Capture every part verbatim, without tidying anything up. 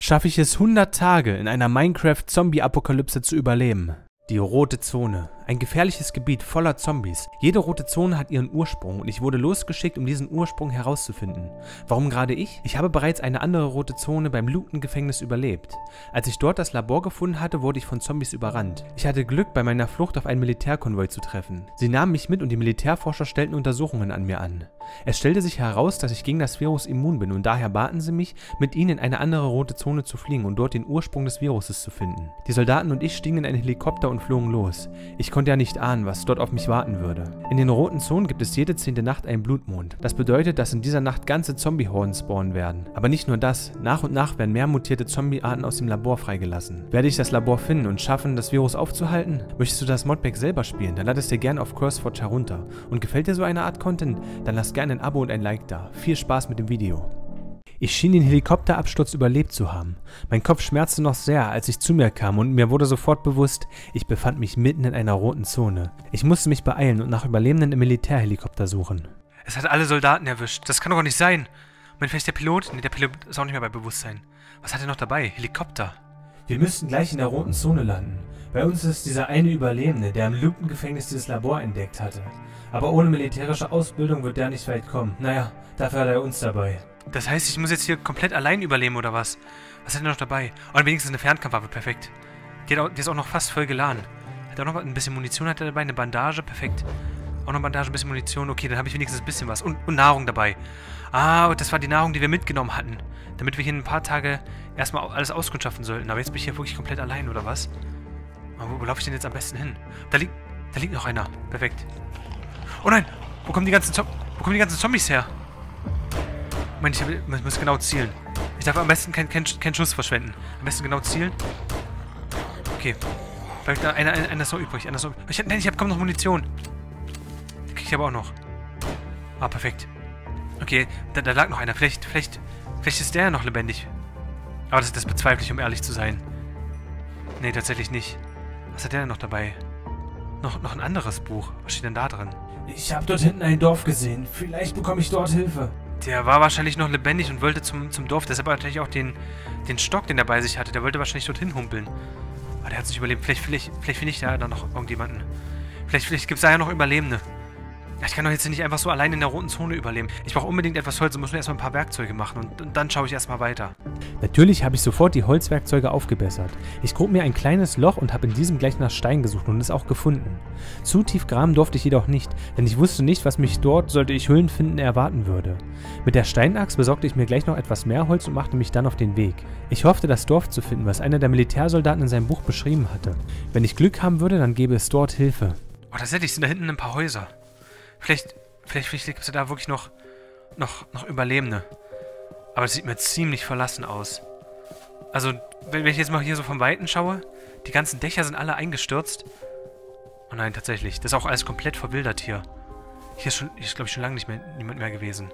schaffe ich es hundert Tage in einer Minecraft-Zombie-Apokalypse zu überleben. Die rote Zone. Ein gefährliches Gebiet voller Zombies. Jede rote Zone hat ihren Ursprung und ich wurde losgeschickt, um diesen Ursprung herauszufinden. Warum gerade ich? Ich habe bereits eine andere rote Zone beim Luton-Gefängnis überlebt. Als ich dort das Labor gefunden hatte, wurde ich von Zombies überrannt. Ich hatte Glück, bei meiner Flucht auf einen Militärkonvoi zu treffen. Sie nahmen mich mit und die Militärforscher stellten Untersuchungen an mir an. Es stellte sich heraus, dass ich gegen das Virus immun bin und daher baten sie mich, mit ihnen in eine andere rote Zone zu fliegen und dort den Ursprung des Viruses zu finden. Die Soldaten und ich stiegen in einen Helikopter und flogen los. Ich konnte ja nicht ahnen, was dort auf mich warten würde. In den roten Zonen gibt es jede zehnte Nacht einen Blutmond. Das bedeutet, dass in dieser Nacht ganze Zombie-Horden spawnen werden. Aber nicht nur das, nach und nach werden mehr mutierte Zombie-Arten aus dem Labor freigelassen. Werde ich das Labor finden und schaffen, das Virus aufzuhalten? Möchtest du das Modpack selber spielen? Dann lad es dir gerne auf CurseForge herunter. Und gefällt dir so eine Art Content? Dann lass gerne ein Abo und ein Like da. Viel Spaß mit dem Video. Ich schien den Helikopterabsturz überlebt zu haben. Mein Kopf schmerzte noch sehr, als ich zu mir kam und mir wurde sofort bewusst, ich befand mich mitten in einer roten Zone. Ich musste mich beeilen und nach Überlebenden im Militärhelikopter suchen. Es hat alle Soldaten erwischt. Das kann doch nicht sein. Moment, vielleicht der Pilot? Nee, der Pilot ist auch nicht mehr bei Bewusstsein. Was hat er noch dabei? Helikopter. Wir müssten gleich in der roten Zone landen. Bei uns ist dieser eine Überlebende, der im Luton-Gefängnis dieses Labor entdeckt hatte. Aber ohne militärische Ausbildung wird der nicht weit kommen. Naja, dafür hat er uns dabei. Das heißt, ich muss jetzt hier komplett allein überleben, oder was? Was hat er noch dabei? Oh, wenigstens eine Fernkampfwaffe, perfekt. Die, auch, die ist auch noch fast voll geladen. Hat er auch noch ein bisschen Munition hat er dabei, eine Bandage, perfekt. Auch noch eine Bandage, ein bisschen Munition, okay, dann habe ich wenigstens ein bisschen was. Und, und Nahrung dabei. Ah, das war die Nahrung, die wir mitgenommen hatten. Damit wir hier in ein paar Tage erstmal alles auskundschaften sollten. Aber jetzt bin ich hier wirklich komplett allein, oder was? Aber wo, wo laufe ich denn jetzt am besten hin? Da liegt, da liegt noch einer, perfekt. Oh nein, wo kommen die ganzen, Zo wo kommen die ganzen Zombies her? Moment, ich, hab, ich muss genau zielen. Ich darf am besten keinen kein, kein Schuss verschwenden. Am besten genau zielen. Okay. Bleibt da einer, einer ist noch übrig. Einer ist noch, ich, nein, ich habe kaum noch Munition. Die krieg ich aber auch noch. Ah, perfekt. Okay, da, da lag noch einer. Vielleicht, vielleicht, vielleicht ist der ja noch lebendig. Aber das, das bezweifle ich, um ehrlich zu sein. Nee, tatsächlich nicht. Was hat der denn noch dabei? Noch, noch ein anderes Buch. Was steht denn da drin? Ich habe dort hinten ein Dorf gesehen. Vielleicht bekomme ich dort Hilfe. Der war wahrscheinlich noch lebendig und wollte zum, zum Dorf. Deshalb hat er natürlich auch den, den Stock, den er bei sich hatte. Der wollte wahrscheinlich dorthin humpeln. Aber der hat sich überlebt. Vielleicht, vielleicht, vielleicht finde ich da dann noch irgendjemanden. Vielleicht, vielleicht gibt es da ja noch Überlebende. Ich kann doch jetzt nicht einfach so allein in der roten Zone überleben. Ich brauche unbedingt etwas Holz und muss mir erstmal ein paar Werkzeuge machen. Und, und dann schaue ich erstmal weiter. Natürlich habe ich sofort die Holzwerkzeuge aufgebessert. Ich grub mir ein kleines Loch und habe in diesem gleich nach Stein gesucht und es auch gefunden. Zu tief graben durfte ich jedoch nicht, denn ich wusste nicht, was mich dort, sollte ich Höhlen finden, erwarten würde. Mit der Steinachs besorgte ich mir gleich noch etwas mehr Holz und machte mich dann auf den Weg. Ich hoffte, das Dorf zu finden, was einer der Militärsoldaten in seinem Buch beschrieben hatte. Wenn ich Glück haben würde, dann gäbe es dort Hilfe. Oh, tatsächlich sind da hinten ein paar Häuser. Vielleicht, vielleicht, vielleicht gibt es da wirklich noch, noch, noch Überlebende. Aber das sieht mir ziemlich verlassen aus. Also, wenn, wenn ich jetzt mal hier so vom Weiten schaue, die ganzen Dächer sind alle eingestürzt. Oh nein, tatsächlich. Das ist auch alles komplett verwildert hier. Hier ist, schon, hier ist glaube ich, schon lange nicht mehr, niemand mehr gewesen.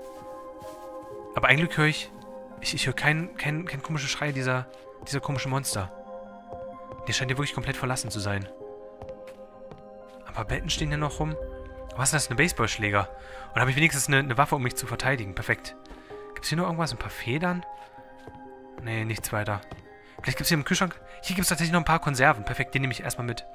Aber ein Glück höre ich, ich, ich höre keinen kein, kein komischen Schrei dieser, dieser komischen Monster. Die scheint hier wirklich komplett verlassen zu sein. Aber Betten stehen hier noch rum. Was ist das? Eine Baseballschläger? Und habe ich wenigstens eine, eine Waffe, um mich zu verteidigen. Perfekt. Gibt es hier noch irgendwas? Ein paar Federn? Nee, nichts weiter. Vielleicht gibt es hier im Kühlschrank... Hier gibt es tatsächlich noch ein paar Konserven. Perfekt, die nehme ich erstmal mit.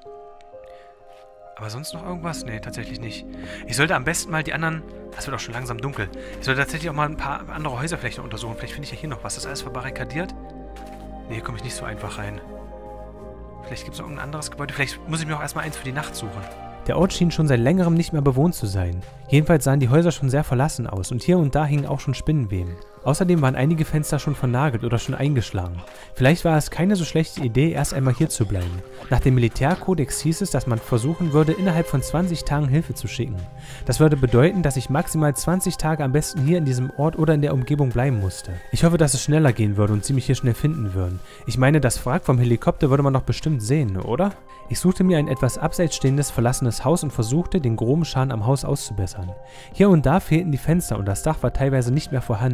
Aber sonst noch irgendwas? Nee, tatsächlich nicht. Ich sollte am besten mal die anderen... Das wird auch schon langsam dunkel. Ich sollte tatsächlich auch mal ein paar andere Häuser vielleicht noch untersuchen. Vielleicht finde ich ja hier noch was. Das ist alles verbarrikadiert? Nee, hier komme ich nicht so einfach rein. Vielleicht gibt es noch irgendein anderes Gebäude. Vielleicht muss ich mir auch erstmal eins für die Nacht suchen. Der Ort schien schon seit längerem nicht mehr bewohnt zu sein. Jedenfalls sahen die Häuser schon sehr verlassen aus und hier und da hingen auch schon Spinnenweben. Außerdem waren einige Fenster schon vernagelt oder schon eingeschlagen. Vielleicht war es keine so schlechte Idee, erst einmal hier zu bleiben. Nach dem Militärkodex hieß es, dass man versuchen würde, innerhalb von zwanzig Tagen Hilfe zu schicken. Das würde bedeuten, dass ich maximal zwanzig Tage am besten hier in diesem Ort oder in der Umgebung bleiben musste. Ich hoffe, dass es schneller gehen würde und sie mich hier schnell finden würden. Ich meine, das Wrack vom Helikopter würde man doch bestimmt sehen, oder? Ich suchte mir ein etwas abseits stehendes, verlassenes Haus und versuchte, den groben Schaden am Haus auszubessern. Hier und da fehlten die Fenster und das Dach war teilweise nicht mehr vorhanden. Ich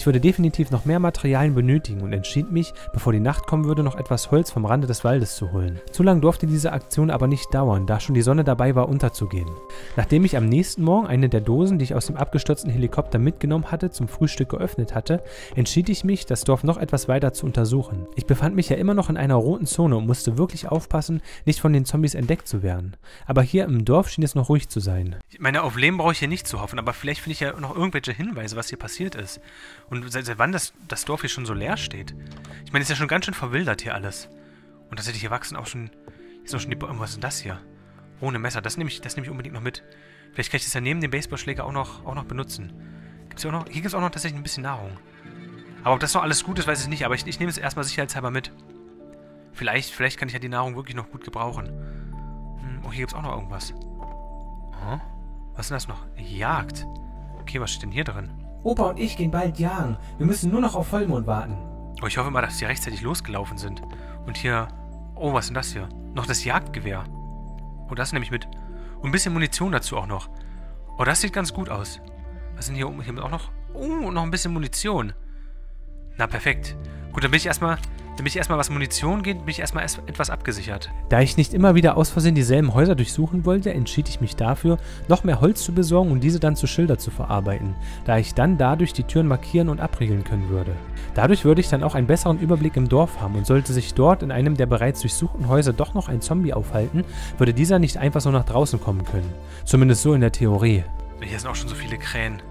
Ich würde definitiv noch mehr Materialien benötigen und entschied mich, bevor die Nacht kommen würde, noch etwas Holz vom Rande des Waldes zu holen. Zu lang durfte diese Aktion aber nicht dauern, da schon die Sonne dabei war unterzugehen. Nachdem ich am nächsten Morgen eine der Dosen, die ich aus dem abgestürzten Helikopter mitgenommen hatte, zum Frühstück geöffnet hatte, entschied ich mich, das Dorf noch etwas weiter zu untersuchen. Ich befand mich ja immer noch in einer roten Zone und musste wirklich aufpassen, nicht von den Zombies entdeckt zu werden. Aber hier im Dorf schien es noch ruhig zu sein. Ich meine, auf Leben brauche ich hier nicht zu hoffen, aber vielleicht finde ich ja noch irgendwelche Hinweise, was hier passiert ist. Und seit, seit wann das, das Dorf hier schon so leer steht. Ich meine, es ist ja schon ganz schön verwildert hier alles. Und tatsächlich, hier wachsen auch schon, hier ist auch schon die Bäume. Was ist denn das hier? Ohne Messer, das nehme ich, das nehme ich unbedingt noch mit. Vielleicht kann ich das ja neben dem Baseballschläger auch noch, auch noch benutzen. Gibt's hier auch noch, hier gibt es auch noch tatsächlich ein bisschen Nahrung. Aber ob das noch alles gut ist, weiß ich nicht. Aber ich, ich nehme es erstmal sicherheitshalber mit. Vielleicht, vielleicht kann ich ja die Nahrung wirklich noch gut gebrauchen. Hm, oh, hier gibt es auch noch irgendwas. Oh, was ist denn das noch? Jagd. Okay, was steht denn hier drin? Opa und ich gehen bald jagen. Wir müssen nur noch auf Vollmond warten. Oh, ich hoffe mal, dass die rechtzeitig losgelaufen sind. Und hier... Oh, was ist denn das hier? Noch das Jagdgewehr. Oh, das nehme ich mit. Und ein bisschen Munition dazu auch noch. Oh, das sieht ganz gut aus. Was ist denn hier oben? Hier auch noch... Oh, noch ein bisschen Munition. Na, perfekt. Gut, dann bin ich erstmal... Damit ich erstmal was Munition geht, bin ich erstmal erst etwas abgesichert. Da ich nicht immer wieder aus Versehen dieselben Häuser durchsuchen wollte, entschied ich mich dafür, noch mehr Holz zu besorgen und diese dann zu Schilder zu verarbeiten, da ich dann dadurch die Türen markieren und abriegeln können würde. Dadurch würde ich dann auch einen besseren Überblick im Dorf haben und sollte sich dort in einem der bereits durchsuchten Häuser doch noch ein Zombie aufhalten, würde dieser nicht einfach so nach draußen kommen können. Zumindest so in der Theorie. Hier sind auch schon so viele Krähen.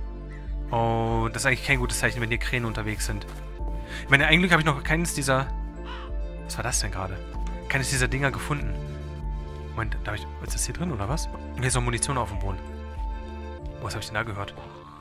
Oh, das ist eigentlich kein gutes Zeichen, wenn hier Krähen unterwegs sind. Ich meine, eigentlich habe ich noch keines dieser... Was war das denn gerade? Keines dieser Dinger gefunden. Moment, da habe ich... Ist das hier drin, oder was? Und hier ist noch Munition auf dem Boden. Oh, was habe ich denn da gehört?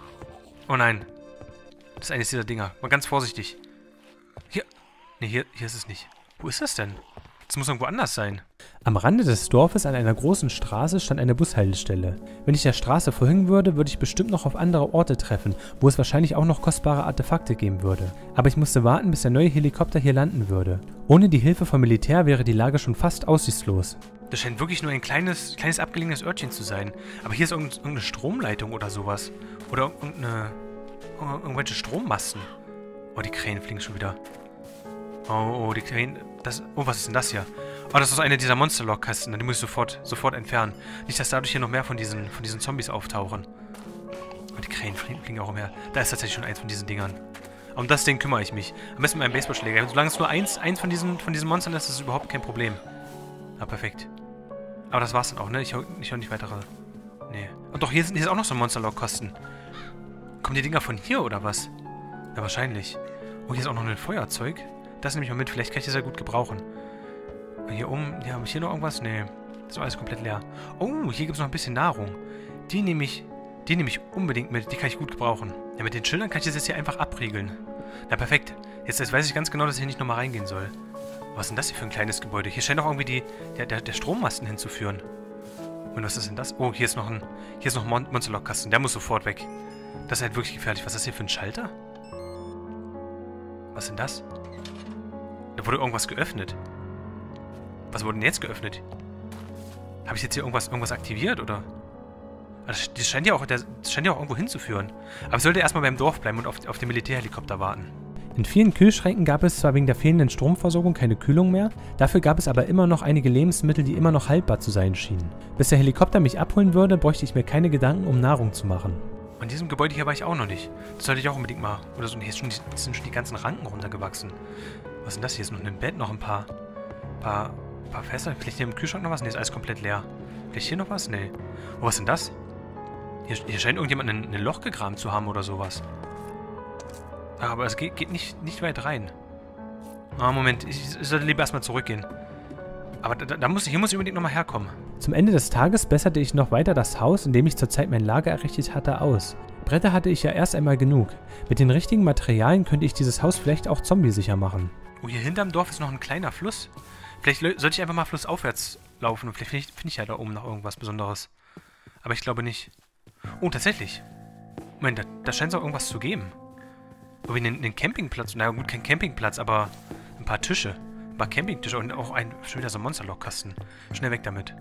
Oh nein. Das ist eines dieser Dinger. Mal ganz vorsichtig. Hier... Ne, hier, hier ist es nicht. Wo ist das denn? Das muss irgendwo anders sein. Am Rande des Dorfes an einer großen Straße stand eine Bushaltestelle. Wenn ich der Straße folgen würde, würde ich bestimmt noch auf andere Orte treffen, wo es wahrscheinlich auch noch kostbare Artefakte geben würde. Aber ich musste warten, bis der neue Helikopter hier landen würde. Ohne die Hilfe vom Militär wäre die Lage schon fast aussichtslos. Das scheint wirklich nur ein kleines, kleines abgelegenes Örtchen zu sein. Aber hier ist irgendeine Stromleitung oder sowas. Oder irgendeine, irgendwelche Strommasten. Oh, die Krähen fliegen schon wieder. Oh, oh, die Krähen... Das, oh, was ist denn das hier? Oh, das ist eine dieser Monster-Lock-Kästen. Die muss ich sofort, sofort entfernen. Nicht, dass dadurch hier noch mehr von diesen, von diesen Zombies auftauchen. Oh, die Krähen fliegen, fliegen auch umher. Da ist tatsächlich schon eins von diesen Dingern. Um das Ding kümmere ich mich. Am besten mit meinem Baseballschläger. Solange es nur eins, eins von, diesen, von diesen Monstern ist, ist es überhaupt kein Problem. Ah, perfekt. Aber das war's dann auch, ne? Ich höre ich hör nicht weitere... Nee. Und doch, hier, sind, hier ist auch noch so ein Monster-Lock-Kosten. Kommen die Dinger von hier, oder was? Ja, wahrscheinlich. Oh, hier ist auch noch ein Feuerzeug. Das nehme ich mal mit, vielleicht kann ich das ja gut gebrauchen. Hier oben, ja, habe ich hier noch irgendwas? Nee, das ist alles komplett leer. Oh, hier gibt es noch ein bisschen Nahrung. Die nehme ich, die nehme ich unbedingt mit, die kann ich gut gebrauchen. Ja, mit den Schildern kann ich das jetzt hier einfach abriegeln. Na, perfekt. Jetzt, jetzt weiß ich ganz genau, dass ich hier nicht nochmal reingehen soll. Was ist denn das hier für ein kleines Gebäude? Hier scheint doch irgendwie die, der, der, der Strommasten hinzuführen. Und was ist denn das? Oh, hier ist noch ein, hier ist noch ein Mon Monsterlock-Kasten. Der muss sofort weg. Das ist halt wirklich gefährlich. Was ist das hier für ein Schalter? Was ist denn das? Da wurde irgendwas geöffnet. Was wurde denn jetzt geöffnet? Habe ich jetzt hier irgendwas, irgendwas aktiviert, oder? Das scheint ja auch, das scheint ja auch irgendwo hinzuführen. Aber ich sollte erstmal beim Dorf bleiben und auf, auf den Militärhelikopter warten. In vielen Kühlschränken gab es zwar wegen der fehlenden Stromversorgung keine Kühlung mehr, dafür gab es aber immer noch einige Lebensmittel, die immer noch haltbar zu sein schienen. Bis der Helikopter mich abholen würde, bräuchte ich mir keine Gedanken, um Nahrung zu machen. In diesem Gebäude hier war ich auch noch nicht. Das sollte ich auch unbedingt mal... Oder so, hier sind schon, sind schon die ganzen Ranken runtergewachsen. Was ist denn das? Hier ist noch ein Bett, noch ein paar... paar... paar Fässer. Vielleicht hier im Kühlschrank noch was? Ne, ist alles komplett leer. Vielleicht hier noch was? Ne. Oh, was ist denn das? Hier, hier scheint irgendjemand ein, ein Loch gegraben zu haben oder sowas. Aber es geht, geht nicht, nicht weit rein. Ah, Moment. Ich, ich sollte lieber erstmal zurückgehen. Aber da, da muss, hier muss ich unbedingt nochmal herkommen. Zum Ende des Tages besserte ich noch weiter das Haus, in dem ich zurzeit mein Lager errichtet hatte, aus. Bretter hatte ich ja erst einmal genug. Mit den richtigen Materialien könnte ich dieses Haus vielleicht auch zombiesicher machen. Oh, hier hinterm Dorf ist noch ein kleiner Fluss. Vielleicht sollte ich einfach mal flussaufwärts laufen und vielleicht finde ich, find ich ja da oben noch irgendwas Besonderes. Aber ich glaube nicht. Oh, tatsächlich. Moment, da, da scheint es auch irgendwas zu geben. Oh, wie einen, einen Campingplatz. Na gut, kein Campingplatz, aber ein paar Tische. Ein paar Campingtische und auch ein, schon wieder so ein Monsterlockkasten. Schnell weg damit.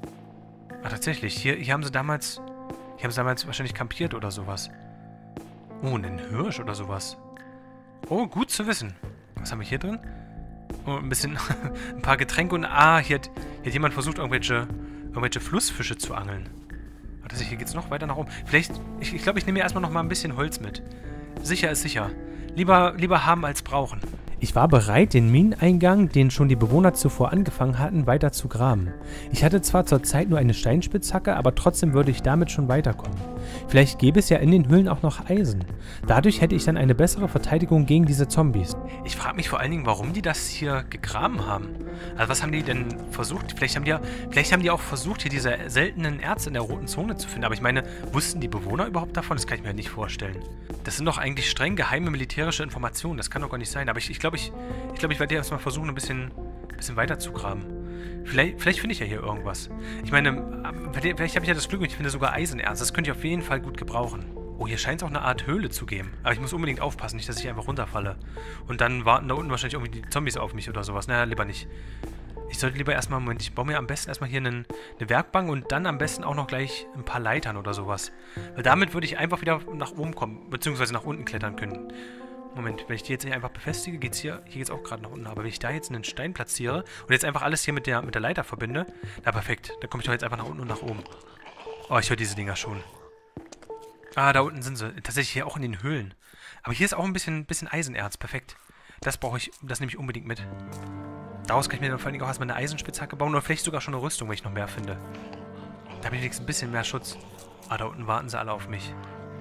Ah, tatsächlich. Hier, hier haben sie damals... Hier haben sie damals wahrscheinlich kampiert oder sowas. Oh, ein Hirsch oder sowas. Oh, gut zu wissen. Was haben wir hier drin? Oh, ein bisschen, ein paar Getränke und... Ah, hier hat, hier hat jemand versucht, irgendwelche, irgendwelche Flussfische zu angeln. Warte, hier geht's noch weiter nach oben. Vielleicht, ich, ich glaube, ich nehme mir erstmal noch mal ein bisschen Holz mit. Sicher ist sicher. Lieber, lieber haben als brauchen. Ich war bereit, den Mineneingang, den schon die Bewohner zuvor angefangen hatten, weiter zu graben. Ich hatte zwar zur Zeit nur eine Steinspitzhacke, aber trotzdem würde ich damit schon weiterkommen. Vielleicht gäbe es ja in den Höhlen auch noch Eisen. Dadurch hätte ich dann eine bessere Verteidigung gegen diese Zombies. Ich frage mich vor allen Dingen, warum die das hier gegraben haben. Also was haben die denn versucht? Vielleicht haben die, ja, vielleicht haben die auch versucht, hier diese seltenen Erze in der roten Zone zu finden. Aber ich meine, wussten die Bewohner überhaupt davon? Das kann ich mir nicht vorstellen. Das sind doch eigentlich streng geheime militärische Informationen. Das kann doch gar nicht sein. Aber ich, ich glaube, ich, ich, glaub, ich werde erstmal versuchen, ein bisschen, bisschen weiter zu graben. Vielleicht, vielleicht finde ich ja hier irgendwas. Ich meine, vielleicht habe ich ja das Glück und ich finde sogar Eisenerz. Das könnte ich auf jeden Fall gut gebrauchen. Oh, hier scheint es auch eine Art Höhle zu geben. Aber ich muss unbedingt aufpassen, nicht, dass ich einfach runterfalle. Und dann warten da unten wahrscheinlich irgendwie die Zombies auf mich oder sowas. Naja, lieber nicht. Ich sollte lieber erstmal, Moment, ich baue mir am besten erstmal hier einen, eine Werkbank und dann am besten auch noch gleich ein paar Leitern oder sowas. Weil damit würde ich einfach wieder nach oben kommen, beziehungsweise nach unten klettern können. Moment, wenn ich die jetzt hier einfach befestige, geht's hier, hier geht's auch gerade nach unten. Aber wenn ich da jetzt einen Stein platziere und jetzt einfach alles hier mit der, mit der Leiter verbinde, na perfekt, dann komme ich doch jetzt einfach nach unten und nach oben. Oh, ich höre diese Dinger schon. Ah, da unten sind sie. Tatsächlich hier auch in den Höhlen. Aber hier ist auch ein bisschen, bisschen Eisenerz. Perfekt. Das brauche ich, das nehme ich unbedingt mit. Daraus kann ich mir dann vor allen Dingen auch erstmal eine Eisenspitzhacke bauen oder vielleicht sogar schon eine Rüstung, wenn ich noch mehr finde. Da habe ich wenigstens ein bisschen mehr Schutz. Ah, da unten warten sie alle auf mich.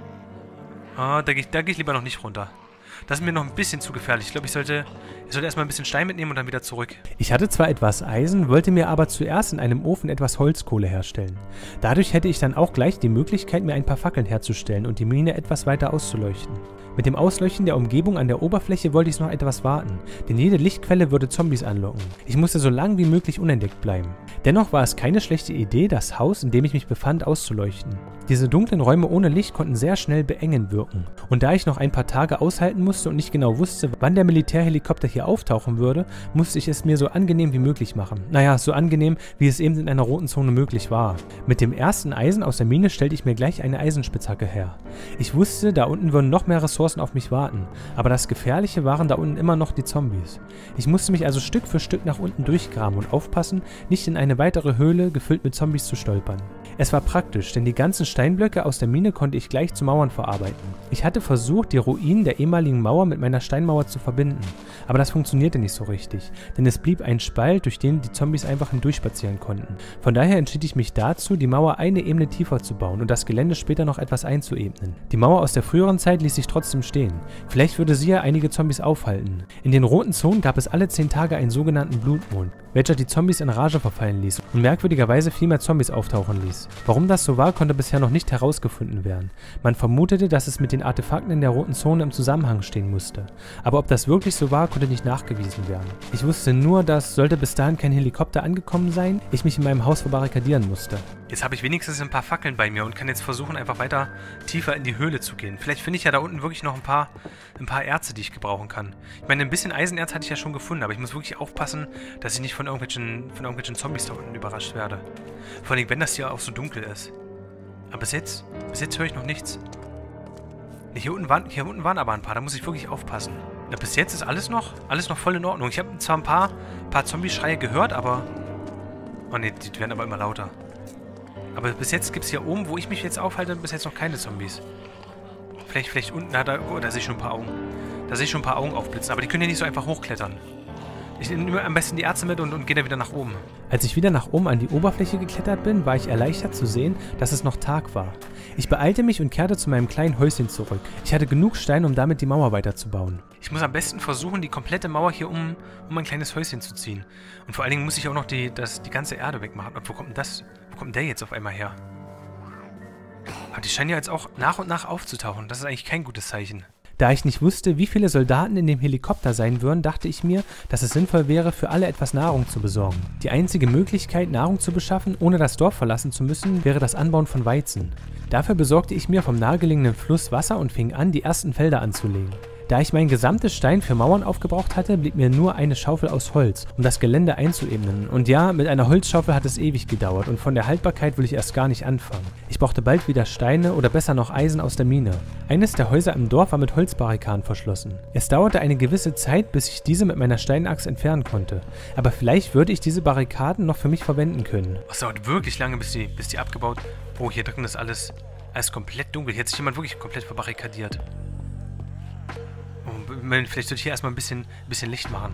Ah, da gehe ich, da geh ich lieber noch nicht runter. Das ist mir noch ein bisschen zu gefährlich. Ich glaube, ich sollte, ich sollte erstmal ein bisschen Stein mitnehmen und dann wieder zurück. Ich hatte zwar etwas Eisen, wollte mir aber zuerst in einem Ofen etwas Holzkohle herstellen. Dadurch hätte ich dann auch gleich die Möglichkeit, mir ein paar Fackeln herzustellen und die Mine etwas weiter auszuleuchten. Mit dem Ausleuchten der Umgebung an der Oberfläche wollte ich noch etwas warten, denn jede Lichtquelle würde Zombies anlocken. Ich musste so lange wie möglich unentdeckt bleiben. Dennoch war es keine schlechte Idee, das Haus, in dem ich mich befand, auszuleuchten. Diese dunklen Räume ohne Licht konnten sehr schnell beengend wirken. Und da ich noch ein paar Tage aushalten musste und nicht genau wusste, wann der Militärhelikopter hier auftauchen würde, musste ich es mir so angenehm wie möglich machen. Naja, so angenehm, wie es eben in einer roten Zone möglich war. Mit dem ersten Eisen aus der Mine stellte ich mir gleich eine Eisenspitzhacke her. Ich wusste, da unten würden noch mehr Ressourcen auf mich warten, aber das Gefährliche waren da unten immer noch die Zombies. Ich musste mich also Stück für Stück nach unten durchgraben und aufpassen, nicht in eine weitere Höhle gefüllt mit Zombies zu stolpern. Es war praktisch, denn die ganzen Steinblöcke aus der Mine konnte ich gleich zu Mauern verarbeiten. Ich hatte versucht, die Ruinen der ehemaligen Mauer mit meiner Steinmauer zu verbinden, aber das funktionierte nicht so richtig, denn es blieb ein Spalt, durch den die Zombies einfach hindurchspazieren konnten. Von daher entschied ich mich dazu, die Mauer eine Ebene tiefer zu bauen und das Gelände später noch etwas einzuebnen. Die Mauer aus der früheren Zeit ließ sich trotzdem stehen. Vielleicht würde sie ja einige Zombies aufhalten. In den roten Zonen gab es alle zehn Tage einen sogenannten Blutmond, welcher die Zombies in Rage verfallen ließ und merkwürdigerweise viel mehr Zombies auftauchen ließ. Warum das so war, konnte bisher noch nicht herausgefunden werden. Man vermutete, dass es mit den Artefakten in der roten Zone im Zusammenhang stehen musste. Aber ob das wirklich so war, konnte nicht nachgewiesen werden. Ich wusste nur, dass, sollte bis dahin kein Helikopter angekommen sein, ich mich in meinem Haus verbarrikadieren musste. Jetzt habe ich wenigstens ein paar Fackeln bei mir und kann jetzt versuchen, einfach weiter tiefer in die Höhle zu gehen. Vielleicht finde ich ja da unten wirklich noch ein paar, ein paar Erze, die ich gebrauchen kann. Ich meine, ein bisschen Eisenerz hatte ich ja schon gefunden, aber ich muss wirklich aufpassen, dass ich nicht von irgendwelchen, von irgendwelchen Zombies da unten überrascht werde. Vor allem, wenn das hier auch so dunkel ist. Aber bis jetzt, bis jetzt höre ich noch nichts. Nee, hier unten waren, hier unten waren aber ein paar, da muss ich wirklich aufpassen. Na, bis jetzt ist alles noch, alles noch voll in Ordnung. Ich habe zwar ein paar, paar Zombie-Schreie gehört, aber... Oh ne, die werden aber immer lauter. Aber bis jetzt gibt es hier oben, wo ich mich jetzt aufhalte, bis jetzt noch keine Zombies. Vielleicht, vielleicht unten, na, da, oh, da sehe ich schon ein paar Augen. Da sehe ich schon ein paar Augen aufblitzen, aber die können ja nicht so einfach hochklettern. Ich nehme am besten die Ärzte mit und, und gehe dann wieder nach oben. Als ich wieder nach oben an die Oberfläche geklettert bin, war ich erleichtert zu sehen, dass es noch Tag war. Ich beeilte mich und kehrte zu meinem kleinen Häuschen zurück. Ich hatte genug Stein, um damit die Mauer weiterzubauen. Ich muss am besten versuchen, die komplette Mauer hier um, um mein kleines Häuschen zu ziehen. Und vor allen Dingen muss ich auch noch die, das, die ganze Erde wegmachen. Und wo kommt denn das? Wo kommt denn der jetzt auf einmal her? Aber die scheinen ja jetzt auch nach und nach aufzutauchen. Das ist eigentlich kein gutes Zeichen. Da ich nicht wusste, wie viele Soldaten in dem Helikopter sein würden, dachte ich mir, dass es sinnvoll wäre, für alle etwas Nahrung zu besorgen. Die einzige Möglichkeit, Nahrung zu beschaffen, ohne das Dorf verlassen zu müssen, wäre das Anbauen von Weizen. Dafür besorgte ich mir vom nahegelegenen Fluss Wasser und fing an, die ersten Felder anzulegen. Da ich mein gesamtes Stein für Mauern aufgebraucht hatte, blieb mir nur eine Schaufel aus Holz, um das Gelände einzuebnen. Und ja, mit einer Holzschaufel hat es ewig gedauert und von der Haltbarkeit will ich erst gar nicht anfangen. Ich brauchte bald wieder Steine oder besser noch Eisen aus der Mine. Eines der Häuser im Dorf war mit Holzbarrikaden verschlossen. Es dauerte eine gewisse Zeit, bis ich diese mit meiner Steinachs entfernen konnte. Aber vielleicht würde ich diese Barrikaden noch für mich verwenden können. Es dauert wirklich lange, bis die, bis die abgebaut... Oh, hier drin ist alles, alles komplett dunkel. Hier hat sich jemand wirklich komplett verbarrikadiert. Oh, vielleicht sollte ich hier erstmal ein bisschen, ein bisschen Licht machen.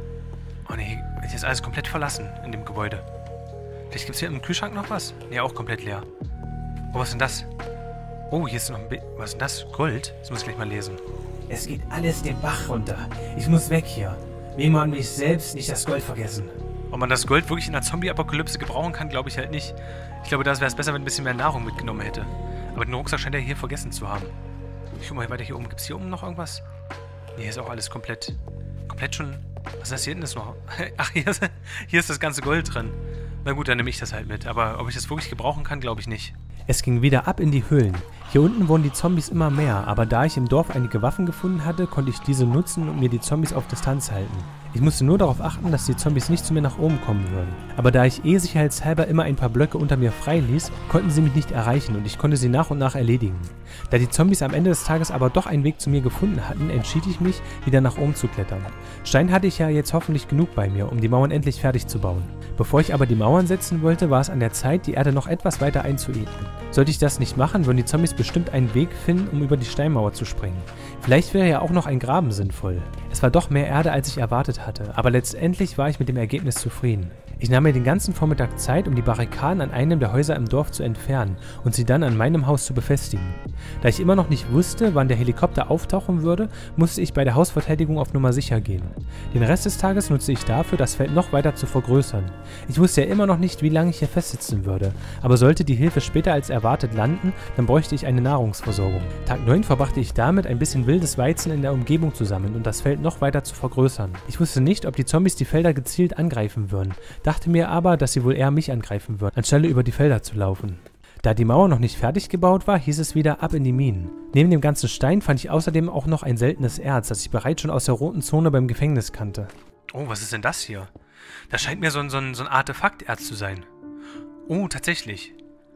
Oh ne, hier ist alles komplett verlassen in dem Gebäude. Vielleicht gibt es hier im Kühlschrank noch was? Ne, auch komplett leer. Oh, was ist denn das? Oh, hier ist noch ein Bild. Was ist denn das? Gold? Das muss ich gleich mal lesen. Es geht alles den Bach runter. Ich muss weg hier. Memo und mich selbst nicht das Gold vergessen. Ob man das Gold wirklich in der Zombie-Apokalypse gebrauchen kann, glaube ich halt nicht. Ich glaube, da wäre es besser, wenn ein bisschen mehr Nahrung mitgenommen hätte. Aber den Rucksack scheint er hier vergessen zu haben. Ich guck mal weiter hier oben. Gibt es hier oben noch irgendwas? Ne, hier ist auch alles komplett... Komplett schon... Was ist das hier hinten ist noch? Ach, hier ist, hier ist das ganze Gold drin. Na gut, dann nehme ich das halt mit. Aber ob ich das wirklich gebrauchen kann, glaube ich nicht. Es ging wieder ab in die Höhlen. Hier unten wurden die Zombies immer mehr, aber da ich im Dorf einige Waffen gefunden hatte, konnte ich diese nutzen und mir die Zombies auf Distanz halten. Ich musste nur darauf achten, dass die Zombies nicht zu mir nach oben kommen würden. Aber da ich eh sicherheitshalber immer ein paar Blöcke unter mir frei ließ, konnten sie mich nicht erreichen und ich konnte sie nach und nach erledigen. Da die Zombies am Ende des Tages aber doch einen Weg zu mir gefunden hatten, entschied ich mich, wieder nach oben zu klettern. Stein hatte ich ja jetzt hoffentlich genug bei mir, um die Mauern endlich fertig zu bauen. Bevor ich aber die Mauern setzen wollte, war es an der Zeit, die Erde noch etwas weiter einzuebnen. Sollte ich das nicht machen, würden die Zombies bestimmt einen Weg finden, um über die Steinmauer zu springen. Vielleicht wäre ja auch noch ein Graben sinnvoll. Es war doch mehr Erde, als ich erwartet hatte, aber letztendlich war ich mit dem Ergebnis zufrieden. Ich nahm mir den ganzen Vormittag Zeit, um die Barrikaden an einem der Häuser im Dorf zu entfernen und sie dann an meinem Haus zu befestigen. Da ich immer noch nicht wusste, wann der Helikopter auftauchen würde, musste ich bei der Hausverteidigung auf Nummer sicher gehen. Den Rest des Tages nutzte ich dafür, das Feld noch weiter zu vergrößern. Ich wusste ja immer noch nicht, wie lange ich hier festsitzen würde, aber sollte die Hilfe später als erwartet landen, dann bräuchte ich eine Nahrungsversorgung. Tag neun verbrachte ich damit, ein bisschen wildes Weizen in der Umgebung zu sammeln und das Feld noch weiter zu vergrößern. Ich wusste nicht, ob die Zombies die Felder gezielt angreifen würden, dachte mir aber, dass sie wohl eher mich angreifen würden, anstelle über die Felder zu laufen. Da die Mauer noch nicht fertig gebaut war, hieß es wieder ab in die Minen. Neben dem ganzen Stein fand ich außerdem auch noch ein seltenes Erz, das ich bereits schon aus der roten Zone beim Gefängnis kannte. Oh, was ist denn das hier? Das scheint mir so ein, so ein, so ein Artefakterz zu sein. Oh, tatsächlich.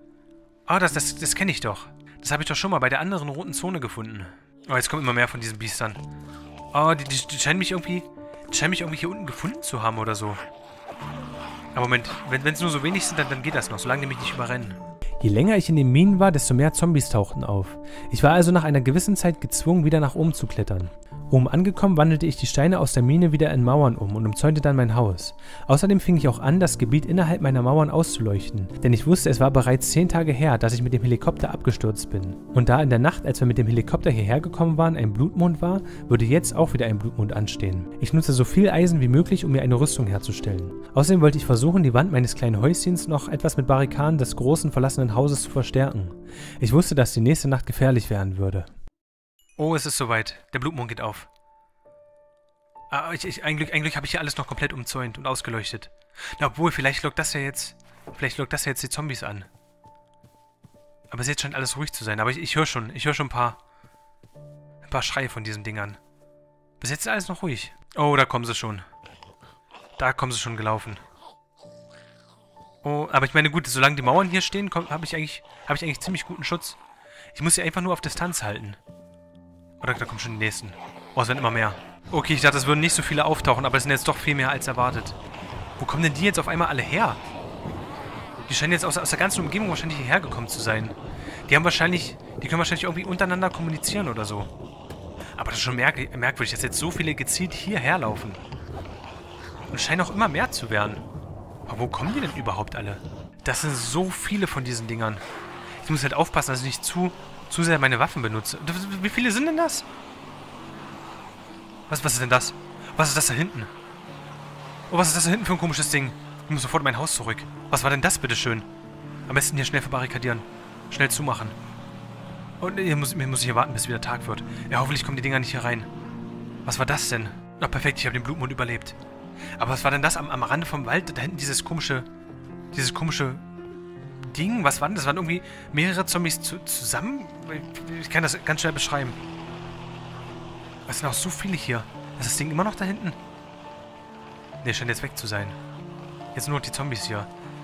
Ah, oh, das, das, das kenne ich doch. Das habe ich doch schon mal bei der anderen roten Zone gefunden. Oh, jetzt kommen immer mehr von diesen Biestern. Oh, die, die, die scheinen mich irgendwie... Die scheinen mich irgendwie hier unten gefunden zu haben oder so. Aber Moment, wenn es nur so wenig sind, dann, dann geht das noch, solange die mich nicht überrennen. Je länger ich in den Minen war, desto mehr Zombies tauchten auf. Ich war also nach einer gewissen Zeit gezwungen, wieder nach oben zu klettern. Oben angekommen, wandelte ich die Steine aus der Mine wieder in Mauern um und umzäunte dann mein Haus. Außerdem fing ich auch an, das Gebiet innerhalb meiner Mauern auszuleuchten, denn ich wusste, es war bereits zehn Tage her, dass ich mit dem Helikopter abgestürzt bin. Und da in der Nacht, als wir mit dem Helikopter hierher gekommen waren, ein Blutmond war, würde jetzt auch wieder ein Blutmond anstehen. Ich nutzte so viel Eisen wie möglich, um mir eine Rüstung herzustellen. Außerdem wollte ich versuchen, die Wand meines kleinen Häuschens noch etwas mit Barrikaden des großen verlassenen Hauses zu verstärken. Ich wusste, dass die nächste Nacht gefährlich werden würde. Oh, es ist soweit. Der Blutmond geht auf. Ah, ich, ich, ein Glück, ein Glück habe ich hier alles noch komplett umzäunt und ausgeleuchtet. Na, obwohl, vielleicht lockt das ja jetzt... Vielleicht lockt das ja jetzt die Zombies an. Aber bis jetzt scheint alles ruhig zu sein. Aber ich, ich höre schon, ich höre schon ein paar... Ein paar Schreie von diesen Dingern. Bis jetzt ist alles noch ruhig. Oh, da kommen sie schon. Da kommen sie schon gelaufen. Oh, aber ich meine, gut, solange die Mauern hier stehen, habe ich eigentlich, habe ich eigentlich ziemlich guten Schutz. Ich muss sie einfach nur auf Distanz halten. Oder da kommen schon die nächsten. Oh, es werden immer mehr. Okay, ich dachte, es würden nicht so viele auftauchen, aber es sind jetzt doch viel mehr als erwartet. Wo kommen denn die jetzt auf einmal alle her? Die scheinen jetzt aus, aus der ganzen Umgebung wahrscheinlich hierher gekommen zu sein. Die haben wahrscheinlich, die können wahrscheinlich irgendwie untereinander kommunizieren oder so. Aber das ist schon merk merkwürdig, dass jetzt so viele gezielt hierher laufen. Und es scheinen auch immer mehr zu werden. Aber wo kommen die denn überhaupt alle? Das sind so viele von diesen Dingern. Ich muss halt aufpassen, dass ich nicht zu... zu sehr meine Waffen benutze. Wie viele sind denn das? Was, was ist denn das? Was ist das da hinten? Oh, was ist das da hinten für ein komisches Ding? Ich muss sofort in mein Haus zurück. Was war denn das, bitteschön? Am besten hier schnell verbarrikadieren. Schnell zumachen. Und hier muss, hier muss ich hier warten, bis wieder Tag wird. Ja, hoffentlich kommen die Dinger nicht hier rein. Was war das denn? Na, perfekt, ich habe den Blutmond überlebt. Aber was war denn das am, am Rande vom Wald? Da hinten dieses komische... Dieses komische... Ding? Was war denn das? Das waren irgendwie mehrere Zombies zu, zusammen? Ich kann das ganz schnell beschreiben. Es sind auch so viele hier. Ist das Ding immer noch da hinten? Ne, scheint jetzt weg zu sein. Jetzt nur noch die Zombies hier.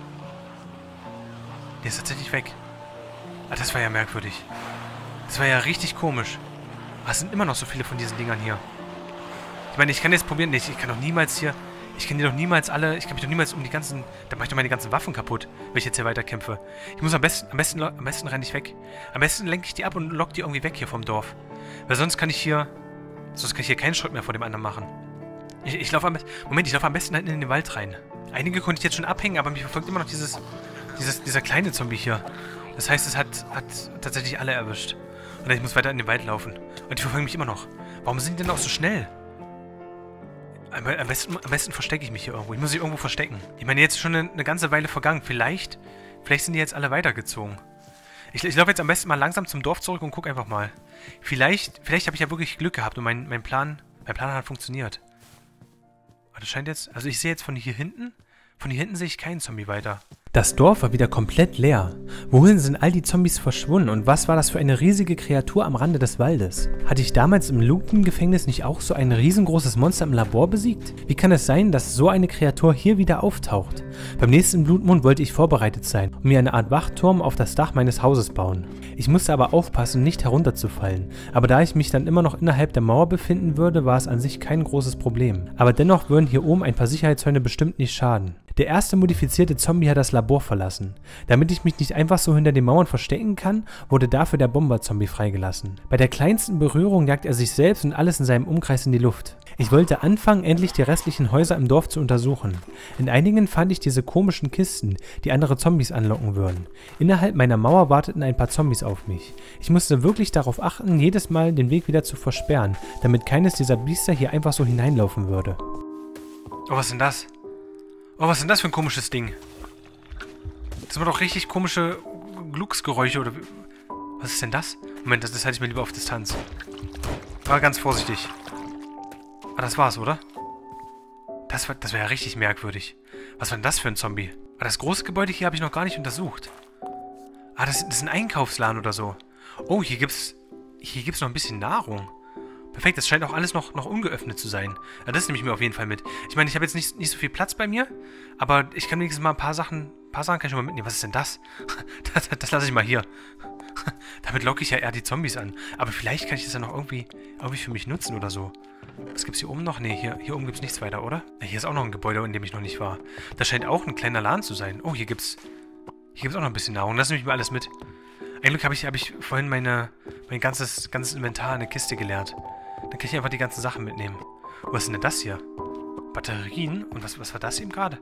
Der ist tatsächlich weg. Ah, das war ja merkwürdig. Das war ja richtig komisch. Ah, es sind immer noch so viele von diesen Dingern hier. Ich meine, ich kann jetzt probieren. Nee, ich kann doch niemals hier... Ich kann die doch niemals alle... Ich kann mich doch niemals um die ganzen... Da mache ich doch meine ganzen Waffen kaputt, wenn ich jetzt hier weiterkämpfe. Ich muss am besten... Am besten, am besten renne ich weg. Am besten lenke ich die ab und lock die irgendwie weg hier vom Dorf. Weil sonst kann ich hier... Sonst kann ich hier keinen Schritt mehr vor dem anderen machen. Ich, ich laufe am besten... Moment, ich laufe am besten hinten in den Wald rein. Einige konnte ich jetzt schon abhängen, aber mich verfolgt immer noch dieses... dieses dieser kleine Zombie hier. Das heißt, es hat, hat tatsächlich alle erwischt. Und ich muss weiter in den Wald laufen. Und die verfolgen mich immer noch. Warum sind die denn auch so schnell? Am besten, am besten verstecke ich mich hier irgendwo. Ich muss mich irgendwo verstecken. Ich meine, jetzt ist schon eine, eine ganze Weile vergangen. Vielleicht, vielleicht sind die jetzt alle weitergezogen. Ich, ich laufe jetzt am besten mal langsam zum Dorf zurück und gucke einfach mal. Vielleicht, vielleicht habe ich ja wirklich Glück gehabt und mein, mein Plan, mein Plan hat funktioniert. Aber das scheint jetzt, also ich sehe jetzt von hier hinten, von hier hinten sehe ich keinen Zombie weiter. Das Dorf war wieder komplett leer. Wohin sind all die Zombies verschwunden und was war das für eine riesige Kreatur am Rande des Waldes? Hatte ich damals im Luken-Gefängnis nicht auch so ein riesengroßes Monster im Labor besiegt? Wie kann es sein, dass so eine Kreatur hier wieder auftaucht? Beim nächsten Blutmond wollte ich vorbereitet sein und mir eine Art Wachturm auf das Dach meines Hauses bauen. Ich musste aber aufpassen, nicht herunterzufallen. Aber da ich mich dann immer noch innerhalb der Mauer befinden würde, war es an sich kein großes Problem. Aber dennoch würden hier oben ein paar Sicherheitszäune bestimmt nicht schaden. Der erste modifizierte Zombie hat das Labor verlassen. Damit ich mich nicht einfach so hinter den Mauern verstecken kann, wurde dafür der Bomber-Zombie freigelassen. Bei der kleinsten Berührung jagt er sich selbst und alles in seinem Umkreis in die Luft. Ich wollte anfangen, endlich die restlichen Häuser im Dorf zu untersuchen. In einigen fand ich diese komischen Kisten, die andere Zombies anlocken würden. Innerhalb meiner Mauer warteten ein paar Zombies auf mich. Ich musste wirklich darauf achten, jedes Mal den Weg wieder zu versperren, damit keines dieser Biester hier einfach so hineinlaufen würde. Oh, was ist denn das? Oh, was ist denn das für ein komisches Ding? Das waren doch richtig komische Glucksgeräusche oder... Was ist denn das? Moment, das, das halte ich mir lieber auf Distanz. Aber ganz vorsichtig. Ah, das war's, oder? Das war, das wäre ja richtig merkwürdig. Was war denn das für ein Zombie? Ah, das große Gebäude hier habe ich noch gar nicht untersucht. Ah, das, das ist ein Einkaufsladen oder so. Oh, hier gibt's... Hier gibt's noch ein bisschen Nahrung. Perfekt, das scheint auch alles noch, noch ungeöffnet zu sein. Ja, das nehme ich mir auf jeden Fall mit. Ich meine, ich habe jetzt nicht, nicht so viel Platz bei mir, aber ich kann wenigstens mal ein paar Sachen, ein paar Sachen kann ich schon mal mitnehmen. Was ist denn das? Das, das lasse ich mal hier. Damit locke ich ja eher die Zombies an. Aber vielleicht kann ich das ja noch irgendwie, irgendwie für mich nutzen oder so. Was gibt's hier oben noch? Ne, hier, hier oben gibt's nichts weiter, oder? Ja, hier ist auch noch ein Gebäude, in dem ich noch nicht war. Das scheint auch ein kleiner Laden zu sein. Oh, hier gibt's, hier gibt's auch noch ein bisschen Nahrung. Das nehme ich mir alles mit. Ein Glück habe ich, hab ich vorhin meine, mein ganzes, ganzes Inventar in eine Kiste geleert. Dann kann ich einfach die ganzen Sachen mitnehmen. Oh, was ist denn das hier? Batterien? Und was, was war das eben gerade?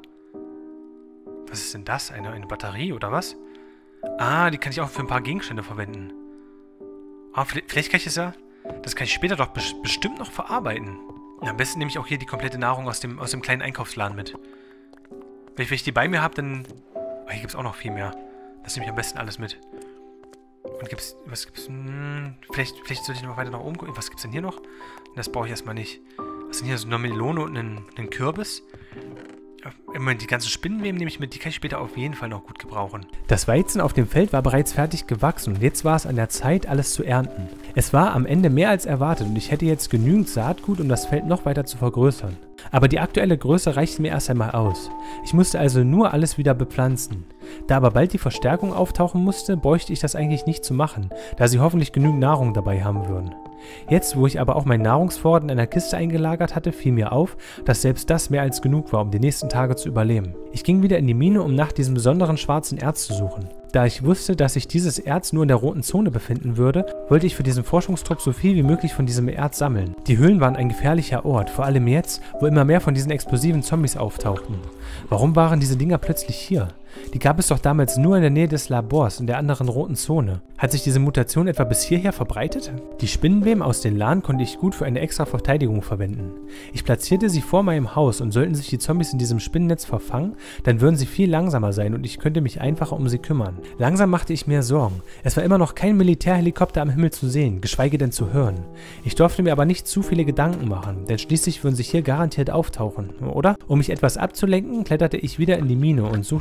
Was ist denn das? Eine, eine Batterie oder was? Ah, die kann ich auch für ein paar Gegenstände verwenden. Ah, vielleicht, vielleicht kann ich das ja... Das kann ich später doch bes bestimmt noch verarbeiten. Ja, am besten nehme ich auch hier die komplette Nahrung aus dem, aus dem kleinen Einkaufsladen mit. Wenn ich, wenn ich die bei mir habe, dann... Oh, hier gibt es auch noch viel mehr. Das nehme ich am besten alles mit. Und gibt's, was gibt's, hm, vielleicht, vielleicht sollte ich noch weiter nach oben gucken. Was gibt's denn hier noch? Das brauche ich erstmal nicht. Was sind hier? So eine Melone und einen, einen Kürbis? Immerhin, die ganzen Spinnenweben nehme ich mit, die kann ich später auf jeden Fall noch gut gebrauchen. Das Weizen auf dem Feld war bereits fertig gewachsen und jetzt war es an der Zeit, alles zu ernten. Es war am Ende mehr als erwartet und ich hätte jetzt genügend Saatgut, um das Feld noch weiter zu vergrößern. Aber die aktuelle Größe reichte mir erst einmal aus. Ich musste also nur alles wieder bepflanzen. Da aber bald die Verstärkung auftauchen musste, bräuchte ich das eigentlich nicht zu machen, da sie hoffentlich genügend Nahrung dabei haben würden. Jetzt, wo ich aber auch meinen Nahrungsvorrat in einer Kiste eingelagert hatte, fiel mir auf, dass selbst das mehr als genug war, um die nächsten Tage zu überleben. Ich ging wieder in die Mine, um nach diesem besonderen schwarzen Erz zu suchen. Da ich wusste, dass sich dieses Erz nur in der roten Zone befinden würde, wollte ich für diesen Forschungstrupp so viel wie möglich von diesem Erz sammeln. Die Höhlen waren ein gefährlicher Ort, vor allem jetzt, wo immer mehr von diesen explosiven Zombies auftauchten. Warum waren diese Dinger plötzlich hier? Die gab es doch damals nur in der Nähe des Labors in der anderen roten Zone. Hat sich diese Mutation etwa bis hierher verbreitet? Die Spinnenweben aus den Laden konnte ich gut für eine extra Verteidigung verwenden. Ich platzierte sie vor meinem Haus und sollten sich die Zombies in diesem Spinnennetz verfangen, dann würden sie viel langsamer sein und ich könnte mich einfacher um sie kümmern. Langsam machte ich mir Sorgen. Es war immer noch kein Militärhelikopter am Himmel zu sehen, geschweige denn zu hören. Ich durfte mir aber nicht zu viele Gedanken machen, denn schließlich würden sie hier garantiert auftauchen, oder? Um mich etwas abzulenken, kletterte ich wieder in die Mine und suchte nach diesem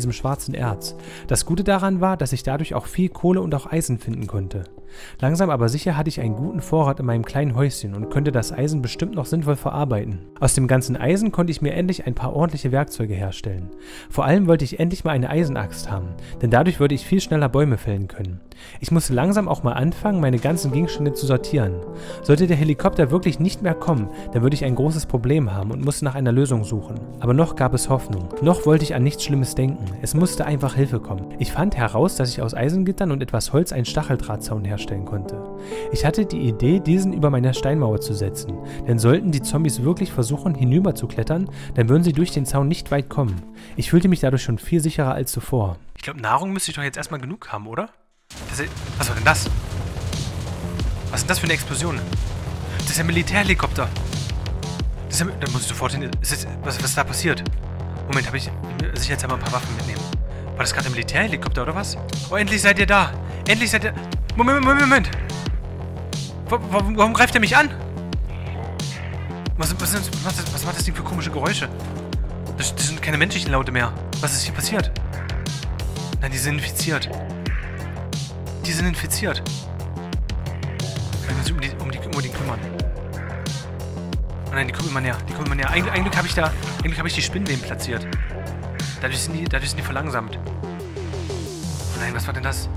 diesem schwarzen Erz. Das Gute daran war, dass ich dadurch auch viel Kohle und auch Eisen finden konnte. Langsam aber sicher hatte ich einen guten Vorrat in meinem kleinen Häuschen und könnte das Eisen bestimmt noch sinnvoll verarbeiten. Aus dem ganzen Eisen konnte ich mir endlich ein paar ordentliche Werkzeuge herstellen. Vor allem wollte ich endlich mal eine Eisenaxt haben, denn dadurch würde ich viel schneller Bäume fällen können. Ich musste langsam auch mal anfangen, meine ganzen Gegenstände zu sortieren. Sollte der Helikopter wirklich nicht mehr kommen, dann würde ich ein großes Problem haben und musste nach einer Lösung suchen. Aber noch gab es Hoffnung. Noch wollte ich an nichts Schlimmes denken. Es musste einfach Hilfe kommen. Ich fand heraus, dass ich aus Eisengittern und etwas Holz einen Stacheldrahtzaun herstellen konnte. Ich hatte die Idee, diesen über meiner Steinmauer zu setzen, denn sollten die Zombies wirklich versuchen, hinüber zu klettern, dann würden sie durch den Zaun nicht weit kommen. Ich fühlte mich dadurch schon viel sicherer als zuvor. Ich glaube, Nahrung müsste ich doch jetzt erstmal genug haben, oder? Das ist, was war denn das? Was ist denn das für eine Explosion? Das ist ein Militärhelikopter. Das ist ja, da muss ich sofort hin. Ist jetzt, was, was ist da passiert? Moment, habe ich sicher jetzt einmal ein paar Waffen mitnehmen. War das gerade ein Militärhelikopter oder was? Oh, endlich seid ihr da. Endlich seid ihr... Moment, Moment, Moment. Warum, warum greift er mich an? Was, was, was, was, was macht das Ding für komische Geräusche? Das, das sind keine menschlichen Laute mehr. Was ist hier passiert? Nein, die sind infiziert. Die sind infiziert. Wir müssen uns um die, um die, um die kümmern. Oh nein, die kommen immer näher. Die kommen immer näher. Eigentlich, eigentlich habe ich da... Eigentlich habe ich die Spinnweben platziert. Dadurch sind, die, dadurch sind die verlangsamt. Oh nein, was war denn das?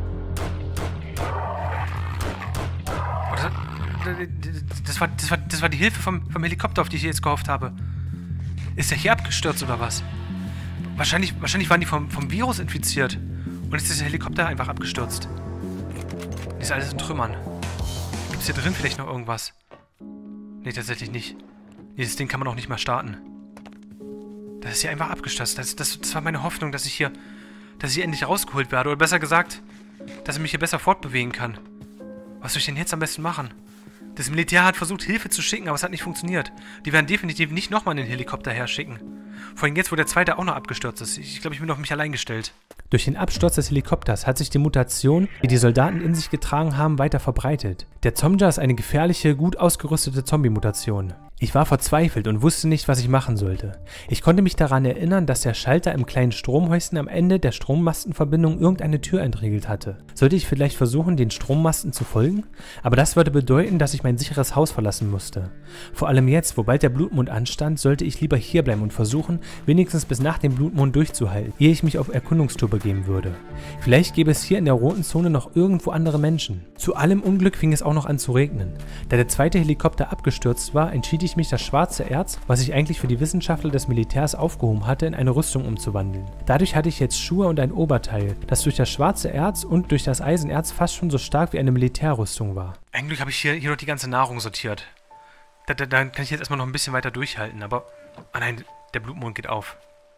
Oh, das, das, war, das, war, das war die Hilfe vom, vom Helikopter, auf die ich jetzt gehofft habe. Ist der hier abgestürzt oder was? Wahrscheinlich, wahrscheinlich waren die vom, vom Virus infiziert. Und jetzt ist der Helikopter einfach abgestürzt. Das ist alles in Trümmern. Gibt es hier drin vielleicht noch irgendwas? Nee, tatsächlich nicht. Nee, das Ding kann man auch nicht mal starten. Das ist hier einfach abgestürzt. Das, das, das war meine Hoffnung, dass ich hier... Dass ich hier endlich rausgeholt werde. Oder besser gesagt, dass ich mich hier besser fortbewegen kann. Was soll ich denn jetzt am besten machen? Das Militär hat versucht, Hilfe zu schicken, aber es hat nicht funktioniert. Die werden definitiv nicht nochmal einen Helikopter herschicken. Vor allem jetzt, wo der zweite auch noch abgestürzt ist. Ich glaube, ich bin auf mich allein gestellt. Durch den Absturz des Helikopters hat sich die Mutation, die die Soldaten in sich getragen haben, weiter verbreitet. Der Zomja ist eine gefährliche, gut ausgerüstete Zombie-Mutation. Ich war verzweifelt und wusste nicht, was ich machen sollte. Ich konnte mich daran erinnern, dass der Schalter im kleinen Stromhäuschen am Ende der Strommastenverbindung irgendeine Tür entriegelt hatte. Sollte ich vielleicht versuchen, den Strommasten zu folgen? Aber das würde bedeuten, dass ich mein sicheres Haus verlassen musste. Vor allem jetzt, wo bald der Blutmond anstand, sollte ich lieber hierbleiben und versuchen, wenigstens bis nach dem Blutmond durchzuhalten, ehe ich mich auf Erkundungstour begeben würde. Vielleicht gäbe es hier in der roten Zone noch irgendwo andere Menschen. Zu allem Unglück fing es auch noch an zu regnen. Da der zweite Helikopter abgestürzt war, entschied ich mich, das schwarze Erz, was ich eigentlich für die Wissenschaftler des Militärs aufgehoben hatte, in eine Rüstung umzuwandeln. Dadurch hatte ich jetzt Schuhe und ein Oberteil, das durch das schwarze Erz und durch das Eisenerz fast schon so stark wie eine Militärrüstung war. Eigentlich habe ich hier, hier noch die ganze Nahrung sortiert. Da, da, da kann ich jetzt erstmal noch ein bisschen weiter durchhalten, aber... Oh nein, der Blutmond geht auf.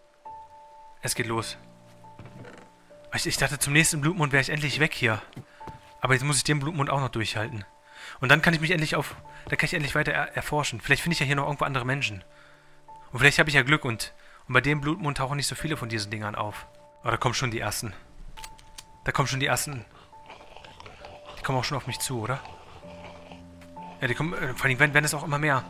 Es geht los. Ich, ich dachte, zum nächsten Blutmond wäre ich endlich weg hier. Aber jetzt muss ich den Blutmond auch noch durchhalten. Und dann kann ich mich endlich auf... Da kann ich endlich weiter er erforschen. Vielleicht finde ich ja hier noch irgendwo andere Menschen. Und vielleicht habe ich ja Glück und... Und bei dem Blutmond tauchen nicht so viele von diesen Dingern auf. Aber da kommen schon die ersten. Da kommen schon die ersten... Die kommen auch schon auf mich zu, oder? Ja, die kommen... Vor allem werden, werden es auch immer mehr.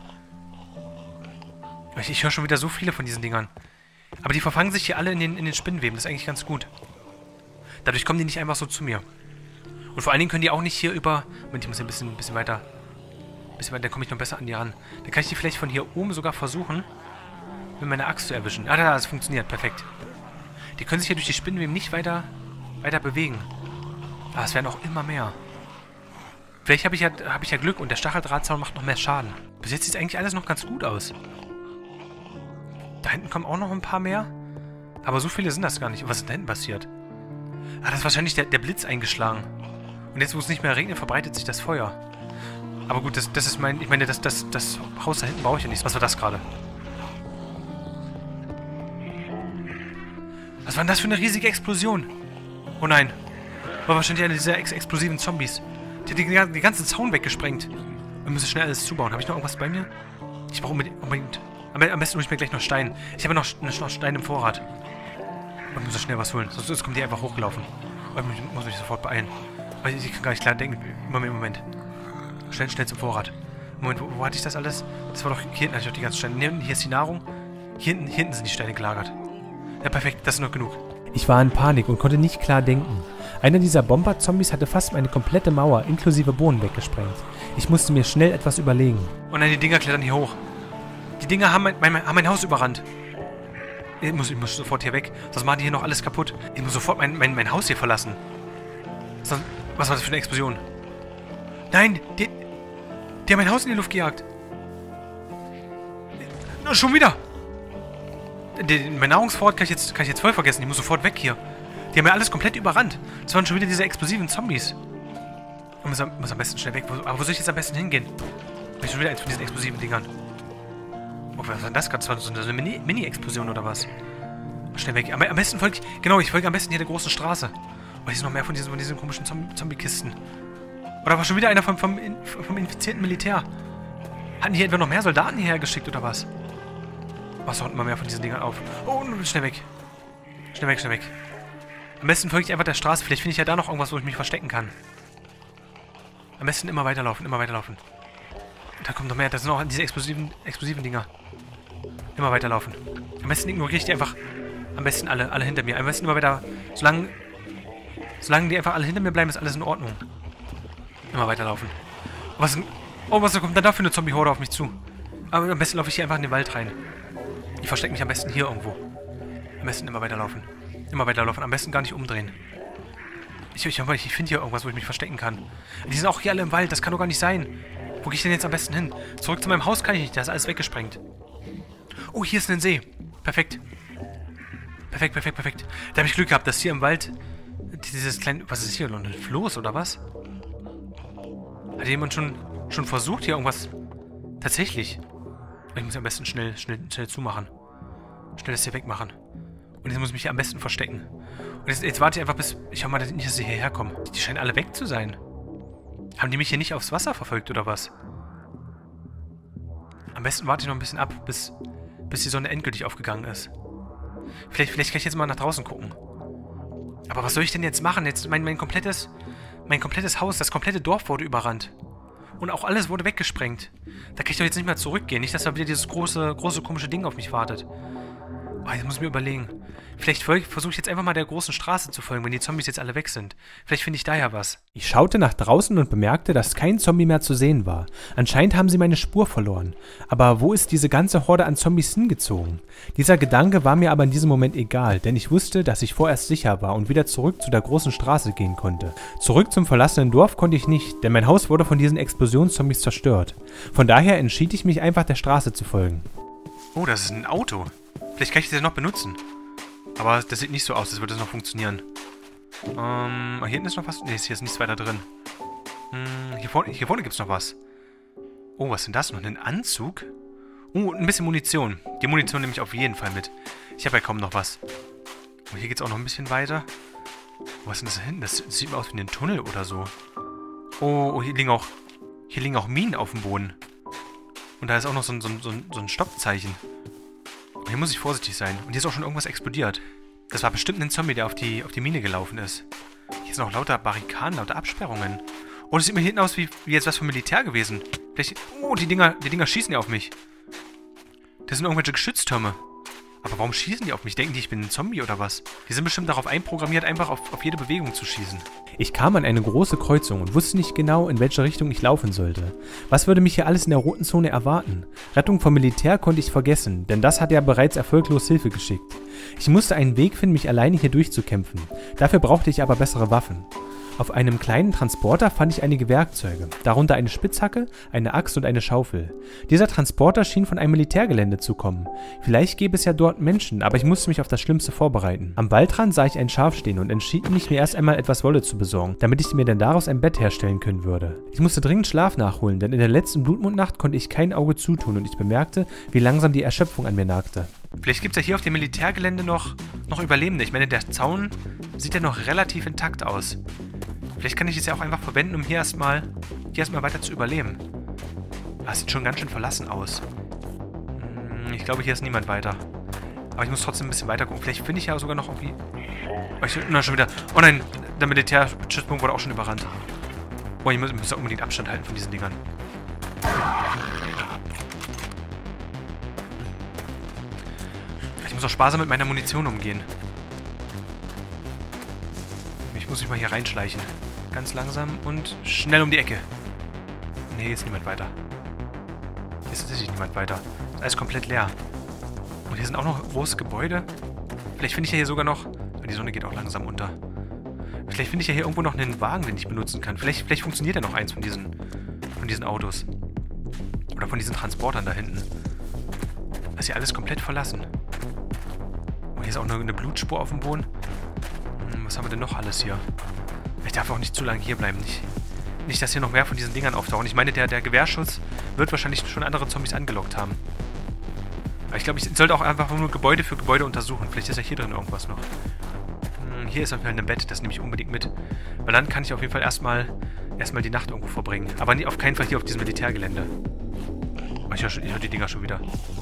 Ich, ich höre schon wieder so viele von diesen Dingern. Aber die verfangen sich hier alle in den, in den Spinnenweben. Das ist eigentlich ganz gut. Dadurch kommen die nicht einfach so zu mir. Und vor allen Dingen können die auch nicht hier über... Moment, ich muss ein bisschen, ein bisschen weiter... Ein bisschen weiter, da komme ich noch besser an die ran. Dann kann ich die vielleicht von hier oben sogar versuchen, mit meiner Axt zu erwischen. Ah, da, das funktioniert. Perfekt. Die können sich hier durch die Spinnenweben nicht weiter, weiter bewegen. Aber es werden auch immer mehr. Vielleicht habe ich, ja, hab ich ja Glück und der Stacheldrahtzaun macht noch mehr Schaden. Bis jetzt sieht eigentlich alles noch ganz gut aus. Da hinten kommen auch noch ein paar mehr. Aber so viele sind das gar nicht. Was ist da hinten passiert? Ah, das ist wahrscheinlich der, der Blitz eingeschlagen. Und jetzt, wo es nicht mehr regnet, verbreitet sich das Feuer. Aber gut, das, das ist mein... Ich meine, das, das, das Haus da hinten brauche ich ja nicht. Was war das gerade? Was war denn das für eine riesige Explosion? Oh nein. War wahrscheinlich eine dieser ex explosiven Zombies. Die hat die, die ganzen Zaun weggesprengt. Wir müssen schnell alles zubauen. Habe ich noch irgendwas bei mir? Ich brauche unbedingt... unbedingt am, am besten hole ich mir gleich noch Stein. Ich habe noch, noch Stein im Vorrat. Ich muss so schnell was holen. Sonst, sonst kommt die einfach hochgelaufen. Ich muss mich sofort beeilen. Ich kann gar nicht klar denken. Moment, Moment. Schnell, schnell zum Vorrat. Moment, wo, wo hatte ich das alles? Das war doch... Hier hinten hatte ich doch die ganzen Steine. Hier ist die Nahrung. Hier hinten, hier hinten sind die Steine gelagert. Ja, perfekt. Das ist noch genug. Ich war in Panik und konnte nicht klar denken. Einer dieser Bomber-Zombies hatte fast meine komplette Mauer inklusive Boden weggesprengt. Ich musste mir schnell etwas überlegen. Oh nein, die Dinger klettern hier hoch. Die Dinger haben mein, mein, haben mein Haus überrannt. Ich muss, ich muss sofort hier weg. Sonst machen die hier noch alles kaputt. Ich muss sofort mein, mein, mein Haus hier verlassen. Sonst, was war das für eine Explosion? Nein, die, die haben mein Haus in die Luft gejagt. Na, schon wieder. Den, mein Nahrungsvorrat kann ich, jetzt, kann ich jetzt voll vergessen. Ich muss sofort weg hier. Die haben ja alles komplett überrannt. Das waren schon wieder diese explosiven Zombies. Ich muss, am- muss am besten schnell weg. Wo, aber wo soll ich jetzt am besten hingehen? Bin ich schon wieder eins von diesen explosiven Dingern. Oh, was war denn das gerade? Das war so eine Mini- Mini-Explosion oder was? Schnell weg. Am, am besten folge ich... Genau, ich folge am besten hier der großen Straße. Oh, hier sind noch mehr von diesen, von diesen komischen Zom- Zombie-Kisten. Oder war schon wieder einer vom, vom, vom infizierten Militär? Hatten die hier etwa noch mehr Soldaten hierher geschickt oder was? Oh, es tauchen immer mehr von diesen Dingern auf. Oh, schnell weg. Schnell weg, schnell weg. Am besten folge ich einfach der Straße. Vielleicht finde ich ja da noch irgendwas, wo ich mich verstecken kann. Am besten immer weiterlaufen, immer weiterlaufen. Da kommt noch mehr. Das sind auch diese explosiven, explosiven Dinger. Immer weiterlaufen. Am besten ignoriere ich die einfach. Am besten alle, alle hinter mir. Am besten immer weiter. Solange, solange die einfach alle hinter mir bleiben, ist alles in Ordnung. Immer weiterlaufen. Was, oh, was kommt denn da für eine Zombie-Horde auf mich zu? Aber am besten laufe ich hier einfach in den Wald rein. Ich verstecke mich am besten hier irgendwo. Am besten immer weiterlaufen. Immer weiterlaufen. Am besten gar nicht umdrehen. Ich, ich, ich finde hier irgendwas, wo ich mich verstecken kann. Die sind auch hier alle im Wald. Das kann doch gar nicht sein. Wo gehe ich denn jetzt am besten hin? Zurück zu meinem Haus kann ich nicht. Da ist alles weggesprengt. Oh, hier ist ein See. Perfekt. Perfekt, perfekt, perfekt. Da habe ich Glück gehabt, dass hier im Wald dieses kleine... Was ist hier? Noch ein Floß oder was? Hat jemand schon, schon versucht, hier irgendwas... Tatsächlich. Ich muss am besten schnell, schnell, schnell zumachen. Schnell das hier wegmachen. Und jetzt muss ich mich hier am besten verstecken. Und jetzt, jetzt warte ich einfach bis... Ich hoffe mal nicht, dass sie hierher kommen. Die scheinen alle weg zu sein. Haben die mich hier nicht aufs Wasser verfolgt, oder was? Am besten warte ich noch ein bisschen ab, bis, bis die Sonne endgültig aufgegangen ist. Vielleicht, vielleicht kann ich jetzt mal nach draußen gucken. Aber was soll ich denn jetzt machen? Jetzt mein, mein komplettes... Mein komplettes Haus, das komplette Dorf wurde überrannt. Und auch alles wurde weggesprengt. Da kann ich doch jetzt nicht mehr zurückgehen. Nicht, dass da wieder dieses große, große, komische Ding auf mich wartet. Oh, jetzt muss ich mir überlegen. Vielleicht versuche ich jetzt einfach mal der großen Straße zu folgen, wenn die Zombies jetzt alle weg sind. Vielleicht finde ich da ja was. Ich schaute nach draußen und bemerkte, dass kein Zombie mehr zu sehen war. Anscheinend haben sie meine Spur verloren. Aber wo ist diese ganze Horde an Zombies hingezogen? Dieser Gedanke war mir aber in diesem Moment egal, denn ich wusste, dass ich vorerst sicher war und wieder zurück zu der großen Straße gehen konnte. Zurück zum verlassenen Dorf konnte ich nicht, denn mein Haus wurde von diesen Explosionszombies zerstört. Von daher entschied ich mich einfach der Straße zu folgen. Oh, das ist ein Auto. Vielleicht kann ich das noch benutzen. Aber das sieht nicht so aus, als würde das noch funktionieren. Ähm, hier hinten ist noch was? Ne, hier ist nichts weiter drin. Hm, hier vorne, hier vorne gibt es noch was. Oh, was ist denn das? Noch ein Anzug? Oh, ein bisschen Munition. Die Munition nehme ich auf jeden Fall mit. Ich habe ja kaum noch was. Oh, hier geht es auch noch ein bisschen weiter. Oh, was ist denn das da hinten? Das sieht mir aus wie ein Tunnel oder so. Oh, oh, hier liegen auch, hier liegen auch Minen auf dem Boden. Und da ist auch noch so ein, so ein, so ein, so ein Stoppzeichen. Hier muss ich vorsichtig sein. Und hier ist auch schon irgendwas explodiert. Das war bestimmt ein Zombie, der auf die, auf die Mine gelaufen ist. Hier sind auch lauter Barrikaden, lauter Absperrungen. Oh, das sieht mir hinten aus wie, wie jetzt was vom Militär gewesen. Vielleicht, oh, die Dinger, die Dinger schießen ja auf mich. Das sind irgendwelche Geschütztürme. Aber warum schießen die auf mich? Denken die, ich bin ein Zombie oder was? Die sind bestimmt darauf einprogrammiert, einfach auf, auf jede Bewegung zu schießen. Ich kam an eine große Kreuzung und wusste nicht genau, in welche Richtung ich laufen sollte. Was würde mich hier alles in der roten Zone erwarten? Rettung vom Militär konnte ich vergessen, denn das hat ja bereits erfolglos Hilfe geschickt. Ich musste einen Weg finden, mich alleine hier durchzukämpfen. Dafür brauchte ich aber bessere Waffen. Auf einem kleinen Transporter fand ich einige Werkzeuge, darunter eine Spitzhacke, eine Axt und eine Schaufel. Dieser Transporter schien von einem Militärgelände zu kommen. Vielleicht gäbe es ja dort Menschen, aber ich musste mich auf das Schlimmste vorbereiten. Am Waldrand sah ich ein Schaf stehen und entschied mich, mir erst einmal etwas Wolle zu besorgen, damit ich mir dann daraus ein Bett herstellen können würde. Ich musste dringend Schlaf nachholen, denn in der letzten Blutmondnacht konnte ich kein Auge zutun und ich bemerkte, wie langsam die Erschöpfung an mir nagte. Vielleicht gibt es ja hier auf dem Militärgelände noch, noch Überlebende. Ich meine, der Zaun sieht ja noch relativ intakt aus. Vielleicht kann ich es ja auch einfach verwenden, um hier erstmal hier erstmal weiter zu überleben. Das sieht schon ganz schön verlassen aus. Hm, ich glaube, hier ist niemand weiter. Aber ich muss trotzdem ein bisschen weiter gucken. Vielleicht finde ich ja sogar noch irgendwie... Oh, ich, na, schon wieder... Oh nein, der Militärstützpunkt wurde auch schon überrannt. Oh, ich muss, ich muss unbedingt Abstand halten von diesen Dingern. Ich muss auch sparsam mit meiner Munition umgehen. muss mich mal hier reinschleichen. Ganz langsam und schnell um die Ecke. Nee, hier ist niemand weiter. Hier ist tatsächlich niemand weiter. Das ist alles komplett leer. Und hier sind auch noch große Gebäude. Vielleicht finde ich ja hier sogar noch... Die Sonne geht auch langsam unter. Vielleicht finde ich ja hier irgendwo noch einen Wagen, den ich benutzen kann. Vielleicht, vielleicht funktioniert ja noch eins von diesen, von diesen Autos. Oder von diesen Transportern da hinten. Das ist hier alles komplett verlassen. Oh, hier ist auch eine, eine Blutspur auf dem Boden. Hm, was haben wir denn noch alles hier? Ich darf auch nicht zu lange hier bleiben. Nicht, nicht, dass hier noch mehr von diesen Dingern auftauchen. Ich meine, der, der Gewehrschutz wird wahrscheinlich schon andere Zombies angelockt haben. Aber ich glaube, ich sollte auch einfach nur Gebäude für Gebäude untersuchen. Vielleicht ist ja hier drin irgendwas noch. Hm, hier ist auf jeden Fall ein Bett. Das nehme ich unbedingt mit. Weil dann kann ich auf jeden Fall erstmal erstmal die Nacht irgendwo verbringen. Aber nie, auf keinen Fall hier auf diesem Militärgelände. Oh, ich höre hör die Dinger schon wieder.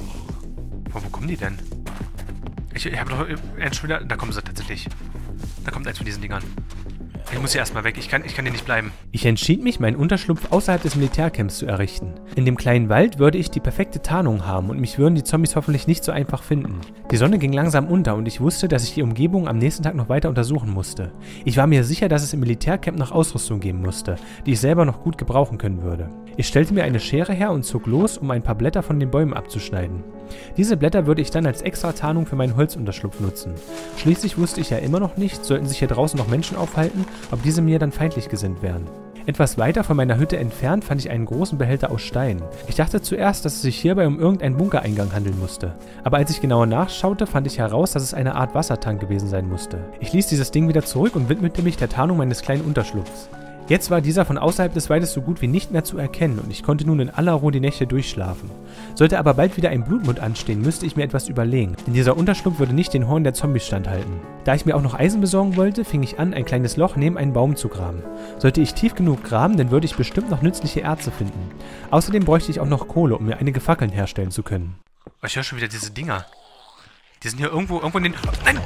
Wo, wo kommen die denn? Ich, ich habe doch eins schon wieder... Da kommen sie tatsächlich. Da kommt eins von diesen Dingern. Ich muss hier erstmal weg. Ich kann, ich kann hier nicht bleiben. Ich entschied mich, meinen Unterschlupf außerhalb des Militärcamps zu errichten. In dem kleinen Wald würde ich die perfekte Tarnung haben und mich würden die Zombies hoffentlich nicht so einfach finden. Die Sonne ging langsam unter und ich wusste, dass ich die Umgebung am nächsten Tag noch weiter untersuchen musste. Ich war mir sicher, dass es im Militärcamp noch Ausrüstung geben musste, die ich selber noch gut gebrauchen können würde. Ich stellte mir eine Schere her und zog los, um ein paar Blätter von den Bäumen abzuschneiden. Diese Blätter würde ich dann als extra Tarnung für meinen Holzunterschlupf nutzen. Schließlich wusste ich ja immer noch nicht, sollten sich hier draußen noch Menschen aufhalten, ob diese mir dann feindlich gesinnt wären. Etwas weiter von meiner Hütte entfernt fand ich einen großen Behälter aus Stein. Ich dachte zuerst, dass es sich hierbei um irgendeinen Bunkereingang handeln musste. Aber als ich genauer nachschaute, fand ich heraus, dass es eine Art Wassertank gewesen sein musste. Ich ließ dieses Ding wieder zurück und widmete mich der Tarnung meines kleinen Unterschlupfs. Jetzt war dieser von außerhalb des Waldes so gut wie nicht mehr zu erkennen und ich konnte nun in aller Ruhe die Nächte durchschlafen. Sollte aber bald wieder ein Blutmond anstehen, müsste ich mir etwas überlegen, denn dieser Unterschlupf würde nicht den Horn der Zombies standhalten. Da ich mir auch noch Eisen besorgen wollte, fing ich an, ein kleines Loch neben einen Baum zu graben. Sollte ich tief genug graben, dann würde ich bestimmt noch nützliche Erze finden. Außerdem bräuchte ich auch noch Kohle, um mir einige Fackeln herstellen zu können. Oh, ich höre schon wieder diese Dinger. Die sind hier irgendwo, irgendwo in den... Oh, nein!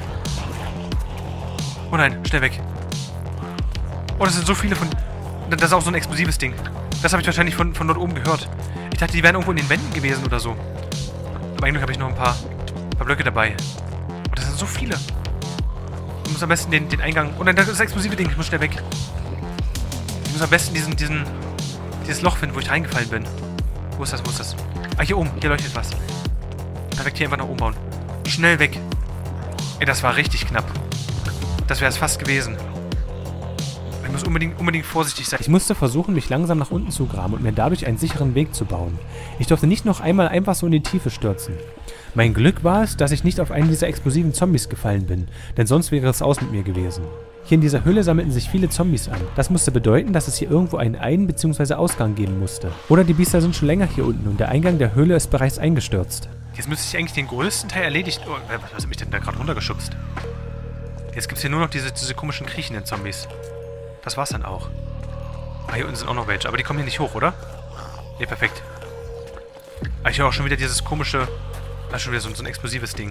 Oh nein, schnell weg. Oh, das sind so viele von... Das ist auch so ein explosives Ding. Das habe ich wahrscheinlich von, von dort oben gehört. Ich dachte, die wären irgendwo in den Wänden gewesen oder so. Aber eigentlich habe ich noch ein paar, paar Blöcke dabei. Oh, das sind so viele. Ich muss am besten den, den Eingang... Oh nein, das ist das explosive Ding. Ich muss schnell weg. Ich muss am besten diesen, diesen, dieses Loch finden, wo ich reingefallen bin. Wo ist das, wo ist das? Ah, hier oben. Hier leuchtet was. Perfekt, hier einfach nach oben bauen. Schnell weg. Ey, das war richtig knapp. Das wäre es fast gewesen. Ich muss unbedingt, unbedingt vorsichtig sein. Ich musste versuchen, mich langsam nach unten zu graben und mir dadurch einen sicheren Weg zu bauen. Ich durfte nicht noch einmal einfach so in die Tiefe stürzen. Mein Glück war es, dass ich nicht auf einen dieser explosiven Zombies gefallen bin, denn sonst wäre es aus mit mir gewesen. Hier in dieser Höhle sammelten sich viele Zombies an. Das musste bedeuten, dass es hier irgendwo einen Ein- bzw. Ausgang geben musste. Oder die Biester sind schon länger hier unten und der Eingang der Höhle ist bereits eingestürzt. Jetzt müsste ich eigentlich den größten Teil erledigt... Oh, was hat mich denn da gerade runtergeschubst? Jetzt gibt es hier nur noch diese, diese komischen kriechenden Zombies. Das war's dann auch. Ah, hier unten sind auch noch welche. Aber die kommen hier nicht hoch, oder? Ne, perfekt. Ah, ich höre auch schon wieder dieses komische... Das ist schon wieder so, so ein explosives Ding.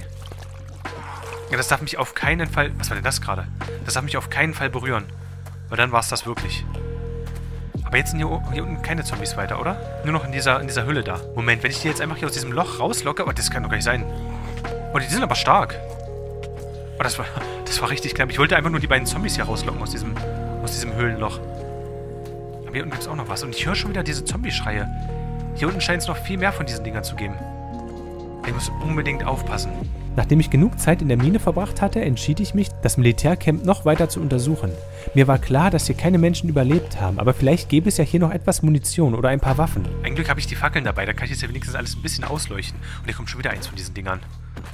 Ja, das darf mich auf keinen Fall... Was war denn das gerade? Das darf mich auf keinen Fall berühren. Weil dann war es das wirklich. Aber jetzt sind hier, hier unten keine Zombies weiter, oder? Nur noch in dieser, in dieser Hülle da. Moment, wenn ich die jetzt einfach hier aus diesem Loch rauslocke... Oh, das kann doch gar nicht sein. Oh, die sind aber stark. Oh, das war, das war richtig knapp. Ich wollte einfach nur die beiden Zombies hier rauslocken aus diesem... Aus diesem Höhlenloch. Aber hier unten gibt es auch noch was. Und ich höre schon wieder diese Zombie-Schreie. Hier unten scheint es noch viel mehr von diesen Dingern zu geben. Ich muss unbedingt aufpassen. Nachdem ich genug Zeit in der Mine verbracht hatte, entschied ich mich, das Militärcamp noch weiter zu untersuchen. Mir war klar, dass hier keine Menschen überlebt haben, aber vielleicht gäbe es ja hier noch etwas Munition oder ein paar Waffen. Ein Glück habe ich die Fackeln dabei, da kann ich jetzt ja wenigstens alles ein bisschen ausleuchten. Und hier kommt schon wieder eins von diesen Dingern.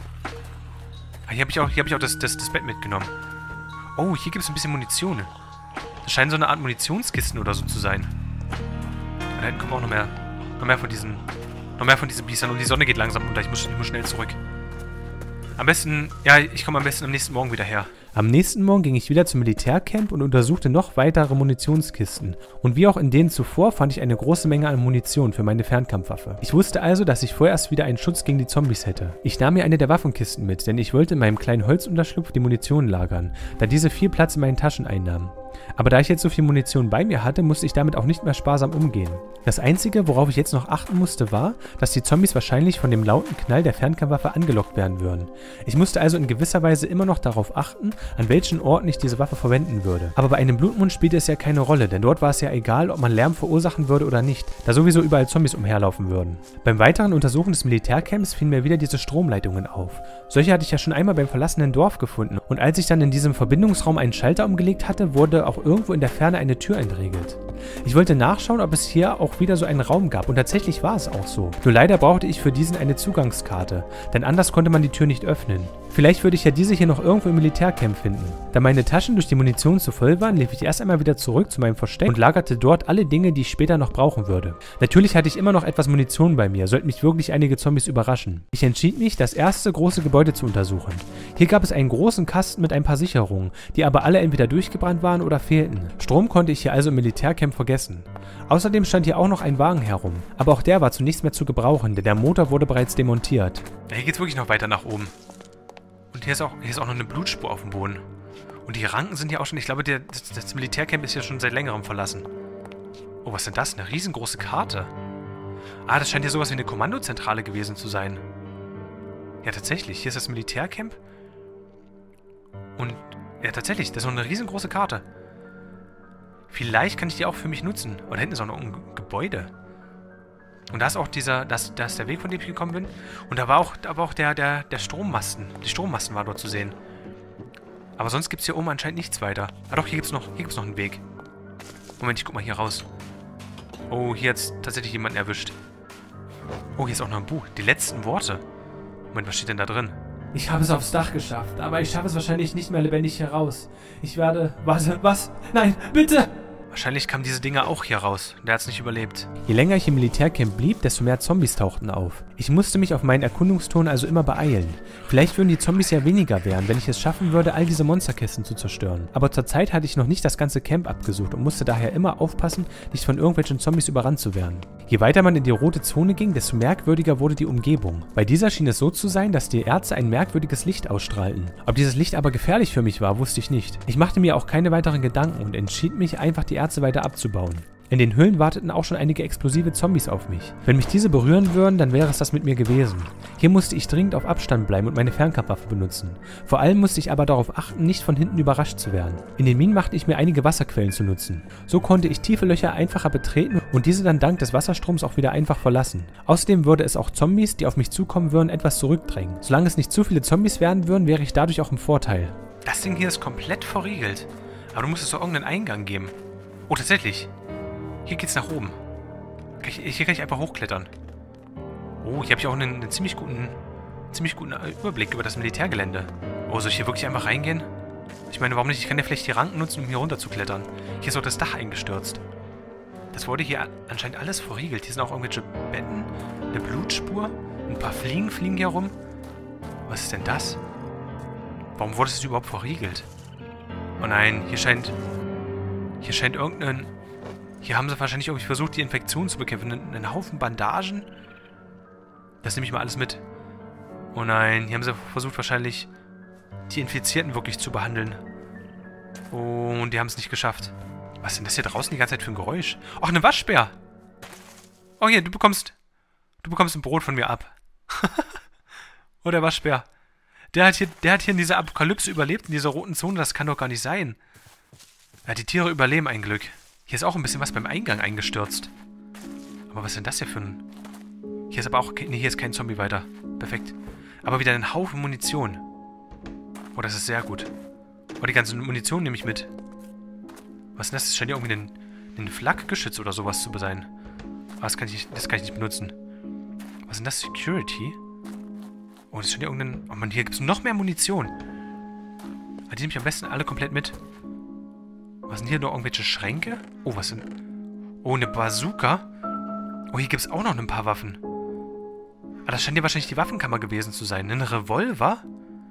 Ah, hier habe ich auch, hier hab ich auch das, das, das Bett mitgenommen. Oh, hier gibt es ein bisschen Munition. Das scheinen so eine Art Munitionskisten oder so zu sein. Da hinten kommen auch noch mehr, noch mehr von diesen, noch mehr von diesen Biestern. Und die Sonne geht langsam unter. Ich muss, ich muss schnell zurück. Am besten, ja, ich komme am besten am nächsten Morgen wieder her. Am nächsten Morgen ging ich wieder zum Militärcamp und untersuchte noch weitere Munitionskisten. Und wie auch in denen zuvor fand ich eine große Menge an Munition für meine Fernkampfwaffe. Ich wusste also, dass ich vorerst wieder einen Schutz gegen die Zombies hätte. Ich nahm mir eine der Waffenkisten mit, denn ich wollte in meinem kleinen Holzunterschlupf die Munition lagern, da diese viel Platz in meinen Taschen einnahmen. Aber da ich jetzt so viel Munition bei mir hatte, musste ich damit auch nicht mehr sparsam umgehen. Das Einzige, worauf ich jetzt noch achten musste, war, dass die Zombies wahrscheinlich von dem lauten Knall der Fernkampfwaffe angelockt werden würden. Ich musste also in gewisser Weise immer noch darauf achten, an welchen Orten ich diese Waffe verwenden würde. Aber bei einem Blutmond spielte es ja keine Rolle, denn dort war es ja egal, ob man Lärm verursachen würde oder nicht, da sowieso überall Zombies umherlaufen würden. Beim weiteren Untersuchen des Militärcamps fielen mir wieder diese Stromleitungen auf. Solche hatte ich ja schon einmal beim verlassenen Dorf gefunden und als ich dann in diesem Verbindungsraum einen Schalter umgelegt hatte, wurde auch irgendwo in der Ferne eine Tür entriegelt. Ich wollte nachschauen, ob es hier auch wieder so einen Raum gab und tatsächlich war es auch so. Nur leider brauchte ich für diesen eine Zugangskarte, denn anders konnte man die Tür nicht öffnen. Vielleicht würde ich ja diese hier noch irgendwo im Militärcamp finden. Da meine Taschen durch die Munition zu voll waren, lief ich erst einmal wieder zurück zu meinem Versteck und lagerte dort alle Dinge, die ich später noch brauchen würde. Natürlich hatte ich immer noch etwas Munition bei mir, sollten mich wirklich einige Zombies überraschen. Ich entschied mich, das erste große Gebäude zu untersuchen. Hier gab es einen großen Kasten mit ein paar Sicherungen, die aber alle entweder durchgebrannt waren oder fehlten. Strom konnte ich hier also im Militärcamp vergessen. Außerdem stand hier auch noch ein Wagen herum, aber auch der war zu nichts mehr zu gebrauchen, denn der Motor wurde bereits demontiert. Ja, hier geht's wirklich noch weiter nach oben. Und hier ist auch, hier ist auch noch eine Blutspur auf dem Boden. Und die Ranken sind ja auch schon, ich glaube, der, das, das Militärcamp ist ja schon seit längerem verlassen. Oh, was ist denn das? Eine riesengroße Karte. Ah, das scheint hier sowas wie eine Kommandozentrale gewesen zu sein. Ja, tatsächlich. Hier ist das Militärcamp. Und, ja, tatsächlich, das ist noch eine riesengroße Karte. Vielleicht kann ich die auch für mich nutzen. Und da hinten ist auch noch ein Gebäude. Und da ist auch dieser, das, da ist der Weg, von dem ich gekommen bin. Und da war auch, da war auch der, der, der Strommasten. Die Strommasten war dort zu sehen. Aber sonst gibt es hier oben anscheinend nichts weiter. Ah doch, hier gibt es noch, hier gibt's noch einen Weg. Moment, ich guck mal hier raus. Oh, hier hat es tatsächlich jemanden erwischt. Oh, hier ist auch noch ein Buch. Die letzten Worte. Moment, was steht denn da drin? Ich habe es aufs Dach geschafft, aber ich schaffe es wahrscheinlich nicht mehr lebendig heraus. Ich werde... Warte, was? Nein, bitte! Wahrscheinlich kamen diese Dinger auch hier raus. Der hat es nicht überlebt. Je länger ich im Militärcamp blieb, desto mehr Zombies tauchten auf. Ich musste mich auf meinen Erkundungston also immer beeilen. Vielleicht würden die Zombies ja weniger werden, wenn ich es schaffen würde, all diese Monsterkisten zu zerstören. Aber zurzeit hatte ich noch nicht das ganze Camp abgesucht und musste daher immer aufpassen, nicht von irgendwelchen Zombies überrannt zu werden. Je weiter man in die rote Zone ging, desto merkwürdiger wurde die Umgebung. Bei dieser schien es so zu sein, dass die Erze ein merkwürdiges Licht ausstrahlten. Ob dieses Licht aber gefährlich für mich war, wusste ich nicht. Ich machte mir auch keine weiteren Gedanken und entschied mich, einfach die Erze weiter abzubauen. In den Höhlen warteten auch schon einige explosive Zombies auf mich. Wenn mich diese berühren würden, dann wäre es das mit mir gewesen. Hier musste ich dringend auf Abstand bleiben und meine Fernkampfwaffe benutzen. Vor allem musste ich aber darauf achten, nicht von hinten überrascht zu werden. In den Minen machte ich mir einige Wasserquellen zu nutzen. So konnte ich tiefe Löcher einfacher betreten und diese dann dank des Wasserstroms auch wieder einfach verlassen. Außerdem würde es auch Zombies, die auf mich zukommen würden, etwas zurückdrängen. Solange es nicht zu viele Zombies werden würden, wäre ich dadurch auch im Vorteil. Das Ding hier ist komplett verriegelt. Aber du musst es doch irgendeinen Eingang geben. Oh, tatsächlich. Hier geht's nach oben. Hier kann ich einfach hochklettern. Oh, hier habe ich auch einen, einen ziemlich guten, ziemlich guten Überblick über das Militärgelände. Oh, soll ich hier wirklich einfach reingehen? Ich meine, warum nicht? Ich kann ja vielleicht die Ranken nutzen, um hier runter zu klettern. Hier ist auch das Dach eingestürzt. Das wurde hier anscheinend alles verriegelt. Hier sind auch irgendwelche Betten, eine Blutspur, ein paar Fliegen fliegen hier rum. Was ist denn das? Warum wurde es überhaupt verriegelt? Oh nein, hier scheint... Hier scheint irgendein... Hier haben sie wahrscheinlich irgendwie versucht, die Infektion zu bekämpfen. Einen, einen Haufen Bandagen. Das nehme ich mal alles mit. Oh nein, hier haben sie versucht wahrscheinlich, die Infizierten wirklich zu behandeln. Oh, und die haben es nicht geschafft. Was ist denn das hier draußen die ganze Zeit für ein Geräusch? Ach, eine Waschbär. Oh, hier, du bekommst... Du bekommst ein Brot von mir ab. Oh, der Waschbär. Der hat, hier, der hat hier in dieser Apokalypse überlebt, in dieser roten Zone. Das kann doch gar nicht sein. Ja, die Tiere überleben ein Glück. Hier ist auch ein bisschen was beim Eingang eingestürzt. Aber was ist denn das hier für ein... Hier ist aber auch... Nee, hier ist kein Zombie weiter. Perfekt. Aber wieder ein Haufen Munition. Oh, das ist sehr gut. Oh, die ganze Munition nehme ich mit. Was ist denn das? Das scheint ja irgendwie ein, ein Flakgeschütz oder sowas zu sein. Aber das kann ich nicht, das kann ich nicht benutzen. Was ist denn das? Security? Oh, das scheint ja irgendein... Oh Mann, hier gibt es noch mehr Munition. Aber die nehme ich am besten alle komplett mit. Was sind hier noch irgendwelche Schränke? Oh, was sind... Oh, eine Bazooka. Oh, hier gibt es auch noch ein paar Waffen. Ah, das scheint ja wahrscheinlich die Waffenkammer gewesen zu sein. Ein Revolver?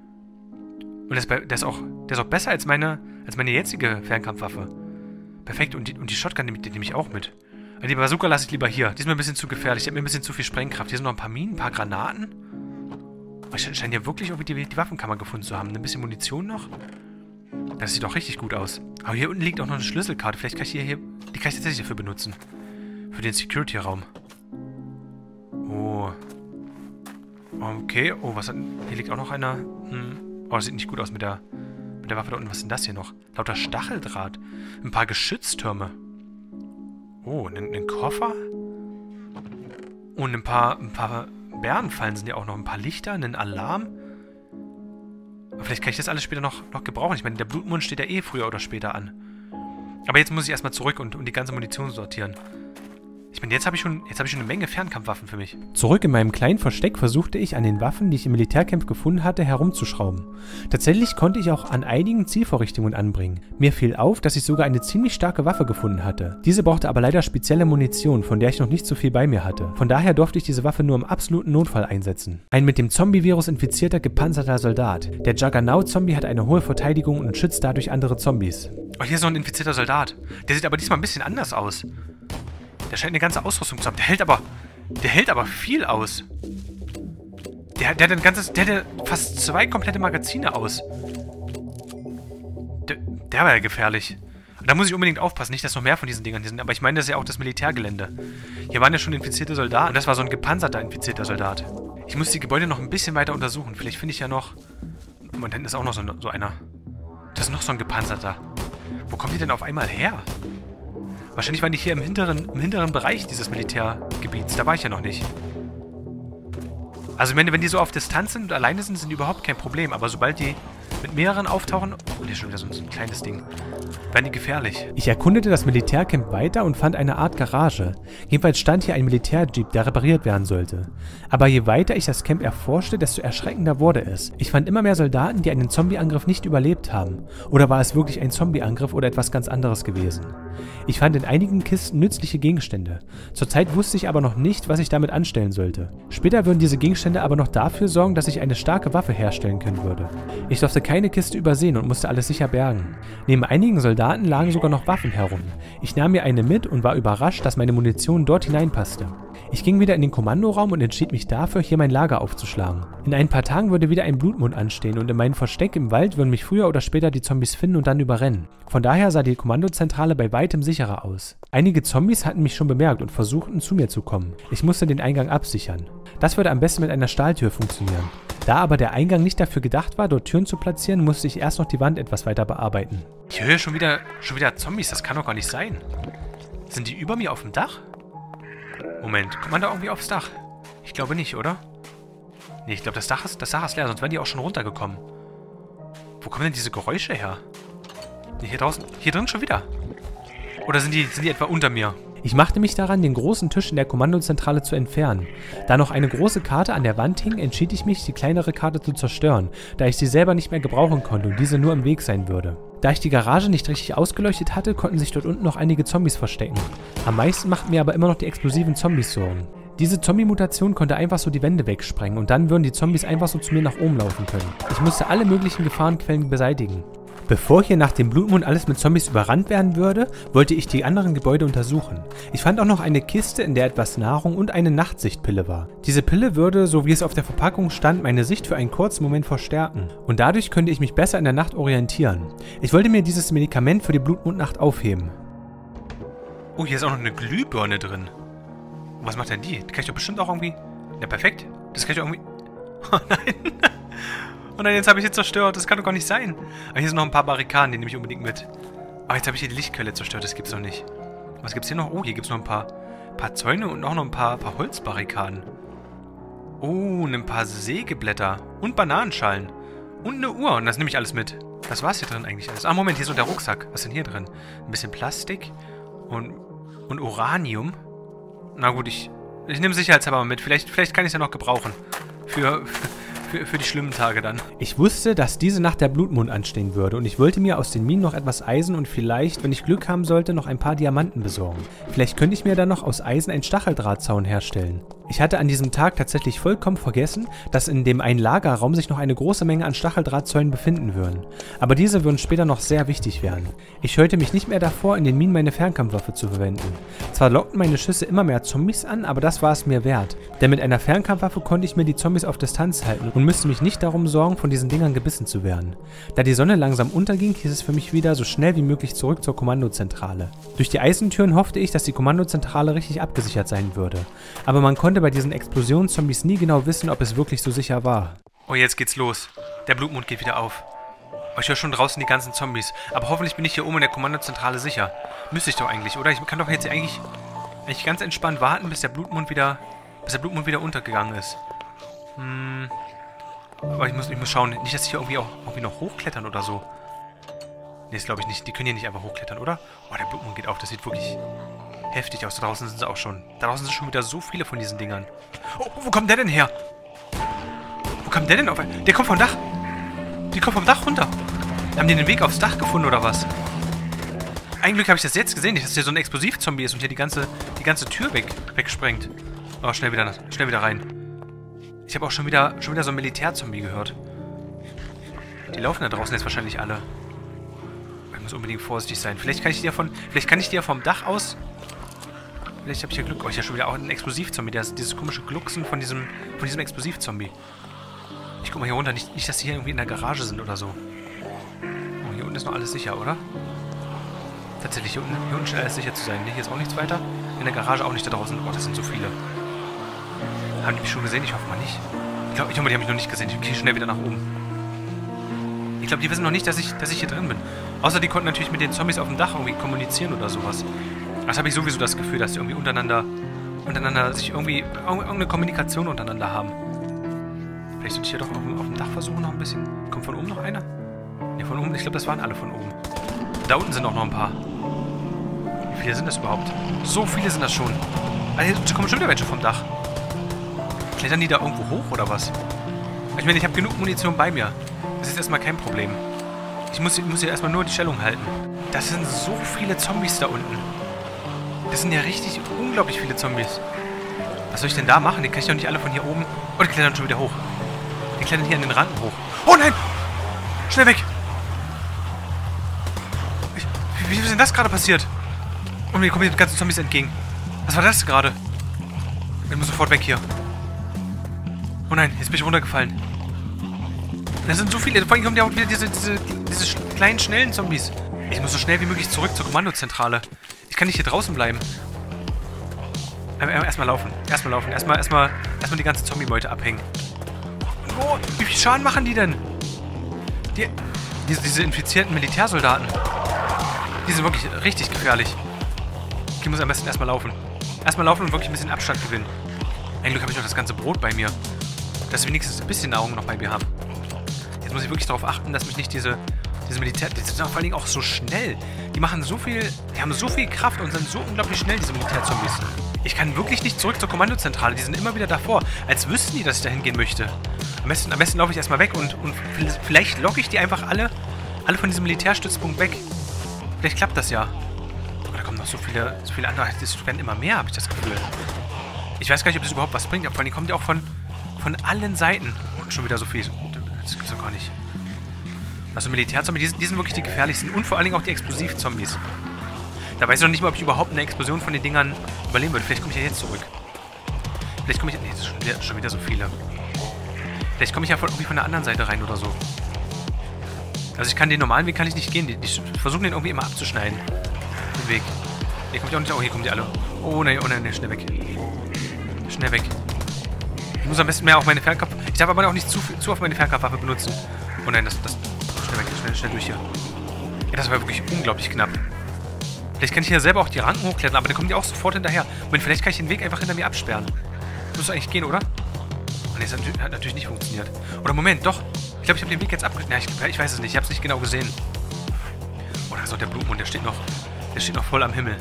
Und der ist, bei, der ist, auch, der ist auch besser als meine, als meine jetzige Fernkampfwaffe. Perfekt. Und die, und die Shotgun nehme nehm ich auch mit. Aber die Bazooka lasse ich lieber hier. Die ist mir ein bisschen zu gefährlich. Die hat mir ein bisschen zu viel Sprengkraft. Hier sind noch ein paar Minen, ein paar Granaten. Oh, ich scheine ja wirklich irgendwie die, die Waffenkammer gefunden zu haben. Ein bisschen Munition noch. Das sieht doch richtig gut aus. Aber hier unten liegt auch noch eine Schlüsselkarte. Vielleicht kann ich hier, hier die kann ich tatsächlich dafür benutzen. Für den Security-Raum. Oh. Okay. Oh, was hat... Hier liegt auch noch einer. Hm. Oh, das sieht nicht gut aus mit der, mit der Waffe da unten. Was ist denn das hier noch? Lauter Stacheldraht. Ein paar Geschütztürme. Oh, ein, ein Koffer. Und ein paar, ein paar Bärenfallen sind ja auch noch. Ein paar Lichter, ein Alarm. Aber vielleicht kann ich das alles später noch, noch gebrauchen. Ich meine, der Blutmond steht ja eh früher oder später an. Aber jetzt muss ich erstmal zurück und, und die ganze Munition sortieren. Ich meine, jetzt habe ich, schon, jetzt hab ich schon eine Menge Fernkampfwaffen für mich. Zurück in meinem kleinen Versteck versuchte ich, an den Waffen, die ich im Militärcamp gefunden hatte, herumzuschrauben. Tatsächlich konnte ich auch an einigen Zielvorrichtungen anbringen. Mir fiel auf, dass ich sogar eine ziemlich starke Waffe gefunden hatte. Diese brauchte aber leider spezielle Munition, von der ich noch nicht so viel bei mir hatte. Von daher durfte ich diese Waffe nur im absoluten Notfall einsetzen. Ein mit dem Zombie-Virus infizierter, gepanzerter Soldat. Der Juggernaut-Zombie hat eine hohe Verteidigung und schützt dadurch andere Zombies. Oh, hier ist noch ein infizierter Soldat. Der sieht aber diesmal ein bisschen anders aus. Der scheint eine ganze Ausrüstung zu haben. Der hält aber... Der hält aber viel aus. Der, der hat ein ganzes... Der hat fast zwei komplette Magazine aus. Der, der war ja gefährlich. Da muss ich unbedingt aufpassen. Nicht, dass noch mehr von diesen Dingern hier sind. Aber ich meine, das ist ja auch das Militärgelände. Hier waren ja schon infizierte Soldaten. Und das war so ein gepanzerter infizierter Soldat. Ich muss die Gebäude noch ein bisschen weiter untersuchen. Vielleicht finde ich ja noch... Und da hinten ist auch noch so, so einer. Das ist noch so ein gepanzerter. Wo kommen die denn auf einmal her? Wahrscheinlich waren die hier im hinteren, im hinteren Bereich dieses Militärgebiets. Da war ich ja noch nicht. Also ich meine, wenn die so auf Distanz sind und alleine sind, sind die überhaupt kein Problem. Aber sobald die mit mehreren auftauchen... Oh, hier ist schon wieder so ein, so ein kleines Ding. Werden die gefährlich. Ich erkundete das Militärcamp weiter und fand eine Art Garage. Jedenfalls stand hier ein Militärjeep, der repariert werden sollte. Aber je weiter ich das Camp erforschte, desto erschreckender wurde es. Ich fand immer mehr Soldaten, die einen Zombieangriff nicht überlebt haben. Oder war es wirklich ein Zombieangriff oder etwas ganz anderes gewesen? Ich fand in einigen Kisten nützliche Gegenstände. Zurzeit wusste ich aber noch nicht, was ich damit anstellen sollte. Später würden diese Gegenstände aber noch dafür sorgen, dass ich eine starke Waffe herstellen können würde. Ich durfte keine Kiste übersehen und musste alles sicher bergen. Neben einigen Soldaten lagen sogar noch Waffen herum. Ich nahm mir eine mit und war überrascht, dass meine Munition dort hineinpasste. Ich ging wieder in den Kommandoraum und entschied mich dafür, hier mein Lager aufzuschlagen. In ein paar Tagen würde wieder ein Blutmond anstehen und in meinem Versteck im Wald würden mich früher oder später die Zombies finden und dann überrennen. Von daher sah die Kommandozentrale bei weitem sicherer aus. Einige Zombies hatten mich schon bemerkt und versuchten, zu mir zu kommen. Ich musste den Eingang absichern. Das würde am besten mit einer Stahltür funktionieren. Da aber der Eingang nicht dafür gedacht war, dort Türen zu platzieren, musste ich erst noch die Wand etwas weiter bearbeiten. Ich höre schon wieder, schon wieder Zombies, das kann doch gar nicht sein. Sind die über mir auf dem Dach? Moment, kommt man da irgendwie aufs Dach? Ich glaube nicht, oder? Nee, ich glaube, das Dach ist, das Dach ist leer, sonst wären die auch schon runtergekommen. Wo kommen denn diese Geräusche her? Nee, hier draußen, hier drin schon wieder. Oder sind die, sind die etwa unter mir? Ich machte mich daran, den großen Tisch in der Kommandozentrale zu entfernen. Da noch eine große Karte an der Wand hing, entschied ich mich, die kleinere Karte zu zerstören, da ich sie selber nicht mehr gebrauchen konnte und diese nur im Weg sein würde. Da ich die Garage nicht richtig ausgeleuchtet hatte, konnten sich dort unten noch einige Zombies verstecken. Am meisten machten mir aber immer noch die explosiven Zombies Sorgen. Diese Zombie-Mutation konnte einfach so die Wände wegsprengen und dann würden die Zombies einfach so zu mir nach oben laufen können. Ich musste alle möglichen Gefahrenquellen beseitigen. Bevor hier nach dem Blutmond alles mit Zombies überrannt werden würde, wollte ich die anderen Gebäude untersuchen. Ich fand auch noch eine Kiste, in der etwas Nahrung und eine Nachtsichtpille war. Diese Pille würde, so wie es auf der Verpackung stand, meine Sicht für einen kurzen Moment verstärken. Und dadurch könnte ich mich besser in der Nacht orientieren. Ich wollte mir dieses Medikament für die Blutmondnacht aufheben. Oh, hier ist auch noch eine Glühbirne drin. Was macht denn die? Die kann ich doch bestimmt auch irgendwie... Ja, perfekt. Das kann ich doch irgendwie... Oh nein. Oh nein, jetzt habe ich sie zerstört. Das kann doch gar nicht sein. Aber hier sind noch ein paar Barrikaden, die nehme ich unbedingt mit. Aber jetzt habe ich hier die Lichtquelle zerstört. Das gibt's doch nicht. Was gibt's hier noch? Oh, hier gibt es noch ein paar, paar Zäune und auch noch ein paar, paar Holzbarrikaden. Oh, und ein paar Sägeblätter. Und Bananenschalen. Und eine Uhr. Und das nehme ich alles mit. Was war es hier drin eigentlich alles? Ah, Moment, hier ist noch der Rucksack. Was ist denn hier drin? Ein bisschen Plastik und, und Uranium. Na gut, ich, ich nehme sicherheitshalber mal mit. Vielleicht, vielleicht kann ich es ja noch gebrauchen. Für... für Für, für die schlimmen Tage dann. Ich wusste, dass diese Nacht der Blutmond anstehen würde und ich wollte mir aus den Minen noch etwas Eisen und vielleicht, wenn ich Glück haben sollte, noch ein paar Diamanten besorgen. Vielleicht könnte ich mir dann noch aus Eisen einen Stacheldrahtzaun herstellen. Ich hatte an diesem Tag tatsächlich vollkommen vergessen, dass in dem einen Lagerraum sich noch eine große Menge an Stacheldrahtzäunen befinden würden. Aber diese würden später noch sehr wichtig werden. Ich scheute mich nicht mehr davor, in den Minen meine Fernkampfwaffe zu verwenden. Zwar lockten meine Schüsse immer mehr Zombies an, aber das war es mir wert. Denn mit einer Fernkampfwaffe konnte ich mir die Zombies auf Distanz halten und müsste mich nicht darum sorgen, von diesen Dingern gebissen zu werden. Da die Sonne langsam unterging, hieß es für mich wieder, so schnell wie möglich zurück zur Kommandozentrale. Durch die Eisentüren hoffte ich, dass die Kommandozentrale richtig abgesichert sein würde. Aber man konnte bei diesen Explosionszombies nie genau wissen, ob es wirklich so sicher war. Oh, jetzt geht's los. Der Blutmond geht wieder auf. Oh, ich höre schon draußen die ganzen Zombies. Aber hoffentlich bin ich hier oben in der Kommandozentrale sicher. Müsste ich doch eigentlich, oder? Ich kann doch jetzt eigentlich, eigentlich ganz entspannt warten, bis der Blutmond wieder, bis der Blutmond wieder untergegangen ist. Hm. Aber ich muss, ich muss schauen. Nicht, dass sie hier irgendwie auch irgendwie noch hochklettern oder so. Nee, das glaube ich nicht. Die können hier nicht einfach hochklettern, oder? Oh, der Blutmond geht auf. Das sieht wirklich heftig aus. Da draußen sind sie auch schon. Da draußen sind schon wieder so viele von diesen Dingern. Oh, wo kommt der denn her? Wo kommt der denn auf? Der kommt vom Dach. Die kommt vom Dach runter. Haben die den Weg aufs Dach gefunden, oder was? Ein Glück habe ich das jetzt gesehen. Nicht, dass hier so ein Explosivzombie ist und hier die ganze, die ganze Tür weg, wegsprengt. Oh, schnell wieder, schnell wieder rein. Ich habe auch schon wieder, schon wieder so ein Militärzombie gehört. Die laufen da draußen jetzt wahrscheinlich alle. Ich muss unbedingt vorsichtig sein. Vielleicht kann ich die ja von, vielleicht kann ich die ja vom Dach aus... Vielleicht habe ich ja Glück. Oh, ich habe schon wieder auch einen Explosivzombie. Das ist dieses komische Glucksen von diesem, von diesem Explosivzombie. Ich guck mal hier runter. Nicht, nicht, dass die hier irgendwie in der Garage sind oder so. Oh, hier unten ist noch alles sicher, oder? Tatsächlich, hier unten, hier unten scheint alles sicher zu sein. Hier ist auch nichts weiter. In der Garage auch nicht da draußen. Oh, das sind so viele. Haben die mich schon gesehen? Ich hoffe mal nicht. Ich glaube, ich hoffe, die haben mich noch nicht gesehen. Ich gehe schnell wieder nach oben. Ich glaube, die wissen noch nicht, dass ich, dass ich hier drin bin. Außer die konnten natürlich mit den Zombies auf dem Dach irgendwie kommunizieren oder sowas. Das habe ich sowieso das Gefühl, dass die irgendwie untereinander, untereinander sich irgendwie, irgendeine Kommunikation untereinander haben. Vielleicht sollte ich hier doch auf dem, auf dem Dach versuchen noch ein bisschen. Kommt von oben noch einer? Ne, von oben, ich glaube, das waren alle von oben. Da unten sind auch noch ein paar. Wie viele sind das überhaupt? So viele sind das schon. Also hier kommen schon wieder welche vom Dach. Klettern die da irgendwo hoch oder was? Ich meine, ich habe genug Munition bei mir. Das ist erstmal kein Problem. Ich muss, ich muss hier erstmal nur die Stellung halten. Das sind so viele Zombies da unten. Das sind ja richtig unglaublich viele Zombies. Was soll ich denn da machen? Die kann ich doch nicht alle von hier oben... Oh, die klettern schon wieder hoch. Die klettern hier an den Randen hoch. Oh nein! Schnell weg! Ich, wie, wie ist denn das gerade passiert? Und mir kommen die ganzen Zombies entgegen. Was war das gerade? Ich muss sofort weg hier. Oh nein, jetzt bin ich runtergefallen. Das sind so viele. Vor allem kommen ja auch wieder diese, diese, diese kleinen, schnellen Zombies. Ich muss so schnell wie möglich zurück zur Kommandozentrale. Ich kann nicht hier draußen bleiben. Erstmal laufen. Erstmal laufen. Erstmal, erstmal, erstmal die ganze Zombie-Meute abhängen. Oh, wie viel Schaden machen die denn? Die, diese, diese infizierten Militärsoldaten. Die sind wirklich richtig gefährlich. Ich muss am besten erstmal laufen. Erstmal laufen und wirklich ein bisschen Abstand gewinnen. Ein Glück habe ich noch das ganze Brot bei mir. Dass ich wenigstens ein bisschen Nahrung noch bei mir habe. Jetzt muss ich wirklich darauf achten, dass mich nicht diese... Diese Militär... Die sind vor allen Dingen auch so schnell. Die machen so viel... Die haben so viel Kraft und sind so unglaublich schnell, diese Militärzombies. Ich kann wirklich nicht zurück zur Kommandozentrale. Die sind immer wieder davor. Als wüssten die, dass ich da hingehen möchte. Am besten, am besten laufe ich erstmal weg und, und vielleicht locke ich die einfach alle, alle von diesem Militärstützpunkt weg. Vielleicht klappt das ja. Oh, da kommen noch so viele, so viele andere. Das werden immer mehr, habe ich das Gefühl. Ich weiß gar nicht, ob das überhaupt was bringt. Aber vor allem kommen die auch von, von allen Seiten. Und schon wieder so viel. Das gibt's doch gar nicht. Also Militärzombies, die, die sind wirklich die gefährlichsten. Und vor allen Dingen auch die Explosivzombies. Da weiß ich noch nicht mal, ob ich überhaupt eine Explosion von den Dingern überleben würde. Vielleicht komme ich ja jetzt zurück. Vielleicht komme ich... Nee, das sind schon wieder, schon wieder so viele. Vielleicht komme ich ja von, irgendwie von der anderen Seite rein oder so. Also ich kann den normalen Weg kann ich nicht gehen. Die, die versuchen den irgendwie immer abzuschneiden. Den Weg. Hier kommt die auch nicht... Oh, hier kommen die alle. Oh, nein, oh, nein, nee, schnell weg. Schnell weg. Ich muss am besten mehr auf meine Fernkampf... Ich darf aber auch nicht zu, zu auf meine Fernkampfwaffe benutzen. Oh nein, das... das schnell weg, schnell, schnell durch hier. Ja, das war wirklich unglaublich knapp. Vielleicht kann ich hier selber auch die Ranken hochklettern, aber dann kommen die auch sofort hinterher. Moment, vielleicht kann ich den Weg einfach hinter mir absperren. Müsste eigentlich gehen, oder? Oh, nee, das hat, hat natürlich nicht funktioniert. Oder Moment, doch. Ich glaube, ich habe den Weg jetzt abgeschnitten. Ja, ich, ich weiß es nicht. Ich habe es nicht genau gesehen. Oh, da ist noch der Blutmond. Der steht noch, der steht noch voll am Himmel.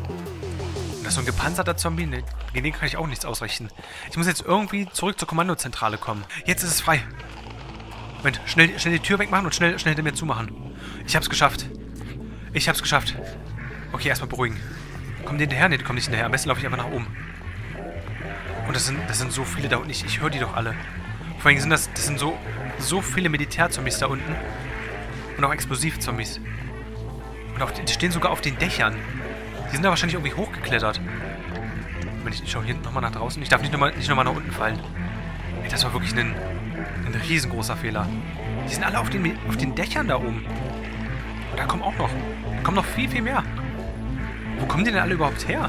Und das ist so ein gepanzerter Zombie. Nee, gegen den kann ich auch nichts ausrichten. Ich muss jetzt irgendwie zurück zur Kommandozentrale kommen. Jetzt ist es frei. Moment, schnell, schnell die Tür wegmachen und schnell, schnell hinter mir zumachen. Ich habe es geschafft. Ich habe es geschafft. Okay, erstmal beruhigen. Kommen die hinterher? Ne, die kommen nicht hinterher. Am besten laufe ich einfach nach oben. Und das sind, das sind so viele da unten. Ich, ich höre die doch alle. Vor allem sind das, das sind so, so viele Militärzombies da unten. Und auch Explosivzombies. Und auf, die stehen sogar auf den Dächern. Die sind da wahrscheinlich irgendwie hochgeklettert. Wenn ich, ich schaue hier nochmal nach draußen. Ich darf nicht nochmal nicht noch mal nach unten fallen. Ey, das war wirklich ein, ein riesengroßer Fehler. Die sind alle auf den, auf den Dächern da oben. Und da kommen auch noch. Da kommen noch viel, viel mehr. Wo kommen die denn alle überhaupt her?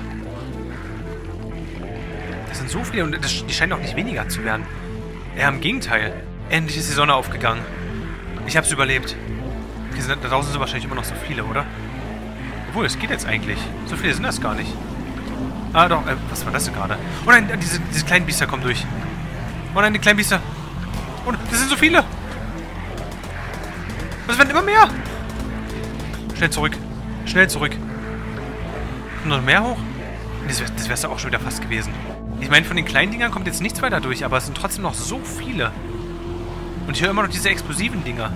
Das sind so viele und das, die scheinen auch nicht weniger zu werden. Eher im Gegenteil. Endlich ist die Sonne aufgegangen. Ich hab's überlebt. Die sind, da draußen sind wahrscheinlich immer noch so viele, oder? Obwohl, es geht jetzt eigentlich. So viele sind das gar nicht. Ah, doch. Äh, was war das denn gerade? Oh nein, diese, diese kleinen Biester kommen durch. Oh nein, die kleinen Biester. Oh, das sind so viele. Das werden immer mehr. Schnell zurück. Schnell zurück. Kommt noch mehr hoch? Das wäre das wär's auch schon wieder fast gewesen. Ich meine, von den kleinen Dingern kommt jetzt nichts weiter durch, aber es sind trotzdem noch so viele. Und ich höre immer noch diese explosiven Dinger.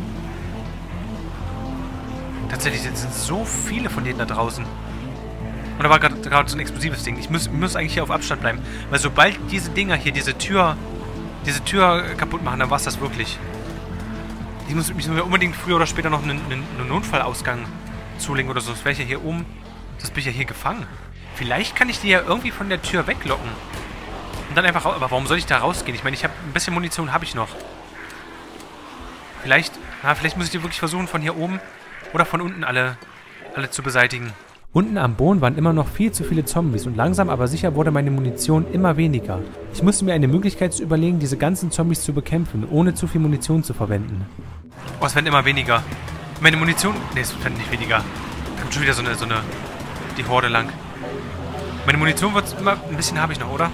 Tatsächlich, jetzt sind so viele von denen da draußen. Und da war gerade so ein explosives Ding. Ich muss, muss eigentlich hier auf Abstand bleiben. Weil sobald diese Dinger hier, diese Tür, diese Tür kaputt machen, dann war es das wirklich. Ich muss, ich muss mir unbedingt früher oder später noch einen, einen, einen Notfallausgang zulegen oder so. Sonst wäre ich ja hier oben. Sonst bin ich ja hier gefangen. Vielleicht kann ich die ja irgendwie von der Tür weglocken. Und dann einfach raus. Aber warum soll ich da rausgehen? Ich meine, ich habe ein bisschen Munition habe ich noch. Vielleicht, na, vielleicht muss ich die wirklich versuchen, von hier oben oder von unten alle, alle zu beseitigen. Unten am Boden waren immer noch viel zu viele Zombies und langsam aber sicher wurde meine Munition immer weniger. Ich musste mir eine Möglichkeit zu überlegen, diese ganzen Zombies zu bekämpfen, ohne zu viel Munition zu verwenden. Oh, es werden immer weniger. Meine Munition... Ne, es werden nicht weniger. Da kommt schon wieder so eine, so eine... die Horde lang. Meine Munition wird immer... Ein bisschen habe ich noch, oder?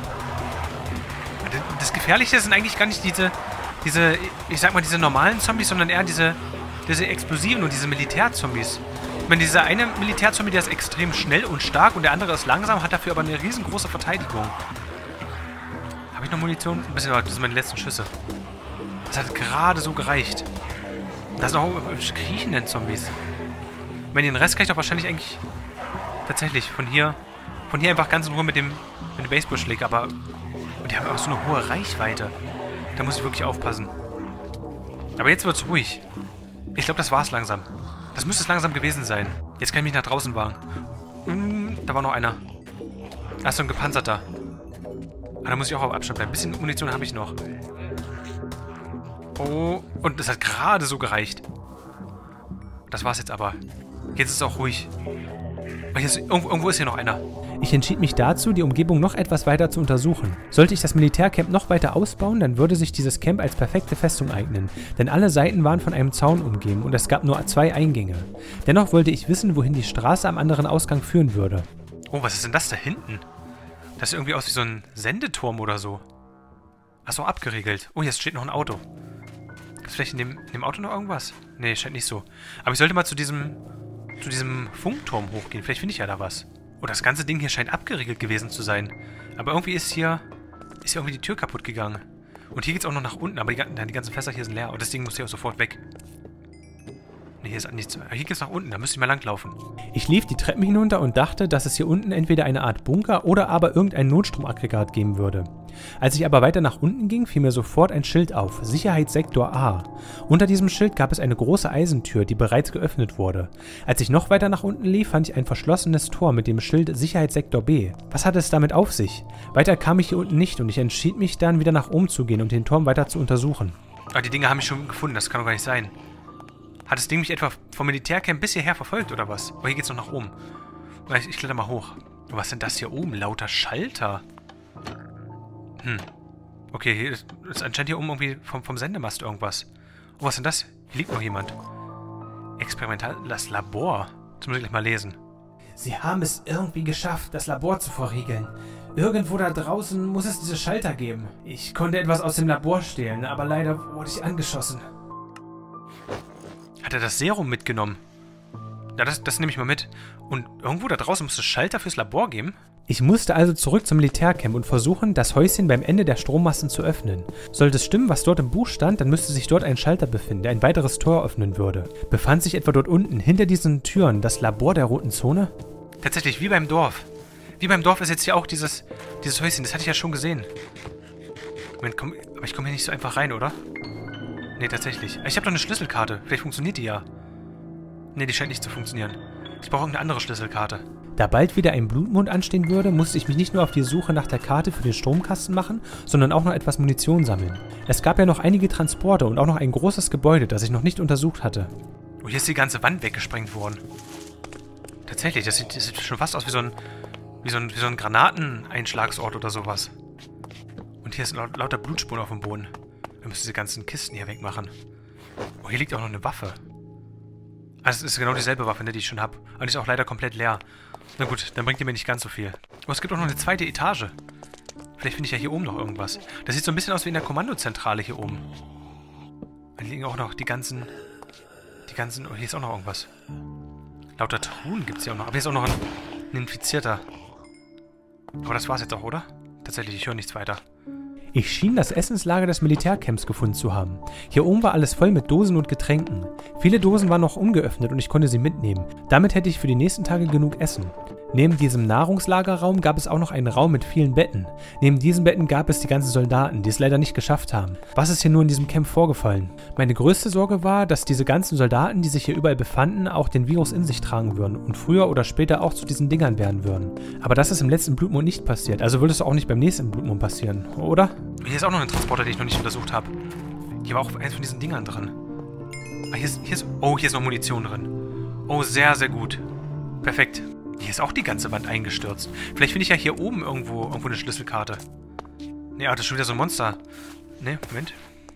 Das Gefährliche sind eigentlich gar nicht diese... Diese... Ich sag mal, diese normalen Zombies, sondern eher diese... Diese explosiven und diese Militärzombies. Ich meine, dieser eine Militärzombie, der ist extrem schnell und stark und der andere ist langsam, hat dafür aber eine riesengroße Verteidigung. Habe ich noch Munition? Ein bisschen, das sind meine letzten Schüsse. Das hat gerade so gereicht. Da sind auch kriechende Zombies. Ich meine, den Rest kann ich doch wahrscheinlich eigentlich tatsächlich von hier von hier einfach ganz in Ruhe mit dem, mit dem Baseballschläger, aber und die haben auch so eine hohe Reichweite. Da muss ich wirklich aufpassen. Aber jetzt wird's ruhig. Ich glaube, das war's langsam. Das müsste es langsam gewesen sein. Jetzt kann ich mich nach draußen wagen. Mm, da war noch einer. Da ist so ein gepanzerter. Ah, da muss ich auch auf Abstand bleiben. Ein bisschen Munition habe ich noch. Oh, und das hat gerade so gereicht. Das war's jetzt aber. Jetzt ist es auch ruhig. Oh, hier ist, irgendwo, irgendwo ist hier noch einer. Ich entschied mich dazu, die Umgebung noch etwas weiter zu untersuchen. Sollte ich das Militärcamp noch weiter ausbauen, dann würde sich dieses Camp als perfekte Festung eignen, denn alle Seiten waren von einem Zaun umgeben und es gab nur zwei Eingänge. Dennoch wollte ich wissen, wohin die Straße am anderen Ausgang führen würde. Oh, was ist denn das da hinten? Das sieht irgendwie aus wie so ein Sendeturm oder so. Achso, abgeriegelt. Oh, hier steht noch ein Auto. Gibt es vielleicht in dem, in dem Auto noch irgendwas? Nee, scheint nicht so. Aber ich sollte mal zu diesem, zu diesem Funkturm hochgehen. Vielleicht finde ich ja da was. Oh, das ganze Ding hier scheint abgeriegelt gewesen zu sein. Aber irgendwie ist hier, ist hier irgendwie die Tür kaputt gegangen. Und hier geht es auch noch nach unten, aber die, die ganzen Fässer hier sind leer. Und das Ding muss hier auch sofort weg. Ne, hier ist nichts. Hier geht es nach unten, da müsste ich mal langlaufen. Ich lief die Treppen hinunter und dachte, dass es hier unten entweder eine Art Bunker oder aber irgendein Notstromaggregat geben würde. Als ich aber weiter nach unten ging, fiel mir sofort ein Schild auf, Sicherheitssektor A. Unter diesem Schild gab es eine große Eisentür, die bereits geöffnet wurde. Als ich noch weiter nach unten lief, fand ich ein verschlossenes Tor mit dem Schild Sicherheitssektor B. Was hatte es damit auf sich? Weiter kam ich hier unten nicht und ich entschied mich dann wieder nach oben zu gehen und den Turm weiter zu untersuchen. Ah, die Dinge haben mich schon gefunden, das kann doch gar nicht sein. Hat das Ding mich etwa vom Militärcamp bis hierher verfolgt, oder was? Oh, hier geht's noch nach oben. Ich, ich kletter mal hoch. Oh, was ist denn das hier oben? Lauter Schalter. Hm. Okay, hier ist, ist anscheinend hier oben irgendwie vom, vom Sendemast irgendwas. Oh, was ist denn das? Hier liegt noch jemand. Experimental... Das Labor. Das muss ich gleich mal lesen. Sie haben es irgendwie geschafft, das Labor zu verriegeln. Irgendwo da draußen muss es diese Schalter geben. Ich konnte etwas aus dem Labor stehlen, aber leider wurde ich angeschossen. Hat er das Serum mitgenommen? Ja, das, das nehme ich mal mit. Und irgendwo da draußen muss es Schalter fürs Labor geben? Ich musste also zurück zum Militärcamp und versuchen, das Häuschen beim Ende der Strommasten zu öffnen. Sollte es stimmen, was dort im Buch stand, dann müsste sich dort ein Schalter befinden, der ein weiteres Tor öffnen würde. Befand sich etwa dort unten, hinter diesen Türen, das Labor der roten Zone? Tatsächlich, wie beim Dorf. Wie beim Dorf ist jetzt hier auch dieses, dieses Häuschen. Das hatte ich ja schon gesehen. Moment, komm, aber ich komme hier nicht so einfach rein, oder? Nee, tatsächlich. Ich habe doch eine Schlüsselkarte. Vielleicht funktioniert die ja. Nee, die scheint nicht zu funktionieren. Ich brauche irgendeine andere Schlüsselkarte. Da bald wieder ein Blutmond anstehen würde, musste ich mich nicht nur auf die Suche nach der Karte für den Stromkasten machen, sondern auch noch etwas Munition sammeln. Es gab ja noch einige Transporte und auch noch ein großes Gebäude, das ich noch nicht untersucht hatte. Oh, hier ist die ganze Wand weggesprengt worden. Tatsächlich, das sieht, das sieht schon fast aus wie so ein, wie so ein, wie so ein Granateneinschlagsort oder sowas. Und hier sind laut, lauter Blutspuren auf dem Boden. Wir müssen diese ganzen Kisten hier wegmachen. Oh, hier liegt auch noch eine Waffe. Also es ist genau dieselbe Waffe, ne, die ich schon habe. Und die ist auch leider komplett leer. Na gut, dann bringt die mir nicht ganz so viel. Oh, es gibt auch noch eine zweite Etage. Vielleicht finde ich ja hier oben noch irgendwas. Das sieht so ein bisschen aus wie in der Kommandozentrale hier oben. Da liegen auch noch die ganzen... Die ganzen... Oh, hier ist auch noch irgendwas. Lauter Truhen gibt es hier auch noch. Aber hier ist auch noch ein, ein Infizierter. Aber das war's jetzt auch, oder? Tatsächlich, ich höre nichts weiter. Ich schien das Essenslager des Militärcamps gefunden zu haben. Hier oben war alles voll mit Dosen und Getränken. Viele Dosen waren noch ungeöffnet und ich konnte sie mitnehmen. Damit hätte ich für die nächsten Tage genug Essen. Neben diesem Nahrungslagerraum gab es auch noch einen Raum mit vielen Betten. Neben diesen Betten gab es die ganzen Soldaten, die es leider nicht geschafft haben. Was ist hier nur in diesem Camp vorgefallen? Meine größte Sorge war, dass diese ganzen Soldaten, die sich hier überall befanden, auch den Virus in sich tragen würden und früher oder später auch zu diesen Dingern werden würden. Aber das ist im letzten Blutmond nicht passiert, also würde es auch nicht beim nächsten Blutmond passieren, oder? Hier ist auch noch ein Transporter, den ich noch nicht untersucht habe. Hier war auch eins von diesen Dingern drin. Ah, hier ist, hier ist... Oh, hier ist noch Munition drin. Oh, sehr, sehr gut. Perfekt. Hier ist auch die ganze Wand eingestürzt. Vielleicht finde ich ja hier oben irgendwo, irgendwo eine Schlüsselkarte. Ne, ah, das ist schon wieder so ein Monster. Ne, Moment.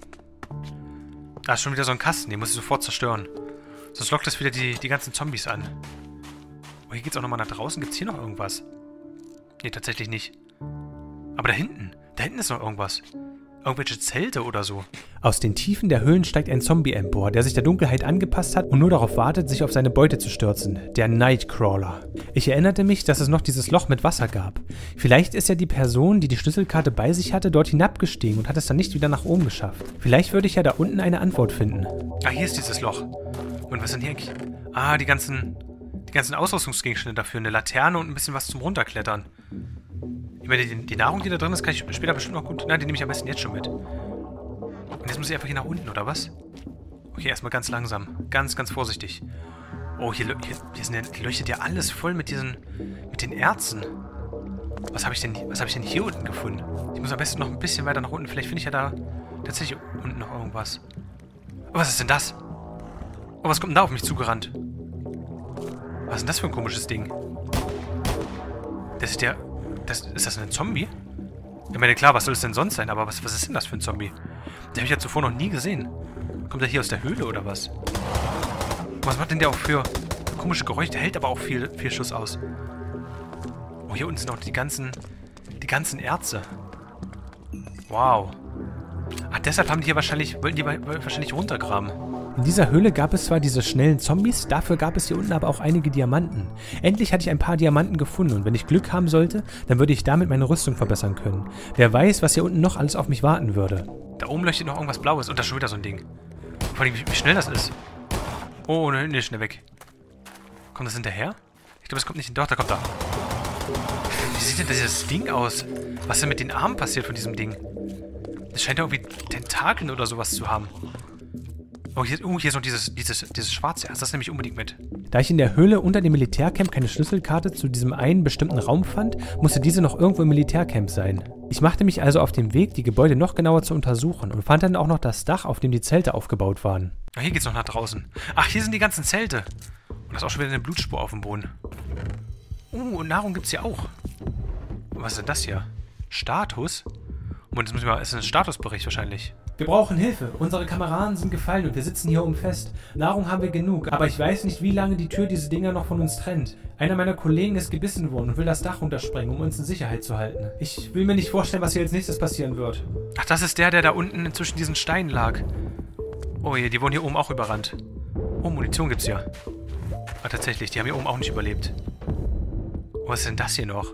Da ist schon wieder so ein Kasten, den muss ich sofort zerstören. Sonst lockt das wieder die, die ganzen Zombies an. Oh, hier geht's auch nochmal nach draußen. Gibt's hier noch irgendwas? Ne, tatsächlich nicht. Aber da hinten, da hinten ist noch irgendwas. Irgendwelche Zelte oder so. Aus den Tiefen der Höhlen steigt ein Zombie empor, der sich der Dunkelheit angepasst hat und nur darauf wartet, sich auf seine Beute zu stürzen. Der Nightcrawler. Ich erinnerte mich, dass es noch dieses Loch mit Wasser gab. Vielleicht ist ja die Person, die die Schlüsselkarte bei sich hatte, dort hinabgestiegen und hat es dann nicht wieder nach oben geschafft. Vielleicht würde ich ja da unten eine Antwort finden. Ah, hier ist dieses Loch. Und was sind hier eigentlich? Ah, die ganzen, die ganzen Ausrüstungsgegenstände dafür. Eine Laterne und ein bisschen was zum Runterklettern. Ich meine, die, die Nahrung, die da drin ist, kann ich später bestimmt noch gut... Nein, die nehme ich am besten jetzt schon mit. Und jetzt muss ich einfach hier nach unten, oder was? Okay, erstmal ganz langsam. Ganz, ganz vorsichtig. Oh, hier, hier, hier, sind ja, hier leuchtet ja alles voll mit diesen... mit den Erzen. Was habe ich denn, was habe ich denn hier unten gefunden? Ich muss am besten noch ein bisschen weiter nach unten. Vielleicht finde ich ja da tatsächlich unten noch irgendwas. Oh, was ist denn das? Oh, was kommt denn da auf mich zugerannt? Was ist denn das für ein komisches Ding? Das ist der... Das, ist das ein Zombie? Ich meine, klar, was soll es denn sonst sein? Aber was, was ist denn das für ein Zombie? Den habe ich ja zuvor noch nie gesehen. Kommt der hier aus der Höhle oder was? Was macht denn der auch für, für komische Geräusche? Der hält aber auch viel, viel Schuss aus. Oh, hier unten sind auch die ganzen, die ganzen Erze. Wow. Ach, deshalb haben die hier wahrscheinlich, wollten die wahrscheinlich runtergraben. In dieser Höhle gab es zwar diese schnellen Zombies, dafür gab es hier unten aber auch einige Diamanten. Endlich hatte ich ein paar Diamanten gefunden und wenn ich Glück haben sollte, dann würde ich damit meine Rüstung verbessern können. Wer weiß, was hier unten noch alles auf mich warten würde. Da oben leuchtet noch irgendwas Blaues und da ist schon wieder so ein Ding. Vor allem, wie, wie schnell das ist. Oh, ne, ne, schnell weg. Kommt das hinterher? Ich glaube, es kommt nicht hin. Doch, da kommt er. Wie sieht denn dieses Ding aus? Was ist denn mit den Armen passiert von diesem Ding? Das scheint ja irgendwie Tentakeln oder sowas zu haben. Oh, hier, oh, hier ist noch dieses, dieses, dieses schwarze Erz. Das nehme ich unbedingt mit. Da ich in der Höhle unter dem Militärcamp keine Schlüsselkarte zu diesem einen bestimmten Raum fand, musste diese noch irgendwo im Militärcamp sein. Ich machte mich also auf den Weg, die Gebäude noch genauer zu untersuchen und fand dann auch noch das Dach, auf dem die Zelte aufgebaut waren. Ah, hier geht's noch nach draußen. Ach, hier sind die ganzen Zelte. Und da ist auch schon wieder eine Blutspur auf dem Boden. Oh, und Nahrung gibt's hier auch. Was ist denn das hier? Status? Und das muss ich mal, ist ein Statusbericht wahrscheinlich. Wir brauchen Hilfe. Unsere Kameraden sind gefallen und wir sitzen hier oben fest. Nahrung haben wir genug, aber ich weiß nicht, wie lange die Tür diese Dinger noch von uns trennt. Einer meiner Kollegen ist gebissen worden und will das Dach runtersprengen, um uns in Sicherheit zu halten. Ich will mir nicht vorstellen, was hier als nächstes passieren wird. Ach, das ist der, der da unten zwischen diesen Steinen lag. Oh je, die wurden hier oben auch überrannt. Oh, Munition gibt's ja. Ah, tatsächlich, die haben hier oben auch nicht überlebt. Oh, was ist denn das hier noch?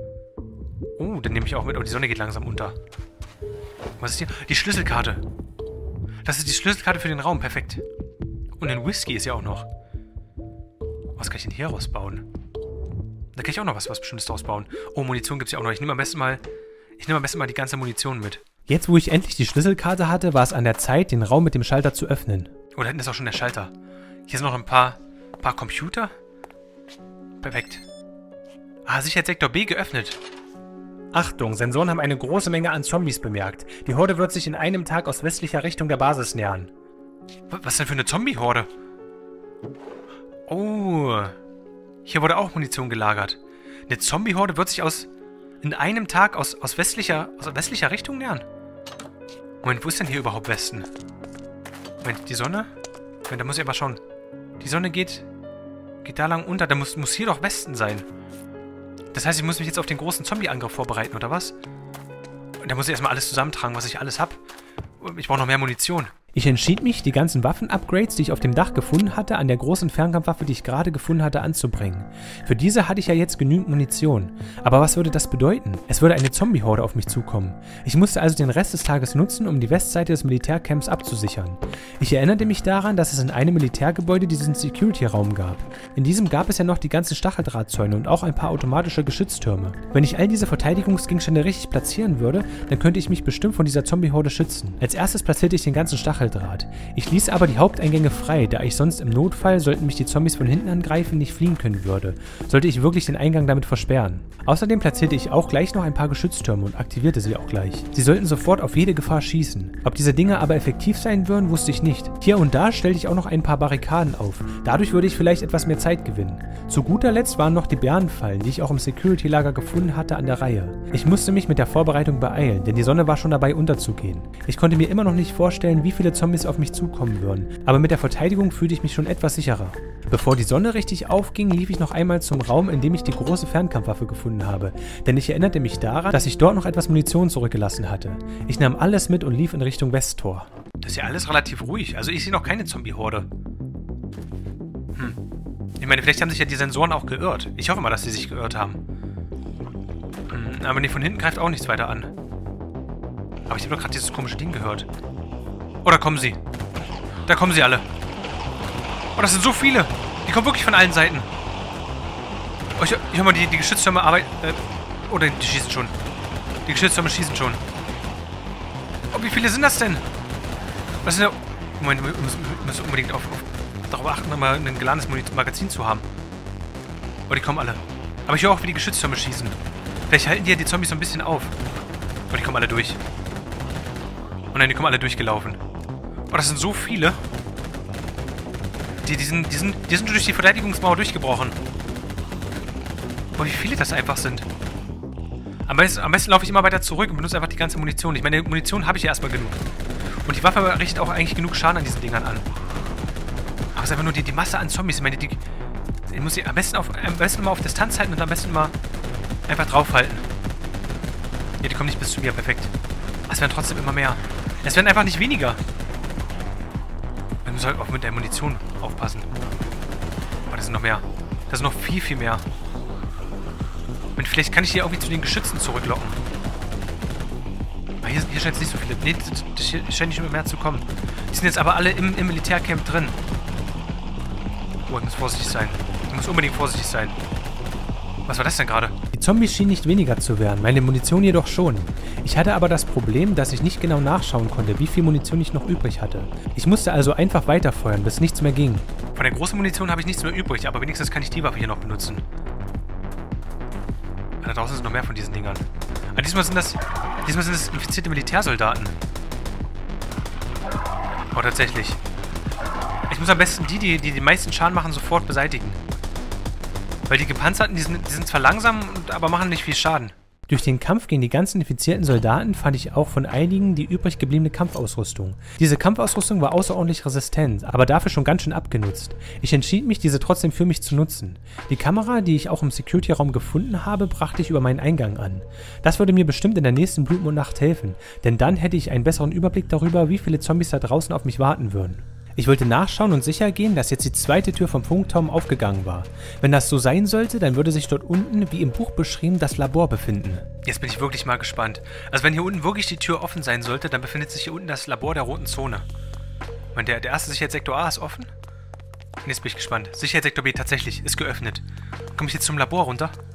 Oh, den nehme ich auch mit. Oh, die Sonne geht langsam unter. Was ist hier? Die Schlüsselkarte. Das ist die Schlüsselkarte für den Raum. Perfekt. Und ein Whisky ist ja auch noch. Was kann ich denn hier rausbauen? Da kann ich auch noch was, was Bestimmtes draus bauen. Oh, Munition gibt es ja auch noch. Ich nehme am besten mal, ich nehme am besten mal die ganze Munition mit. Jetzt, wo ich endlich die Schlüsselkarte hatte, war es an der Zeit, den Raum mit dem Schalter zu öffnen. Oh, da hinten ist auch schon der Schalter. Hier sind noch ein paar, paar Computer. Perfekt. Ah, Sicherheitssektor B geöffnet. Achtung, Sensoren haben eine große Menge an Zombies bemerkt. Die Horde wird sich in einem Tag aus westlicher Richtung der Basis nähern. Was denn für eine Zombie-Horde? Oh, hier wurde auch Munition gelagert. Eine Zombie-Horde wird sich aus in einem Tag aus, aus, westlicher, aus westlicher Richtung nähern? Moment, wo ist denn hier überhaupt Westen? Moment, die Sonne? Moment, da muss ich aber schauen. Die Sonne geht, geht da lang unter. Da muss, muss hier doch Westen sein. Das heißt, ich muss mich jetzt auf den großen Zombie-Angriff vorbereiten, oder was? Und da muss ich erstmal alles zusammentragen, was ich alles habe. Ich brauche noch mehr Munition. Ich entschied mich, die ganzen Waffen-Upgrades, die ich auf dem Dach gefunden hatte, an der großen Fernkampfwaffe, die ich gerade gefunden hatte, anzubringen. Für diese hatte ich ja jetzt genügend Munition. Aber was würde das bedeuten? Es würde eine Zombie-Horde auf mich zukommen. Ich musste also den Rest des Tages nutzen, um die Westseite des Militärcamps abzusichern. Ich erinnerte mich daran, dass es in einem Militärgebäude diesen Security-Raum gab. In diesem gab es ja noch die ganzen Stacheldrahtzäune und auch ein paar automatische Geschütztürme. Wenn ich all diese Verteidigungsgegenstände richtig platzieren würde, dann könnte ich mich bestimmt von dieser Zombie-Horde schützen. Als erstes platzierte ich den ganzen Stacheldraht. Ich ließ aber die Haupteingänge frei, da ich sonst im Notfall, sollten mich die Zombies von hinten angreifen, nicht fliehen können würde. Sollte ich wirklich den Eingang damit versperren. Außerdem platzierte ich auch gleich noch ein paar Geschütztürme und aktivierte sie auch gleich. Sie sollten sofort auf jede Gefahr schießen. Ob diese Dinge aber effektiv sein würden, wusste ich nicht. Hier und da stellte ich auch noch ein paar Barrikaden auf. Dadurch würde ich vielleicht etwas mehr Zeit gewinnen. Zu guter Letzt waren noch die Bärenfallen, die ich auch im Security-Lager gefunden hatte, an der Reihe. Ich musste mich mit der Vorbereitung beeilen, denn die Sonne war schon dabei unterzugehen. Ich konnte mir immer noch nicht vorstellen, wie viele Zombies auf mich zukommen würden, aber mit der Verteidigung fühlte ich mich schon etwas sicherer. Bevor die Sonne richtig aufging, lief ich noch einmal zum Raum, in dem ich die große Fernkampfwaffe gefunden habe, denn ich erinnerte mich daran, dass ich dort noch etwas Munition zurückgelassen hatte. Ich nahm alles mit und lief in Richtung Westtor. Das ist ja alles relativ ruhig, also ich sehe noch keine Zombie-Horde. Hm. Ich meine, vielleicht haben sich ja die Sensoren auch geirrt. Ich hoffe mal, dass sie sich geirrt haben. Hm, aber nee, von hinten greift auch nichts weiter an. Aber ich habe doch gerade dieses komische Ding gehört. Oh, da kommen sie. Da kommen sie alle. Oh, das sind so viele. Die kommen wirklich von allen Seiten. Oh, ich, ich hör mal, die, die Geschütztürme arbeiten... Äh, oh, die, die schießen schon. Die Geschütztürme schießen schon. Oh, wie viele sind das denn? Was sind da... Moment, wir müssen, wir müssen unbedingt auf, auf, darauf achten, mal ein geladenes Magazin zu haben. Oh, die kommen alle. Aber ich höre auch, wie die Geschütztürme schießen. Vielleicht halten die ja die Zombies so ein bisschen auf. Oh, die kommen alle durch. Oh nein, die kommen alle durchgelaufen. Oh, das sind so viele. Die, die, sind, die, sind, die sind durch die Verteidigungsmauer durchgebrochen. Oh, wie viele das einfach sind. Am besten, am besten laufe ich immer weiter zurück und benutze einfach die ganze Munition. Ich meine, Munition habe ich ja erstmal genug. Und die Waffe richtet auch eigentlich genug Schaden an diesen Dingern an. Aber es ist einfach nur die, die Masse an Zombies. Ich meine, die, die muss ich am besten, auf, am besten immer auf Distanz halten und am besten immer einfach draufhalten. Ja, die kommen nicht bis zu mir. Perfekt. Es werden trotzdem immer mehr. Es werden einfach nicht weniger. Man muss halt auch mit der Munition aufpassen. Aber das sind noch mehr. Das sind noch viel, viel mehr. Und vielleicht kann ich die irgendwie zu den Geschützen zurücklocken. Aber hier, hier scheint es nicht so viele. Nee, hier scheint nicht mehr zu kommen. Die sind jetzt aber alle im, im Militärcamp drin. Oh, ich muss vorsichtig sein. Ich muss unbedingt vorsichtig sein. Was war das denn gerade? Die Zombies schienen nicht weniger zu werden, meine Munition jedoch schon. Ich hatte aber das Problem, dass ich nicht genau nachschauen konnte, wie viel Munition ich noch übrig hatte. Ich musste also einfach weiterfeuern, bis nichts mehr ging. Von der großen Munition habe ich nichts mehr übrig, aber wenigstens kann ich die Waffe hier noch benutzen. Da draußen sind noch mehr von diesen Dingern. Aber diesmal sind das, diesmal sind das infizierte Militärsoldaten. Oh, tatsächlich. Ich muss am besten die, die die den meisten Schaden machen, sofort beseitigen. Weil die Gepanzerten, die sind, die sind zwar langsam, aber machen nicht viel Schaden. Durch den Kampf gegen die ganzen infizierten Soldaten fand ich auch von einigen die übrig gebliebene Kampfausrüstung. Diese Kampfausrüstung war außerordentlich resistent, aber dafür schon ganz schön abgenutzt. Ich entschied mich, diese trotzdem für mich zu nutzen. Die Kamera, die ich auch im Security-Raum gefunden habe, brachte ich über meinen Eingang an. Das würde mir bestimmt in der nächsten Blutmondnacht helfen, denn dann hätte ich einen besseren Überblick darüber, wie viele Zombies da draußen auf mich warten würden. Ich wollte nachschauen und sicher gehen, dass jetzt die zweite Tür vom Funkturm aufgegangen war. Wenn das so sein sollte, dann würde sich dort unten, wie im Buch beschrieben, das Labor befinden. Jetzt bin ich wirklich mal gespannt. Also wenn hier unten wirklich die Tür offen sein sollte, dann befindet sich hier unten das Labor der roten Zone. Ich meine, der, der erste Sicherheitssektor A ist offen. Und jetzt bin ich gespannt. Sicherheitssektor B tatsächlich ist geöffnet. Komme ich jetzt zum Labor runter?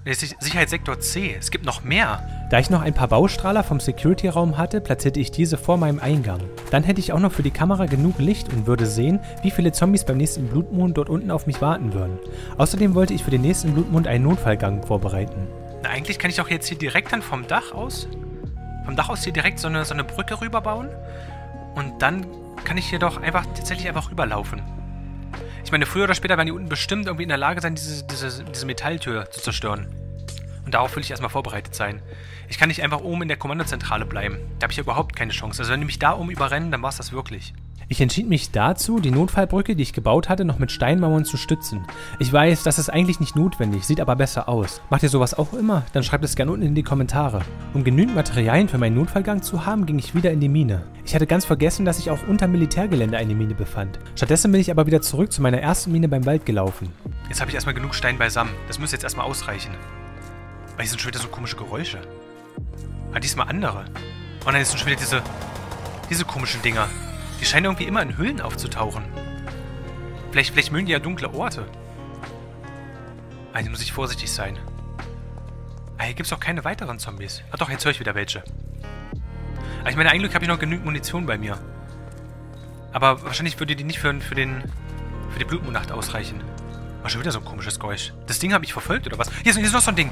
Sicherheitssektor C. Es gibt noch mehr. Da ich noch ein paar Baustrahler vom Security-Raum hatte, platzierte ich diese vor meinem Eingang. Dann hätte ich auch noch für die Kamera genug Licht und würde sehen, wie viele Zombies beim nächsten Blutmond dort unten auf mich warten würden. Außerdem wollte ich für den nächsten Blutmond einen Notfallgang vorbereiten. Na, eigentlich kann ich doch jetzt hier direkt dann vom Dach aus, vom Dach aus hier direkt so eine, so eine Brücke rüberbauen. Und dann kann ich hier doch einfach tatsächlich einfach rüberlaufen. Ich meine, früher oder später werden die unten bestimmt irgendwie in der Lage sein, diese, diese, diese Metalltür zu zerstören. Und darauf will ich erstmal vorbereitet sein. Ich kann nicht einfach oben in der Kommandozentrale bleiben. Da habe ich ja überhaupt keine Chance. Also wenn die mich da oben überrennen, dann war es das wirklich. Ich entschied mich dazu, die Notfallbrücke, die ich gebaut hatte, noch mit Steinmauern zu stützen. Ich weiß, das ist eigentlich nicht notwendig, sieht aber besser aus. Macht ihr sowas auch immer? Dann schreibt es gerne unten in die Kommentare. Um genügend Materialien für meinen Notfallgang zu haben, ging ich wieder in die Mine. Ich hatte ganz vergessen, dass sich auch unter Militärgelände eine Mine befand. Stattdessen bin ich aber wieder zurück zu meiner ersten Mine beim Wald gelaufen. Jetzt habe ich erstmal genug Stein beisammen. Das müsste jetzt erstmal ausreichen. Aber hier sind schon wieder so komische Geräusche. Ah, diesmal andere. Oh nein, jetzt sind schon wieder diese, diese komischen Dinger. Die scheinen irgendwie immer in Höhlen aufzutauchen. Vielleicht, vielleicht mögen die ja dunkle Orte. Ah, hier muss ich vorsichtig sein. Ah, hier gibt es auch keine weiteren Zombies. Ah doch, jetzt höre ich wieder welche. Aber ich meine, eigentlich habe ich noch genügend Munition bei mir. Aber wahrscheinlich würde die nicht für, für, den, für die Blutmondnacht ausreichen. War schon wieder so ein komisches Geräusch. Das Ding habe ich verfolgt, oder was? Hier ist, hier ist noch so ein Ding.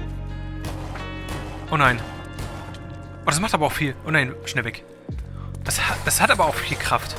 Oh nein. Oh, das macht aber auch viel. Oh nein, schnell weg. Das hat, das hat aber auch viel Kraft.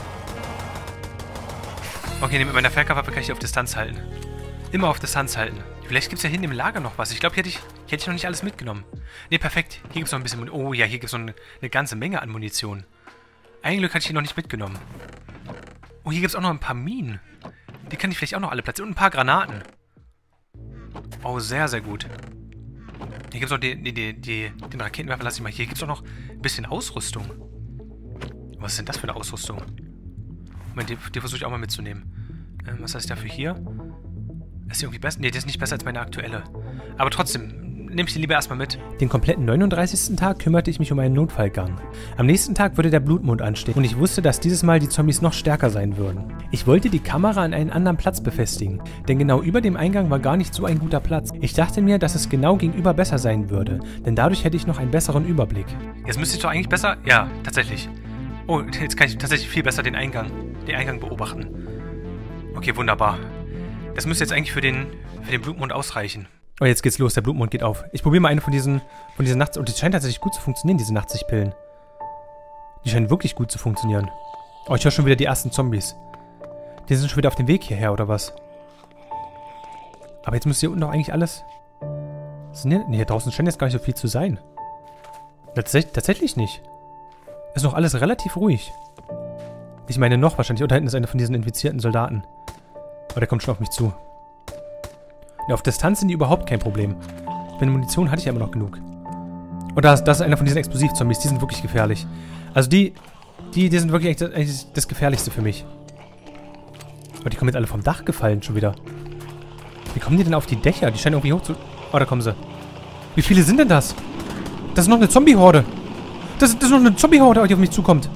Okay, mit meiner Fernkampfwaffe kann ich die auf Distanz halten. Immer auf Distanz halten. Vielleicht gibt es ja hinten im Lager noch was. Ich glaube, hier, hier hätte ich noch nicht alles mitgenommen. Ne, perfekt. Hier gibt es noch ein bisschen Munition. Oh ja, hier gibt es noch eine, eine ganze Menge an Munition. Ein Glück hatte ich hier noch nicht mitgenommen. Oh, hier gibt es auch noch ein paar Minen. Die kann ich vielleicht auch noch alle platzieren. Und ein paar Granaten. Oh, sehr, sehr gut. Hier gibt es noch die, die, die, die, den Raketenwerfer. Lass ich mal. Hier gibt es auch noch ein bisschen Ausrüstung. Was ist denn das für eine Ausrüstung? Moment, die, die versuche ich auch mal mitzunehmen. Ähm, was heißt dafür hier? Ist die irgendwie besser? Ne, die ist nicht besser als meine aktuelle. Aber trotzdem, nehme ich die lieber erstmal mit. Den kompletten neununddreißigsten Tag kümmerte ich mich um einen Notfallgang. Am nächsten Tag würde der Blutmond anstehen und ich wusste, dass dieses Mal die Zombies noch stärker sein würden. Ich wollte die Kamera an einen anderen Platz befestigen, denn genau über dem Eingang war gar nicht so ein guter Platz. Ich dachte mir, dass es genau gegenüber besser sein würde, denn dadurch hätte ich noch einen besseren Überblick. Jetzt müsste ich doch eigentlich besser... Ja, tatsächlich. Oh, jetzt kann ich tatsächlich viel besser den Eingang, den Eingang beobachten. Okay, wunderbar. Das müsste jetzt eigentlich für den, für den Blutmond ausreichen. Oh, jetzt geht's los, der Blutmond geht auf. Ich probiere mal eine von diesen, von diesen Nachts... Und die scheint tatsächlich gut zu funktionieren, diese Nachtsichtpillen. Die scheinen wirklich gut zu funktionieren. Oh, ich höre schon wieder die ersten Zombies. Die sind schon wieder auf dem Weg hierher, oder was? Aber jetzt müsste hier unten doch eigentlich alles... Sind hier, nee, hier draußen scheint jetzt gar nicht so viel zu sein. Tats- tatsächlich nicht. Ist noch alles relativ ruhig. Ich meine noch wahrscheinlich. Und da hinten ist einer von diesen infizierten Soldaten. Aber der kommt schon auf mich zu. Ja, auf Distanz sind die überhaupt kein Problem. Meine Munition hatte ich ja immer noch genug. Und da ist, das ist einer von diesen Explosivzombies. Die sind wirklich gefährlich. Also die, die, die sind wirklich eigentlich das, eigentlich das Gefährlichste für mich. Aber die kommen jetzt alle vom Dach gefallen schon wieder. Wie kommen die denn auf die Dächer? Die scheinen irgendwie hoch zu... Oh, da kommen sie. Wie viele sind denn das? Das ist noch eine Zombie-Horde. Das, das ist noch eine Zombie-Horde, die auf mich zukommt.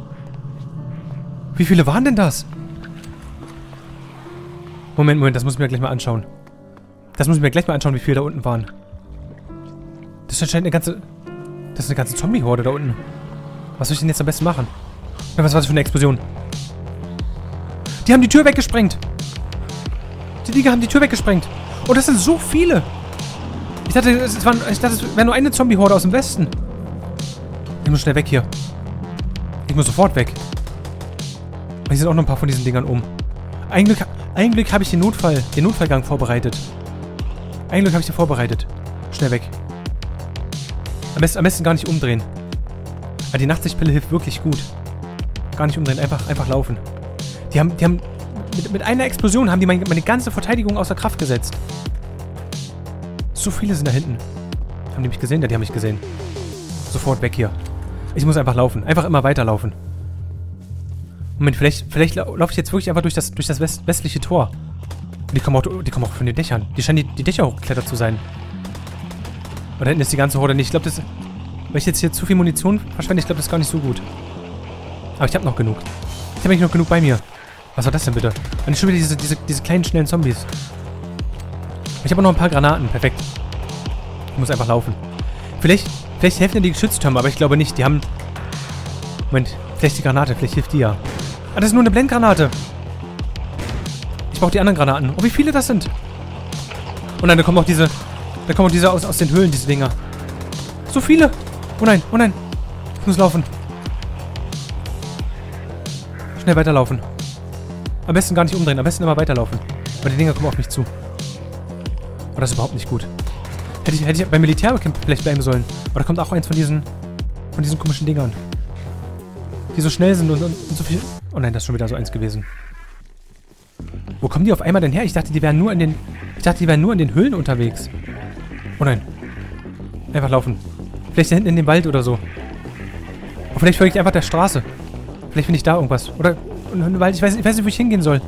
Wie viele waren denn das? Moment, Moment, das muss ich mir gleich mal anschauen. Das muss ich mir gleich mal anschauen, wie viele da unten waren. Das ist anscheinend eine ganze... Das ist eine ganze Zombie-Horde da unten. Was soll ich denn jetzt am besten machen? Was war das für eine Explosion? Die haben die Tür weggesprengt. Die Liga haben die Tür weggesprengt. Oh, das sind so viele. Ich dachte, es, waren, ich dachte, es wäre nur eine Zombie-Horde aus dem Westen. Ich muss schnell weg hier. Ich muss sofort weg. Hier sind auch noch ein paar von diesen Dingern um. Ein Glück, ein Glück habe ich den Notfall, den Notfallgang vorbereitet. Ein Glück habe ich den vorbereitet. Schnell weg. Am besten, am besten gar nicht umdrehen. Aber die Nachtsichtpille hilft wirklich gut. Gar nicht umdrehen, einfach, einfach laufen. Die haben, die haben, mit, mit einer Explosion haben die meine, meine ganze Verteidigung außer Kraft gesetzt. So viele sind da hinten. Haben die mich gesehen? Ja, die haben mich gesehen. Sofort weg hier. Ich muss einfach laufen. Einfach immer weiterlaufen. Moment, vielleicht, vielleicht laufe ich jetzt wirklich einfach durch das, durch das west, westliche Tor. Und die kommen auch, die kommen auch von den Dächern. Die scheinen die, die Dächer hochgeklettert zu sein. Und da hinten ist die ganze Horde nicht. Ich glaube, das... Weil ich jetzt hier zu viel Munition verschwende, ich glaube, das ist gar nicht so gut. Aber ich habe noch genug. Ich habe eigentlich noch genug bei mir. Was war das denn bitte? Und schon wieder diese, diese, diese kleinen, schnellen Zombies. Ich habe noch ein paar Granaten. Perfekt. muss einfach laufen. Vielleicht, vielleicht helfen ja die Geschütztürme, aber ich glaube nicht. Die haben... Moment, vielleicht die Granate. Vielleicht hilft die ja. Ah, das ist nur eine Blendgranate. Ich brauche die anderen Granaten. Oh, wie viele das sind. Oh nein, da kommen auch diese... Da kommen auch diese aus, aus den Höhlen, diese Dinger. So viele. Oh nein, oh nein. Ich muss laufen. Schnell weiterlaufen. Am besten gar nicht umdrehen. Am besten immer weiterlaufen. Weil die Dinger kommen auf mich zu. Oh, das ist überhaupt nicht gut. Hätte ich, hätte ich beim Militärcamp vielleicht bleiben sollen. Aber da kommt auch eins von diesen... Von diesen komischen Dingern. Die so schnell sind und, und, und so viel... Oh nein, das ist schon wieder so eins gewesen. Wo kommen die auf einmal denn her? Ich dachte, die wären nur in den... Ich dachte, die wären nur in den Höhlen unterwegs. Oh nein. Einfach laufen. Vielleicht da hinten in dem Wald oder so. Oder vielleicht folge ich einfach der Straße. Vielleicht finde ich da irgendwas. Oder in Wald. Ich weiß, ich weiß nicht, wo ich hingehen soll.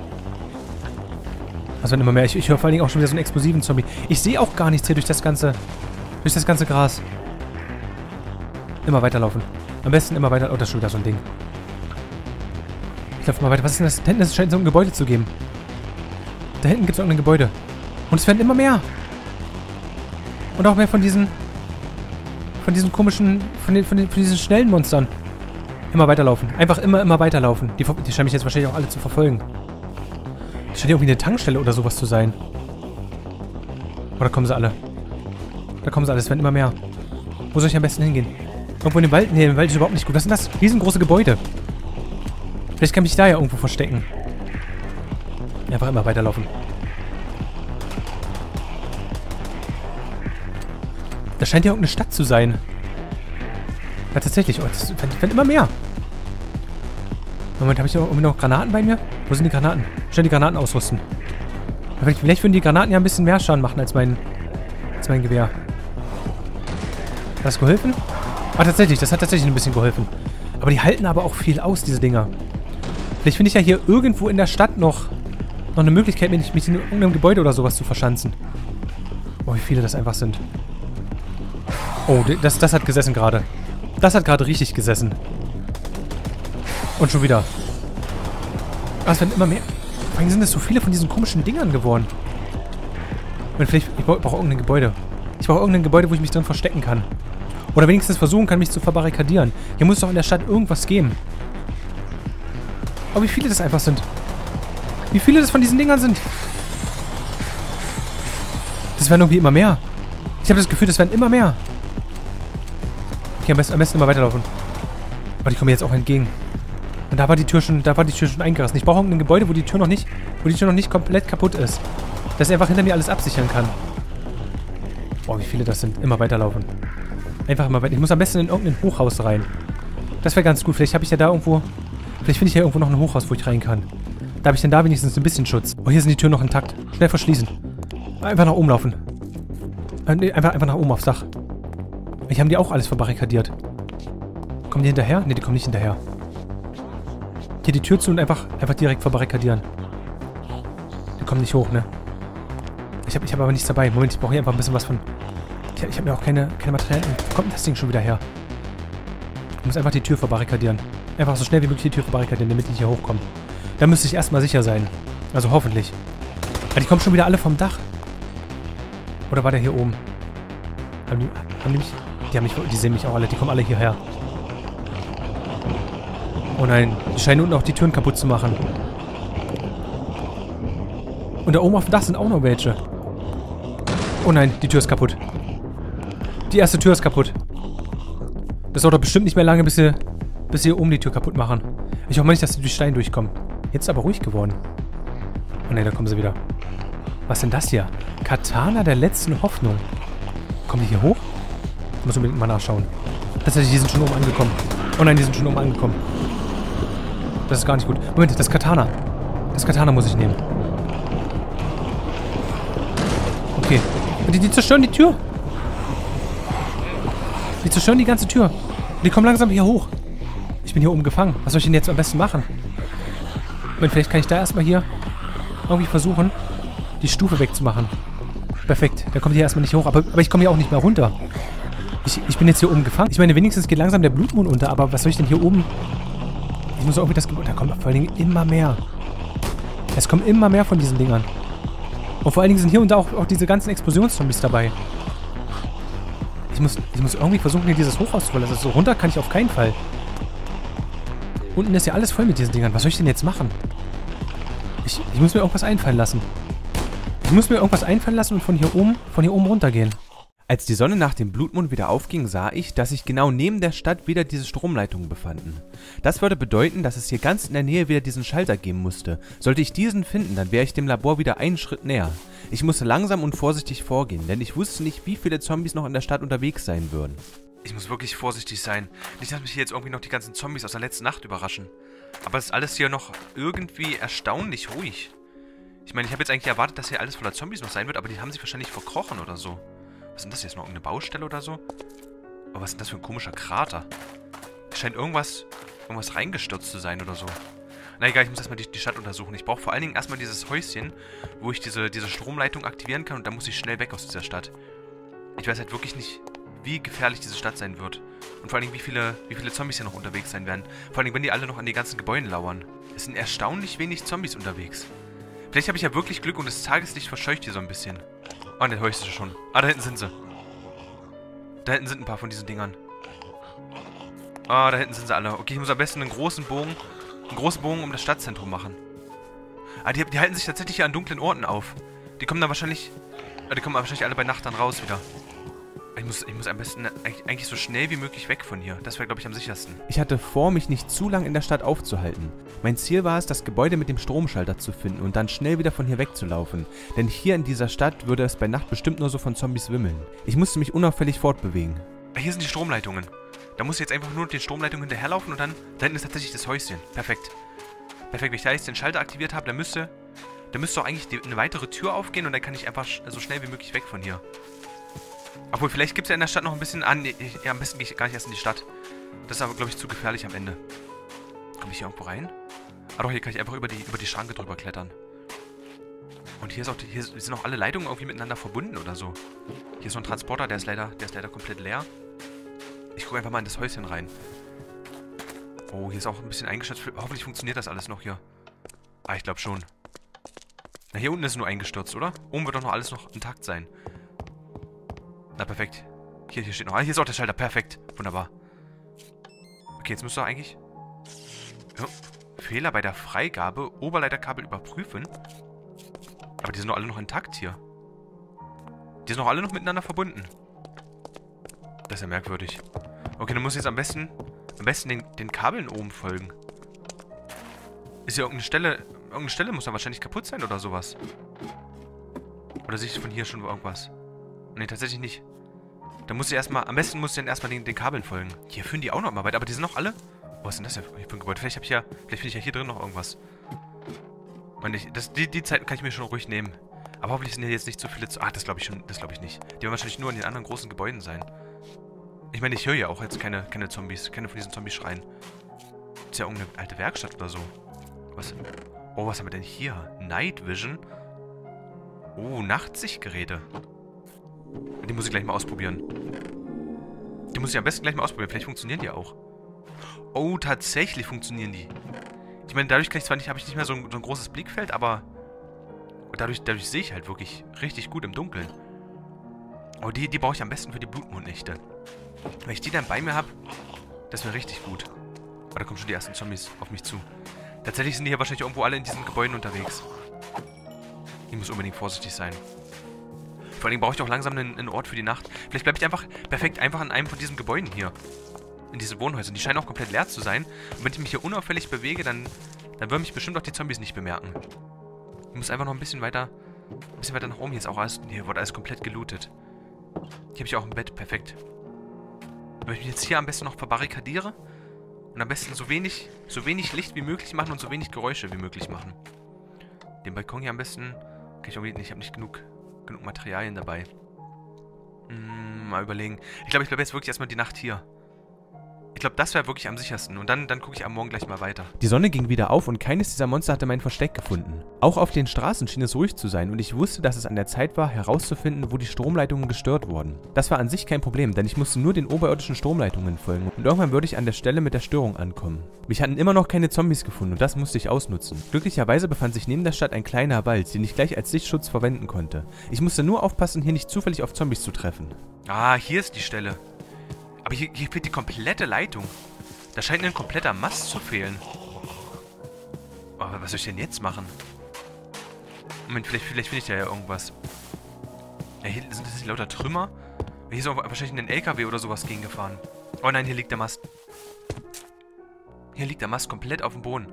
Das werden immer mehr. Ich, ich höre vor allen Dingen auch schon wieder so einen explosiven Zombie. Ich sehe auch gar nichts hier durch das ganze... Durch das ganze Gras. Immer weiterlaufen. Am besten immer weiter... Oh, das ist schon wieder so ein Ding. Ich laufe mal weiter. Was ist denn das? Da hinten es scheint so ein Gebäude zu geben. Da hinten gibt es irgendein Gebäude. Und es werden immer mehr. Und auch mehr von diesen... Von diesen komischen... Von, den, von, den, von diesen schnellen Monstern. Immer weiterlaufen. Einfach immer, immer weiterlaufen. Die, die scheinen mich jetzt wahrscheinlich auch alle zu verfolgen. Das scheint irgendwie eine Tankstelle oder sowas zu sein. Oder kommen sie alle? Da kommen sie alle. Es werden immer mehr. Wo soll ich am besten hingehen? Irgendwo in den Wald? Nee, im Wald ist überhaupt nicht gut. Was sind das? Riesengroße Gebäude. Vielleicht kann ich da ja irgendwo verstecken. Einfach immer weiterlaufen. Das scheint ja irgendeine Stadt zu sein. Ja, tatsächlich. Oh, das werden immer mehr. Moment, habe ich irgendwie noch Granaten bei mir? Wo sind die Granaten? Schnell die Granaten ausrüsten. Vielleicht, vielleicht würden die Granaten ja ein bisschen mehr Schaden machen als mein, als mein Gewehr. Hat das geholfen? Ah, tatsächlich. Das hat tatsächlich ein bisschen geholfen. Aber die halten aber auch viel aus, diese Dinger. Vielleicht finde ich ja hier irgendwo in der Stadt noch, noch eine Möglichkeit, mich, mich in irgendeinem Gebäude oder sowas zu verschanzen. Oh, wie viele das einfach sind. Oh, das, das hat gesessen gerade. Das hat gerade richtig gesessen. Und schon wieder. Ah, es werden immer mehr. Vor allem sind es so viele von diesen komischen Dingern geworden. Und vielleicht, ich brauche brauch irgendein Gebäude. Ich brauche irgendein Gebäude, wo ich mich drin verstecken kann. Oder wenigstens versuchen kann, mich zu verbarrikadieren. Hier muss doch in der Stadt irgendwas geben. Oh, wie viele das einfach sind. Wie viele das von diesen Dingern sind. Das werden irgendwie immer mehr. Ich habe das Gefühl, das werden immer mehr. Okay, am besten, am besten immer weiterlaufen. Aber die kommen mir jetzt auch entgegen. Und da war die Tür schon, da war die Tür schon eingerissen. Ich brauche irgendein Gebäude, wo die Tür noch nicht, wo die Tür noch nicht komplett kaputt ist. Dass ich einfach hinter mir alles absichern kann. Boah, wie viele das sind. Immer weiterlaufen. Einfach immer weiter. Ich muss am besten in irgendein Hochhaus rein. Das wäre ganz gut. Vielleicht habe ich ja da irgendwo... Vielleicht finde ich ja irgendwo noch ein Hochhaus, wo ich rein kann. Da habe ich dann da wenigstens ein bisschen Schutz. Oh, hier sind die Türen noch intakt. Schnell verschließen. Einfach nach oben laufen. Äh, nee, einfach, einfach nach oben aufs Dach. Ich haben die auch alles verbarrikadiert. Kommen die hinterher? Ne, die kommen nicht hinterher. Hier die Tür zu und einfach, einfach direkt verbarrikadieren. Die kommen nicht hoch, ne? Ich habe ich hab aber nichts dabei. Moment, ich brauche hier einfach ein bisschen was von... Ich, ich habe mir auch keine, keine Materialien... Wo kommt das Ding schon wieder her? Ich muss einfach die Tür verbarrikadieren. Einfach so schnell wie möglich die Tür verbarrikadieren, damit die nicht hier hochkommen. Da müsste ich erstmal sicher sein. Also hoffentlich. Aber die kommen schon wieder alle vom Dach. Oder war der hier oben? Haben die, haben die mich... Die, haben mich, die sehen mich auch alle. Die kommen alle hierher. Oh nein. Die scheinen unten auch die Türen kaputt zu machen. Und da oben auf dem Dach sind auch noch welche. Oh nein, die Tür ist kaputt. Die erste Tür ist kaputt. Das dauert doch bestimmt nicht mehr lange, bis sie, bis sie hier oben die Tür kaputt machen. Ich hoffe mal nicht, dass sie durch Stein durchkommen. Jetzt ist aber ruhig geworden. Oh nein, da kommen sie wieder. Was ist denn das hier? Katana der letzten Hoffnung. Kommen die hier hoch? Ich muss unbedingt mal nachschauen. Tatsächlich, die sind schon oben angekommen. Oh nein, die sind schon oben angekommen. Das ist gar nicht gut. Moment, das Katana. Das Katana muss ich nehmen. Okay. Und die, die zerstören die Tür. Die zerstören die ganze Tür. Und die kommen langsam hier hoch. Ich bin hier oben gefangen. Was soll ich denn jetzt am besten machen? Moment, vielleicht kann ich da erstmal hier irgendwie versuchen, die Stufe wegzumachen. Perfekt. Der kommt hier erstmal nicht hoch. Aber, aber ich komme hier auch nicht mehr runter. Ich, ich bin jetzt hier oben gefangen. Ich meine, wenigstens geht langsam der Blutmond unter. Aber was soll ich denn hier oben... Ich muss irgendwie das... Da kommt vor allen Dingen immer mehr. Es kommen immer mehr von diesen Dingern. Und vor allen Dingen sind hier und da auch, auch diese ganzen Explosionszombies dabei. Ich muss, ich muss irgendwie versuchen, hier dieses Hochhaus zu verlassen. So runter kann ich auf keinen Fall. Unten ist ja alles voll mit diesen Dingern. Was soll ich denn jetzt machen? Ich, ich muss mir irgendwas einfallen lassen. Ich muss mir irgendwas einfallen lassen und von hier oben, von hier oben runtergehen. Als die Sonne nach dem Blutmond wieder aufging, sah ich, dass sich genau neben der Stadt wieder diese Stromleitungen befanden. Das würde bedeuten, dass es hier ganz in der Nähe wieder diesen Schalter geben musste. Sollte ich diesen finden, dann wäre ich dem Labor wieder einen Schritt näher. Ich musste langsam und vorsichtig vorgehen, denn ich wusste nicht, wie viele Zombies noch in der Stadt unterwegs sein würden. Ich muss wirklich vorsichtig sein. Nicht, dass mich hier jetzt irgendwie noch die ganzen Zombies aus der letzten Nacht überraschen. Aber es ist alles hier noch irgendwie erstaunlich ruhig. Ich meine, ich habe jetzt eigentlich erwartet, dass hier alles voller Zombies noch sein wird, aber die haben sich wahrscheinlich verkrochen oder so. Was ist denn das jetzt? Noch irgendeine Baustelle oder so? Aber was ist denn das für ein komischer Krater? Es scheint irgendwas, irgendwas reingestürzt zu sein oder so. Na egal, ich muss erstmal die, die Stadt untersuchen. Ich brauche vor allen Dingen erstmal dieses Häuschen, wo ich diese, diese Stromleitung aktivieren kann und dann muss ich schnell weg aus dieser Stadt. Ich weiß halt wirklich nicht, wie gefährlich diese Stadt sein wird. Und vor allen Dingen, wie viele, wie viele Zombies hier noch unterwegs sein werden. Vor allen Dingen, wenn die alle noch an die ganzen Gebäuden lauern. Es sind erstaunlich wenig Zombies unterwegs. Vielleicht habe ich ja wirklich Glück und das Tageslicht verscheucht hier so ein bisschen. Oh, ne, höre ich sie schon. Ah, da hinten sind sie. Da hinten sind ein paar von diesen Dingern. Ah, da hinten sind sie alle. Okay, ich muss am besten einen großen Bogen, einen großen Bogen um das Stadtzentrum machen. Ah, die, die halten sich tatsächlich hier an dunklen Orten auf. Die kommen dann wahrscheinlich, die kommen wahrscheinlich alle bei Nacht dann raus wieder. Ich muss, ich muss am besten eigentlich, eigentlich so schnell wie möglich weg von hier. Das wäre, glaube ich, am sichersten. Ich hatte vor, mich nicht zu lang in der Stadt aufzuhalten. Mein Ziel war es, das Gebäude mit dem Stromschalter zu finden und dann schnell wieder von hier wegzulaufen. Denn hier in dieser Stadt würde es bei Nacht bestimmt nur so von Zombies wimmeln. Ich musste mich unauffällig fortbewegen. Ah, hier sind die Stromleitungen. Da muss ich jetzt einfach nur den Stromleitungen hinterherlaufen und dann, da hinten ist tatsächlich das Häuschen. Perfekt. Perfekt, wenn ich da jetzt den Schalter aktiviert habe, dann müsste, dann müsste auch eigentlich die, eine weitere Tür aufgehen und dann kann ich einfach so schnell wie möglich weg von hier. Obwohl, vielleicht gibt es ja in der Stadt noch ein bisschen an. Nee, ja, am besten gehe ich gar nicht erst in die Stadt. Das ist aber, glaube ich, zu gefährlich am Ende. Komme ich hier irgendwo rein? Ah doch, hier kann ich einfach über die, über die Schranke drüber klettern. Und hier, ist auch die, hier sind auch alle Leitungen irgendwie miteinander verbunden oder so. Hier ist noch ein Transporter, der ist leider, der ist leider komplett leer. Ich gucke einfach mal in das Häuschen rein. Oh, hier ist auch ein bisschen eingestürzt. Hoffentlich funktioniert das alles noch hier. Ah, ich glaube schon. Na, hier unten ist nur eingestürzt, oder? Oben wird doch noch alles noch intakt sein. Na, perfekt. Hier, hier steht noch. Ah, hier ist auch der Schalter. Perfekt. Wunderbar. Okay, jetzt müsste doch eigentlich... Ja. Fehler bei der Freigabe. Oberleiterkabel überprüfen. Aber die sind doch alle noch intakt hier. Die sind doch alle noch miteinander verbunden. Das ist ja merkwürdig. Okay, dann muss ich jetzt am besten... Am besten den, den Kabeln oben folgen. Ist hier irgendeine Stelle... Irgendeine Stelle muss dann wahrscheinlich kaputt sein oder sowas. Oder sehe ich von hier schon irgendwas? Ne, tatsächlich nicht. Da muss ich erstmal, am besten muss ich dann erstmal den, den Kabeln folgen. Hier führen die auch noch mal weiter, aber die sind noch alle. Oh, was ist denn das hier für ein Gebäude? Vielleicht habe ich ja, vielleicht finde ich ja hier drin noch irgendwas. Und ich, das, die, die Zeit kann ich mir schon ruhig nehmen. Aber hoffentlich sind hier jetzt nicht so viele... Ach, das glaube ich schon, das glaube ich nicht. Die werden wahrscheinlich nur in den anderen großen Gebäuden sein. Ich meine, ich höre ja auch jetzt keine, keine Zombies, keine von diesen Zombies schreien. Ist ja irgendeine alte Werkstatt oder so. Was? Oh, was haben wir denn hier? Night Vision. Oh, Nachtsichtgeräte. Die muss ich gleich mal ausprobieren. Die muss ich am besten gleich mal ausprobieren. Vielleicht funktionieren die auch. Oh, tatsächlich funktionieren die. Ich meine, dadurch kann ich zwar nicht, habe ich nicht mehr so ein, so ein großes Blickfeld, aber dadurch, dadurch sehe ich halt wirklich richtig gut im Dunkeln. Oh, die, die brauche ich am besten für die Blutmondnächte. Wenn ich die dann bei mir habe, das wäre richtig gut. Oh, da kommen schon die ersten Zombies auf mich zu. Tatsächlich sind die hier wahrscheinlich irgendwo alle in diesen Gebäuden unterwegs. Ich muss unbedingt vorsichtig sein. Vor allem brauche ich auch langsam einen, einen Ort für die Nacht. Vielleicht bleibe ich einfach perfekt einfach an einem von diesen Gebäuden hier. In diesen Wohnhäusern. Die scheinen auch komplett leer zu sein. Und wenn ich mich hier unauffällig bewege, dann, dann würden mich bestimmt auch die Zombies nicht bemerken. Ich muss einfach noch ein bisschen weiter, ein bisschen weiter nach oben. Hier ist auch alles, hier wurde alles komplett gelootet. Hier habe ich auch ein Bett. Perfekt. Wenn ich mich jetzt hier am besten noch verbarrikadiere und am besten so wenig, so wenig Licht wie möglich machen und so wenig Geräusche wie möglich machen. Den Balkon hier am besten... Kann ich irgendwie nicht, ich habe nicht genug... Genug Materialien dabei. Hm, mal überlegen. Ich glaube, ich bleibe jetzt wirklich erstmal die Nacht hier. Ich glaube, das wäre wirklich am sichersten. Und dann, dann gucke ich am Morgen gleich mal weiter. Die Sonne ging wieder auf und keines dieser Monster hatte mein Versteck gefunden. Auch auf den Straßen schien es ruhig zu sein und ich wusste, dass es an der Zeit war, herauszufinden, wo die Stromleitungen gestört wurden. Das war an sich kein Problem, denn ich musste nur den oberirdischen Stromleitungen folgen und irgendwann würde ich an der Stelle mit der Störung ankommen. Mich hatten immer noch keine Zombies gefunden und das musste ich ausnutzen. Glücklicherweise befand sich neben der Stadt ein kleiner Wald, den ich gleich als Sichtschutz verwenden konnte. Ich musste nur aufpassen, hier nicht zufällig auf Zombies zu treffen. Ah, hier ist die Stelle. Aber hier, hier fehlt die komplette Leitung. Da scheint ein kompletter Mast zu fehlen. Oh, was soll ich denn jetzt machen? Moment, vielleicht, vielleicht finde ich da ja irgendwas. Ja, hier sind das nicht lauter Trümmer? Hier ist auch wahrscheinlich ein L K W oder sowas gegengefahren. Oh nein, hier liegt der Mast. Hier liegt der Mast komplett auf dem Boden.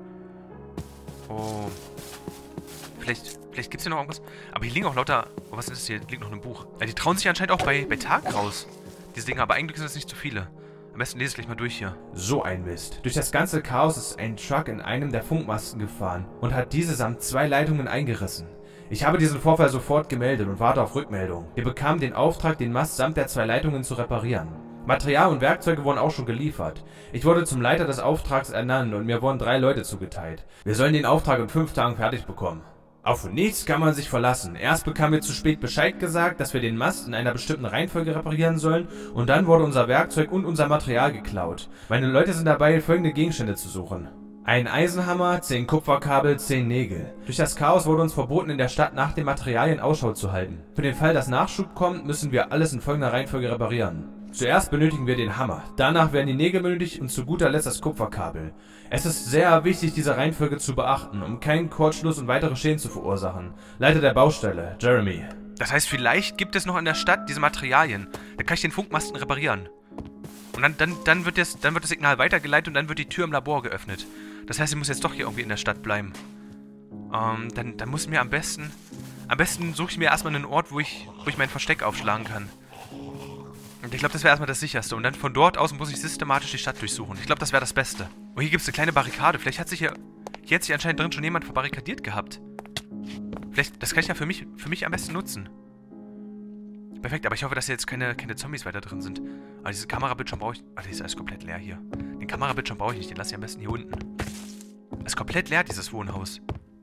Oh. Vielleicht, vielleicht gibt es hier noch irgendwas. Aber hier liegen auch lauter... Oh, was ist das hier? Hier liegt noch ein Buch. Ja, die trauen sich anscheinend auch bei, bei Tag raus. Diese Dinge, aber eigentlich sind das nicht zu viele. Am besten lese ich gleich mal durch hier. So ein Mist. Durch das ganze Chaos ist ein Truck in einem der Funkmasten gefahren und hat diese samt zwei Leitungen eingerissen. Ich habe diesen Vorfall sofort gemeldet und warte auf Rückmeldung. Wir bekamen den Auftrag, den Mast samt der zwei Leitungen zu reparieren. Material und Werkzeuge wurden auch schon geliefert. Ich wurde zum Leiter des Auftrags ernannt und mir wurden drei Leute zugeteilt. Wir sollen den Auftrag in fünf Tagen fertig bekommen. Auf nichts kann man sich verlassen. Erst bekamen wir zu spät Bescheid gesagt, dass wir den Mast in einer bestimmten Reihenfolge reparieren sollen und dann wurde unser Werkzeug und unser Material geklaut. Meine Leute sind dabei, folgende Gegenstände zu suchen. Ein Eisenhammer, zehn Kupferkabel, zehn Nägel. Durch das Chaos wurde uns verboten, in der Stadt nach den Materialien Ausschau zu halten. Für den Fall, dass Nachschub kommt, müssen wir alles in folgender Reihenfolge reparieren. Zuerst benötigen wir den Hammer, danach werden die Nägel benötigt und zu guter Letzt das Kupferkabel. Es ist sehr wichtig, diese Reihenfolge zu beachten, um keinen Kurzschluss und weitere Schäden zu verursachen. Leiter der Baustelle, Jeremy. Das heißt, vielleicht gibt es noch in der Stadt diese Materialien. Dann kann ich den Funkmasten reparieren. Und dann, dann, dann, wird das, dann wird das Signal weitergeleitet und dann wird die Tür im Labor geöffnet. Das heißt, ich muss jetzt doch hier irgendwie in der Stadt bleiben. Ähm, dann, dann muss mir am besten... Am besten suche ich mir erstmal einen Ort, wo ich, wo ich mein Versteck aufschlagen kann. Und ich glaube, das wäre erstmal das Sicherste. Und dann von dort aus muss ich systematisch die Stadt durchsuchen. Ich glaube, das wäre das Beste. Oh, hier gibt es eine kleine Barrikade. Vielleicht hat sich hier... Hier hat sich anscheinend drin schon jemand verbarrikadiert gehabt. Vielleicht... Das kann ich ja für mich, für mich am besten nutzen. Perfekt, aber ich hoffe, dass hier jetzt keine, keine Zombies weiter drin sind. Aber dieses Kamerabildschirm brauche ich... Ah, der ist alles komplett leer hier. Den Kamerabildschirm brauche ich nicht. Den lasse ich am besten hier unten. Das ist komplett leer, dieses Wohnhaus.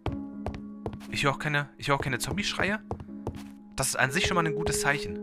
Ich höre auch keine... Ich höre auch keine Zombie-Schreie. Das ist an sich schon mal ein gutes Zeichen.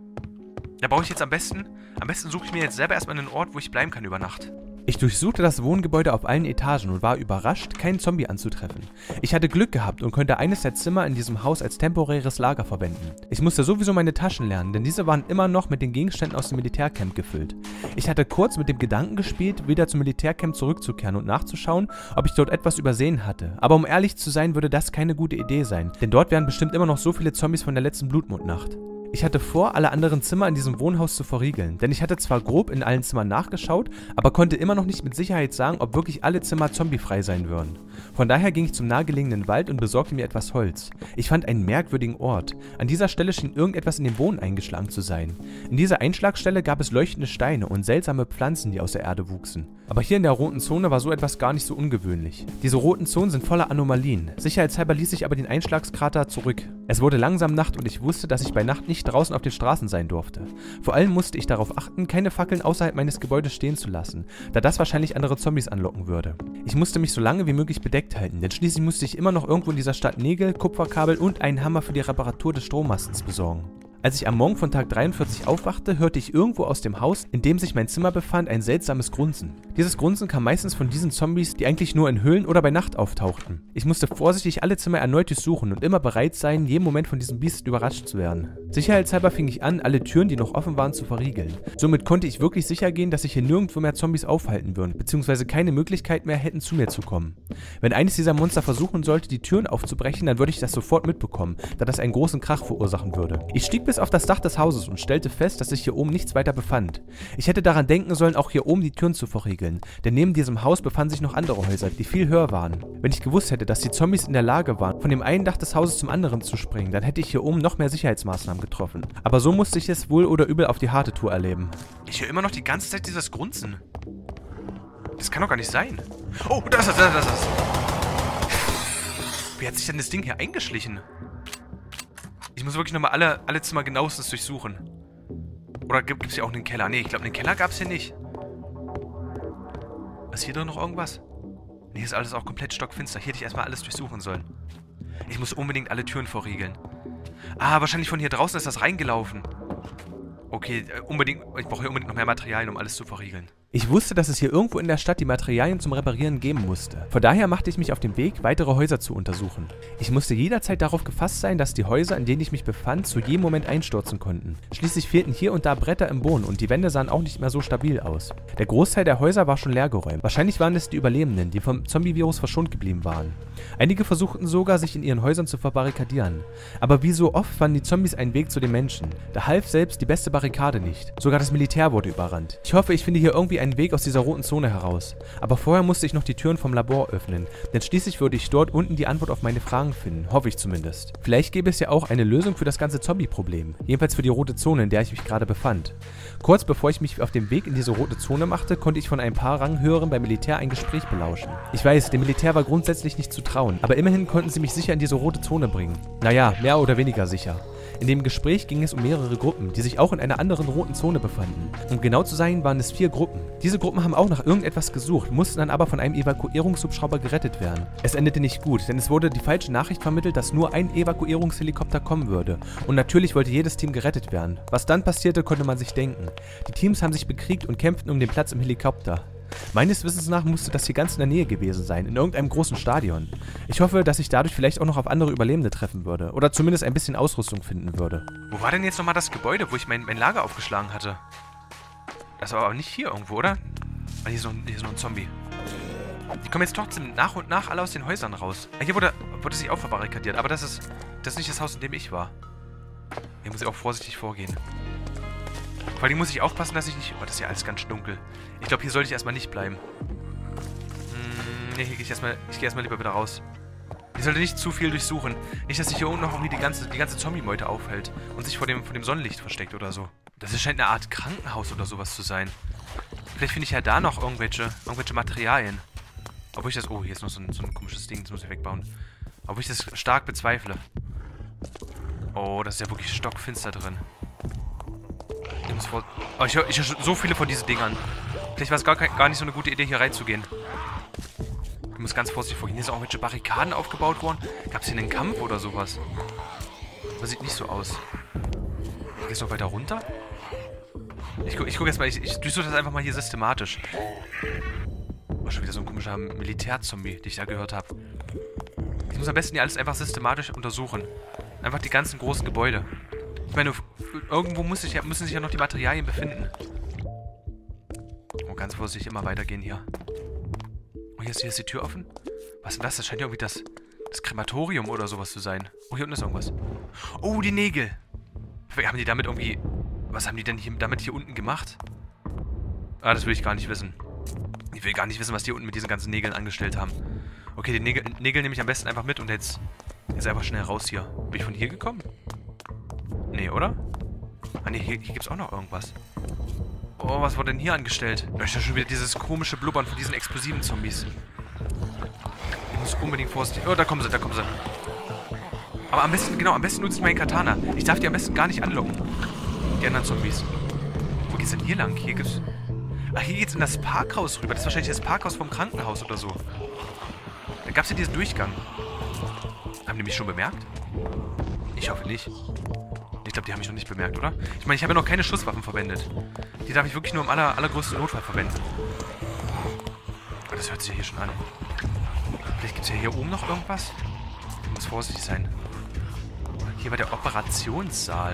Da brauche ich jetzt am besten, am besten suche ich mir jetzt selber erstmal einen Ort, wo ich bleiben kann über Nacht. Ich durchsuchte das Wohngebäude auf allen Etagen und war überrascht, keinen Zombie anzutreffen. Ich hatte Glück gehabt und konnte eines der Zimmer in diesem Haus als temporäres Lager verwenden. Ich musste sowieso meine Taschen lernen, denn diese waren immer noch mit den Gegenständen aus dem Militärcamp gefüllt. Ich hatte kurz mit dem Gedanken gespielt, wieder zum Militärcamp zurückzukehren und nachzuschauen, ob ich dort etwas übersehen hatte. Aber um ehrlich zu sein, würde das keine gute Idee sein, denn dort wären bestimmt immer noch so viele Zombies von der letzten Blutmondnacht. Ich hatte vor, alle anderen Zimmer in diesem Wohnhaus zu verriegeln, denn ich hatte zwar grob in allen Zimmern nachgeschaut, aber konnte immer noch nicht mit Sicherheit sagen, ob wirklich alle Zimmer zombiefrei sein würden. Von daher ging ich zum nahegelegenen Wald und besorgte mir etwas Holz. Ich fand einen merkwürdigen Ort. An dieser Stelle schien irgendetwas in den Boden eingeschlagen zu sein. In dieser Einschlagstelle gab es leuchtende Steine und seltsame Pflanzen, die aus der Erde wuchsen. Aber hier in der roten Zone war so etwas gar nicht so ungewöhnlich. Diese roten Zonen sind voller Anomalien. Sicherheitshalber ließ ich aber den Einschlagskrater zurück. Es wurde langsam Nacht und ich wusste, dass ich bei Nacht nicht draußen auf den Straßen sein durfte. Vor allem musste ich darauf achten, keine Fackeln außerhalb meines Gebäudes stehen zu lassen, da das wahrscheinlich andere Zombies anlocken würde. Ich musste mich so lange wie möglich bedeckt halten, denn schließlich musste ich immer noch irgendwo in dieser Stadt Nägel, Kupferkabel und einen Hammer für die Reparatur des Strommastens besorgen. Als ich am Morgen von Tag dreiundvierzig aufwachte, hörte ich irgendwo aus dem Haus, in dem sich mein Zimmer befand, ein seltsames Grunzen. Dieses Grunzen kam meistens von diesen Zombies, die eigentlich nur in Höhlen oder bei Nacht auftauchten. Ich musste vorsichtig alle Zimmer erneut durchsuchen und immer bereit sein, jeden Moment von diesem Biest überrascht zu werden. Sicherheitshalber fing ich an, alle Türen, die noch offen waren, zu verriegeln. Somit konnte ich wirklich sicher gehen, dass sich hier nirgendwo mehr Zombies aufhalten würden, beziehungsweise keine Möglichkeit mehr hätten, zu mir zu kommen. Wenn eines dieser Monster versuchen sollte, die Türen aufzubrechen, dann würde ich das sofort mitbekommen, da das einen großen Krach verursachen würde. Ich stieg bis auf das Dach des Hauses und stellte fest, dass sich hier oben nichts weiter befand. Ich hätte daran denken sollen, auch hier oben die Türen zu verriegeln, denn neben diesem Haus befanden sich noch andere Häuser, die viel höher waren. Wenn ich gewusst hätte, dass die Zombies in der Lage waren, von dem einen Dach des Hauses zum anderen zu springen, dann hätte ich hier oben noch mehr Sicherheitsmaßnahmen getroffen. Aber so musste ich es wohl oder übel auf die harte Tour erleben. Ich höre immer noch die ganze Zeit dieses Grunzen. Das kann doch gar nicht sein. Oh, da ist das, da ist das, da ist das. Wie hat sich denn das Ding hier eingeschlichen? Ich muss wirklich nochmal alle, alle Zimmer genauestens durchsuchen. Oder gibt es hier auch einen Keller? Nee, ich glaube, einen Keller gab es hier nicht. Ist hier drin noch irgendwas? Nee, ist alles auch komplett stockfinster. Hier hätte ich erstmal alles durchsuchen sollen. Ich muss unbedingt alle Türen vorriegeln. Ah, wahrscheinlich von hier draußen ist das reingelaufen. Okay, äh, unbedingt. Ich brauche hier unbedingt noch mehr Materialien, um alles zu verriegeln. Ich wusste, dass es hier irgendwo in der Stadt die Materialien zum Reparieren geben musste. Von daher machte ich mich auf den Weg, weitere Häuser zu untersuchen. Ich musste jederzeit darauf gefasst sein, dass die Häuser, in denen ich mich befand, zu jedem Moment einstürzen konnten. Schließlich fehlten hier und da Bretter im Boden und die Wände sahen auch nicht mehr so stabil aus. Der Großteil der Häuser war schon leergeräumt. Wahrscheinlich waren es die Überlebenden, die vom Zombie-Virus verschont geblieben waren. Einige versuchten sogar, sich in ihren Häusern zu verbarrikadieren. Aber wie so oft fanden die Zombies einen Weg zu den Menschen. Da half selbst die beste Barrikade nicht. Sogar das Militär wurde überrannt. Ich hoffe, ich finde hier irgendwie einen Weg aus dieser roten Zone heraus. Aber vorher musste ich noch die Türen vom Labor öffnen, denn schließlich würde ich dort unten die Antwort auf meine Fragen finden, hoffe ich zumindest. Vielleicht gäbe es ja auch eine Lösung für das ganze Zombie-Problem, jedenfalls für die rote Zone, in der ich mich gerade befand. Kurz bevor ich mich auf den Weg in diese rote Zone machte, konnte ich von ein paar Ranghöheren beim Militär ein Gespräch belauschen. Ich weiß, dem Militär war grundsätzlich nicht zu trauen, aber immerhin konnten sie mich sicher in diese rote Zone bringen. Naja, mehr oder weniger sicher. In dem Gespräch ging es um mehrere Gruppen, die sich auch in einer anderen roten Zone befanden. Um genau zu sein, waren es vier Gruppen. Diese Gruppen haben auch nach irgendetwas gesucht, mussten dann aber von einem Evakuierungshubschrauber gerettet werden. Es endete nicht gut, denn es wurde die falsche Nachricht vermittelt, dass nur ein Evakuierungshelikopter kommen würde. Und natürlich wollte jedes Team gerettet werden. Was dann passierte, konnte man sich denken. Die Teams haben sich bekriegt und kämpften um den Platz im Helikopter. Meines Wissens nach musste das hier ganz in der Nähe gewesen sein, in irgendeinem großen Stadion. Ich hoffe, dass ich dadurch vielleicht auch noch auf andere Überlebende treffen würde. Oder zumindest ein bisschen Ausrüstung finden würde. Wo war denn jetzt nochmal das Gebäude, wo ich mein, mein Lager aufgeschlagen hatte? Das war aber nicht hier irgendwo, oder? Ah, hier ist noch, hier ist noch ein Zombie. Die kommen jetzt trotzdem nach und nach alle aus den Häusern raus. Ah, hier wurde, wurde sich auch verbarrikadiert, aber das ist, das ist nicht das Haus, in dem ich war. Hier muss ich auch vorsichtig vorgehen. Vor allem muss ich aufpassen, dass ich nicht... Oh, das ist ja alles ganz dunkel. Ich glaube, hier sollte ich erstmal nicht bleiben. Hm, ne, hier gehe ich erstmal... Ich gehe erstmal lieber wieder raus. Ich sollte nicht zu viel durchsuchen. Nicht, dass sich hier unten noch irgendwie die ganze, die ganze Zombie-Meute aufhält und sich vor dem, vor dem Sonnenlicht versteckt oder so. Das scheint eine Art Krankenhaus oder sowas zu sein. Vielleicht finde ich ja da noch irgendwelche, irgendwelche Materialien. Obwohl ich das... Oh, hier ist noch so ein, so ein komisches Ding, das muss ich wegbauen. Obwohl ich das stark bezweifle. Oh, das ist ja wirklich stockfinster drin. Ich muss vor... Oh, ich höre ich hör so viele von diesen Dingern. Vielleicht war es gar, gar nicht so eine gute Idee, hier reinzugehen. Ich muss ganz vorsichtig vorgehen. Hier sind auch welche Barrikaden aufgebaut worden. Gab es hier einen Kampf oder sowas? Das sieht nicht so aus. Geht es noch weiter runter? Ich, gu ich gucke jetzt mal. Ich, ich durchsuche das einfach mal hier systematisch. Oh, schon wieder so ein komischer Militärzombie, den ich da gehört habe. Ich muss am besten hier alles einfach systematisch untersuchen. Einfach die ganzen großen Gebäude. Ich meine, irgendwo muss ich ja, müssen sich ja noch die Materialien befinden. Oh, ganz vorsichtig immer weitergehen hier. Oh, hier ist, hier ist die Tür offen. Was ist denn das? Das scheint ja irgendwie das, das Krematorium oder sowas zu sein. Oh, hier unten ist irgendwas. Oh, die Nägel. Haben die damit irgendwie... Was haben die denn hier, damit hier unten gemacht? Ah, das will ich gar nicht wissen. Ich will gar nicht wissen, was die unten mit diesen ganzen Nägeln angestellt haben. Okay, die Nägel, Nägel nehme ich am besten einfach mit und jetzt, jetzt einfach schnell raus hier. Bin ich von hier gekommen? Nee, oder? Ah, nee, hier, hier gibt es auch noch irgendwas. Oh, was wurde denn hier angestellt? Da ist ja schon wieder dieses komische Blubbern von diesen explosiven Zombies. Ich muss unbedingt vorsichtig... Oh, da kommen sie, da kommen sie. Aber am besten, genau, am besten nutze ich meinen Katana. Ich darf die am besten gar nicht anlocken. Die anderen Zombies. Wo geht's denn hier lang? Hier gibt's... Ach, hier geht's in das Parkhaus rüber. Das ist wahrscheinlich das Parkhaus vom Krankenhaus oder so. Da gab's ja diesen Durchgang. Haben die mich schon bemerkt? Ich hoffe nicht. Ich glaube, die haben mich noch nicht bemerkt, oder? Ich meine, ich habe ja noch keine Schusswaffen verwendet. Die darf ich wirklich nur im aller, allergrößten Notfall verwenden. Oh, das hört sich ja hier schon an. Vielleicht gibt es ja hier oben noch irgendwas? Ich muss vorsichtig sein. Hier war der Operationssaal.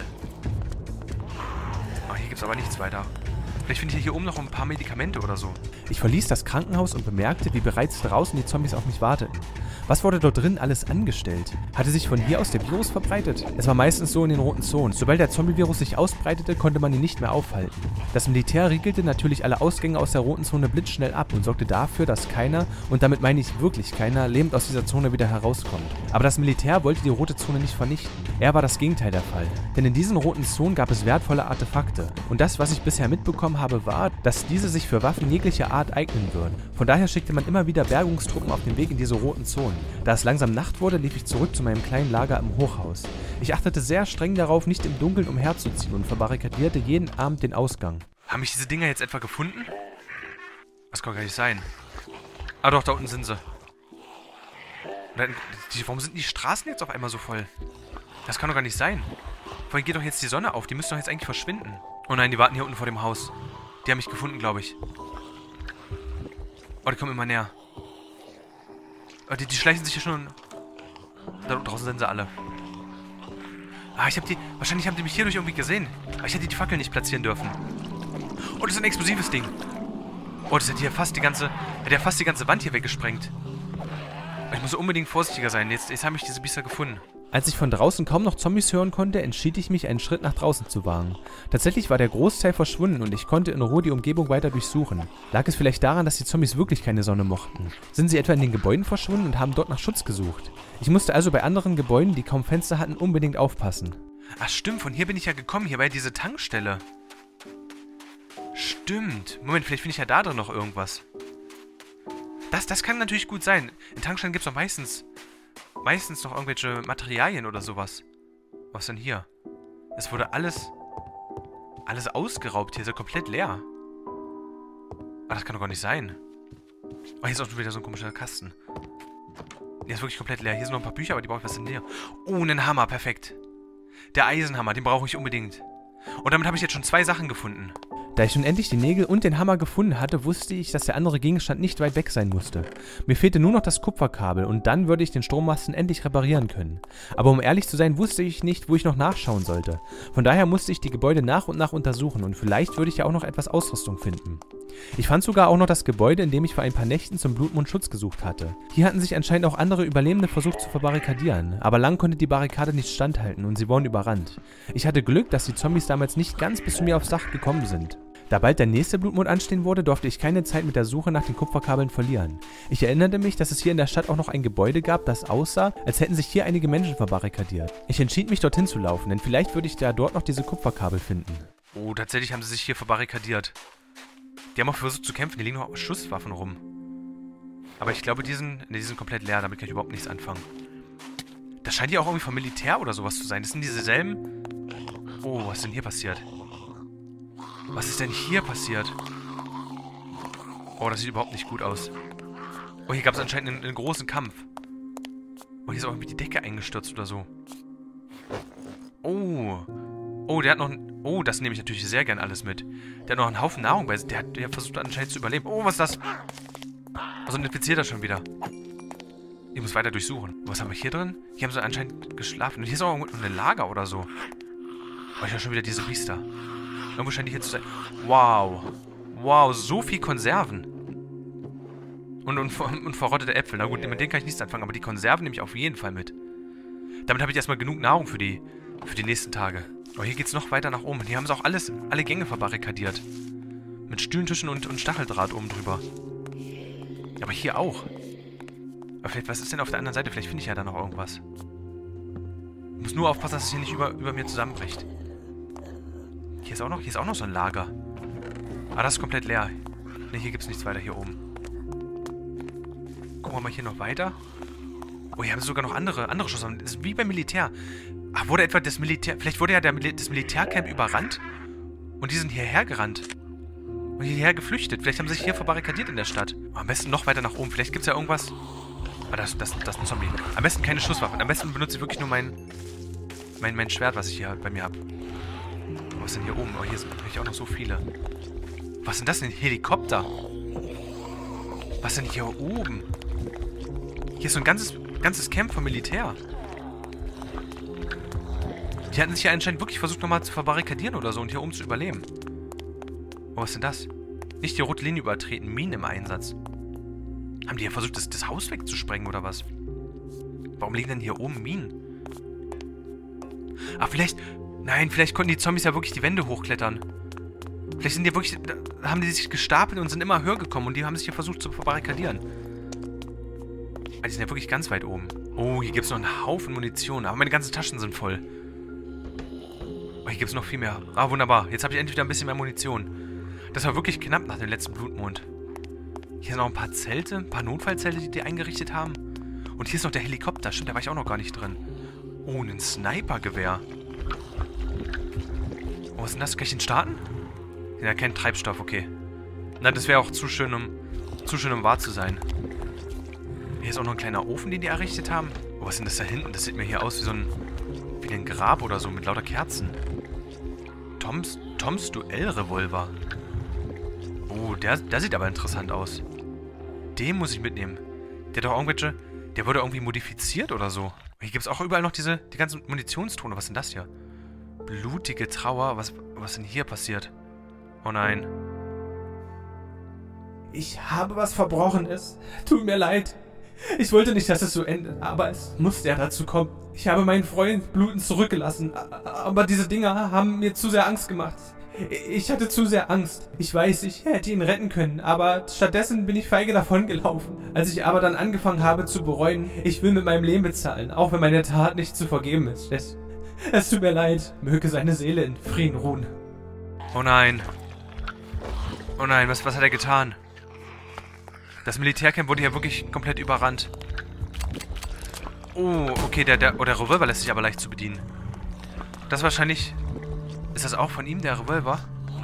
Oh, hier gibt es aber nichts weiter. Vielleicht finde ich hier oben noch ein paar Medikamente oder so. Ich verließ das Krankenhaus und bemerkte, wie bereits draußen die Zombies auf mich warteten. Was wurde dort drin alles angestellt? Hatte sich von hier aus der Virus verbreitet? Es war meistens so in den roten Zonen. Sobald der Zombie-Virus sich ausbreitete, konnte man ihn nicht mehr aufhalten. Das Militär riegelte natürlich alle Ausgänge aus der roten Zone blitzschnell ab und sorgte dafür, dass keiner, und damit meine ich wirklich keiner, lebend aus dieser Zone wieder herauskommt. Aber das Militär wollte die rote Zone nicht vernichten. Eher war das Gegenteil der Fall. Denn in diesen roten Zonen gab es wertvolle Artefakte. Und das, was ich bisher mitbekommen habe, war, dass diese sich für Waffen jeglicher Art eignen würden. Von daher schickte man immer wieder Bergungstruppen auf den Weg in diese roten Zonen. Da es langsam Nacht wurde, lief ich zurück zu meinem kleinen Lager im Hochhaus. Ich achtete sehr streng darauf, nicht im Dunkeln umherzuziehen und verbarrikadierte jeden Abend den Ausgang. Haben mich diese Dinger jetzt etwa gefunden? Das kann gar nicht sein. Ah doch, da unten sind sie. Warum sind die Straßen jetzt auf einmal so voll? Das kann doch gar nicht sein. Vorhin geht doch jetzt die Sonne auf. Die müssen doch jetzt eigentlich verschwinden. Oh nein, die warten hier unten vor dem Haus. Die haben mich gefunden, glaube ich. Oh, die kommen immer näher. Oh, die, die schleichen sich hier schon... Da draußen sind sie alle. Ah, ich hab die... Wahrscheinlich haben die mich hierdurch irgendwie gesehen. Aber ich hätte die Fackel nicht platzieren dürfen. Oh, das ist ein explosives Ding. Oh, das hat hier fast die ganze... Hat ja fast die ganze Wand hier weggesprengt. Ich muss unbedingt vorsichtiger sein. Jetzt, jetzt habe ich diese Biester gefunden. Als ich von draußen kaum noch Zombies hören konnte, entschied ich mich, einen Schritt nach draußen zu wagen. Tatsächlich war der Großteil verschwunden und ich konnte in Ruhe die Umgebung weiter durchsuchen. Lag es vielleicht daran, dass die Zombies wirklich keine Sonne mochten? Sind sie etwa in den Gebäuden verschwunden und haben dort nach Schutz gesucht? Ich musste also bei anderen Gebäuden, die kaum Fenster hatten, unbedingt aufpassen. Ach stimmt, von hier bin ich ja gekommen. Hier war ja diese Tankstelle. Stimmt. Moment, vielleicht finde ich ja da drin noch irgendwas. Das, das kann natürlich gut sein. In Tankstellen gibt es doch meistens... Meistens noch irgendwelche Materialien oder sowas. Was denn hier? Es wurde alles... Alles ausgeraubt. Hier ist ja komplett leer. Ah, das kann doch gar nicht sein. Oh, hier ist auch wieder so ein komischer Kasten. Der ist wirklich komplett leer. Hier sind noch ein paar Bücher, aber die brauche ich was in der Nähe. Oh, einen Hammer. Perfekt. Der Eisenhammer, den brauche ich unbedingt. Und damit habe ich jetzt schon zwei Sachen gefunden. Da ich nun endlich die Nägel und den Hammer gefunden hatte, wusste ich, dass der andere Gegenstand nicht weit weg sein musste. Mir fehlte nur noch das Kupferkabel und dann würde ich den Strommasten endlich reparieren können. Aber um ehrlich zu sein, wusste ich nicht, wo ich noch nachschauen sollte. Von daher musste ich die Gebäude nach und nach untersuchen und vielleicht würde ich ja auch noch etwas Ausrüstung finden. Ich fand sogar auch noch das Gebäude, in dem ich vor ein paar Nächten zum Blutmond Schutz gesucht hatte. Hier hatten sich anscheinend auch andere Überlebende versucht zu verbarrikadieren, aber lang konnte die Barrikade nicht standhalten und sie wurden überrannt. Ich hatte Glück, dass die Zombies damals nicht ganz bis zu mir aufs Dach gekommen sind. Da bald der nächste Blutmond anstehen wurde, durfte ich keine Zeit mit der Suche nach den Kupferkabeln verlieren. Ich erinnerte mich, dass es hier in der Stadt auch noch ein Gebäude gab, das aussah, als hätten sich hier einige Menschen verbarrikadiert. Ich entschied mich, dorthin zu laufen, denn vielleicht würde ich da dort noch diese Kupferkabel finden. Oh, tatsächlich haben sie sich hier verbarrikadiert. Die haben auch versucht zu kämpfen, die liegen noch Schusswaffen rum. Aber ich glaube, die sind, ne, die sind komplett leer, damit kann ich überhaupt nichts anfangen. Das scheint ja auch irgendwie vom Militär oder sowas zu sein. Das sind diese selben... Oh, was ist denn hier passiert? Was ist denn hier passiert? Oh, das sieht überhaupt nicht gut aus. Oh, hier gab es anscheinend einen, einen großen Kampf. Oh, hier ist auch irgendwie die Decke eingestürzt oder so. Oh. Oh, der hat noch... Ein, oh, das nehme ich natürlich sehr gern alles mit. Der hat noch einen Haufen Nahrung bei sich. Der hat, der versucht anscheinend zu überleben. Oh, was ist das? Also ein Infizierter schon wieder. Ich muss weiter durchsuchen. Was haben wir hier drin? Hier haben sie anscheinend geschlafen. Und hier ist auch ein Lager oder so. Oh, ich habe schon wieder diese Biester. Irgendwo scheint die hier zu sein. Wow. Wow, so viel Konserven. Und, und, und verrottete Äpfel. Na gut, mit denen kann ich nichts anfangen, aber die Konserven nehme ich auf jeden Fall mit. Damit habe ich erstmal genug Nahrung für die, für die nächsten Tage. Oh, hier geht es noch weiter nach oben. Hier haben sie auch alles, alle Gänge verbarrikadiert. Mit Stühlentischen und, und Stacheldraht oben drüber. Aber hier auch. Aber vielleicht, was ist denn auf der anderen Seite? Vielleicht finde ich ja da noch irgendwas. Ich muss nur aufpassen, dass es hier nicht über, über mir zusammenbricht. Hier ist auch noch, hier ist auch noch so ein Lager. Ah, das ist komplett leer. Ne, hier gibt es nichts weiter hier oben. Gucken wir mal hier noch weiter. Oh, hier haben sie sogar noch andere, andere Schüsse. Das ist wie beim Militär. Ach, wurde etwa das Militär... Vielleicht wurde ja der, das Militärcamp überrannt. Und die sind hierher gerannt. Und hierher geflüchtet. Vielleicht haben sie sich hier verbarrikadiert in der Stadt. Oh, am besten noch weiter nach oben. Vielleicht gibt es ja irgendwas... Ah, das, das, das ist ein Zombie. Am besten keine Schusswaffen. Am besten benutze ich wirklich nur mein... Mein, mein Schwert, was ich hier bei mir habe. Was ist denn hier oben? Oh, hier sind natürlich auch noch so viele. Was sind das denn? Helikopter? Was ist denn hier oben? Hier ist so ein ganzes, ganzes Camp vom Militär. Die hatten sich ja anscheinend wirklich versucht, nochmal zu verbarrikadieren oder so und hier oben zu überleben. Oh, was ist denn das? Nicht die rote Linie übertreten. Minen im Einsatz. Haben die ja versucht, das, das Haus wegzusprengen oder was? Warum liegen denn hier oben Minen? Ah, vielleicht... Nein, vielleicht konnten die Zombies ja wirklich die Wände hochklettern. Vielleicht sind die wirklich... Haben die sich gestapelt und sind immer höher gekommen und die haben sich hier versucht zu verbarrikadieren. Ah, die sind ja wirklich ganz weit oben. Oh, hier gibt es noch einen Haufen Munition. Aber meine ganzen Taschen sind voll. Oh, hier gibt es noch viel mehr. Ah, wunderbar. Jetzt habe ich endlich wieder ein bisschen mehr Munition. Das war wirklich knapp nach dem letzten Blutmond. Hier sind noch ein paar Zelte. Ein paar Notfallzelte, die die eingerichtet haben. Und hier ist noch der Helikopter. Stimmt, da war ich auch noch gar nicht drin. Oh, ein Snipergewehr. Oh, was ist denn das? Kann ich den starten? Ja, kein Treibstoff, okay. Na, das wäre auch zu schön, um zu schön, um wahr zu sein. Hier ist auch noch ein kleiner Ofen, den die errichtet haben. Oh, was ist denn das da hinten? Das sieht mir hier aus wie so ein... wie ein Grab oder so, mit lauter Kerzen. Toms... Toms Duellrevolver. Oh, der, der sieht aber interessant aus. Den muss ich mitnehmen. Der hat doch irgendwelche... Der wurde irgendwie modifiziert oder so. Hier gibt es auch überall noch diese... die ganzen Munitionstone. Was ist denn das hier? Blutige Trauer. Was, was ist denn hier passiert? Oh nein. Ich habe was Verbrochenes. Tut mir leid. Ich wollte nicht, dass es so endet, aber es musste ja dazu kommen. Ich habe meinen Freund blutend zurückgelassen, aber diese Dinger haben mir zu sehr Angst gemacht. Ich hatte zu sehr Angst. Ich weiß, ich hätte ihn retten können, aber stattdessen bin ich feige davongelaufen. Als ich aber dann angefangen habe zu bereuen, ich will mit meinem Leben bezahlen, auch wenn meine Tat nicht zu vergeben ist. Es, es tut mir leid, möge seine Seele in Frieden ruhen. Oh nein. Oh nein, was, was hat er getan? Das Militärcamp wurde hier wirklich komplett überrannt. Oh, okay, der, der, oh, der Revolver lässt sich aber leicht zu bedienen. Das wahrscheinlich... Ist das auch von ihm, der Revolver?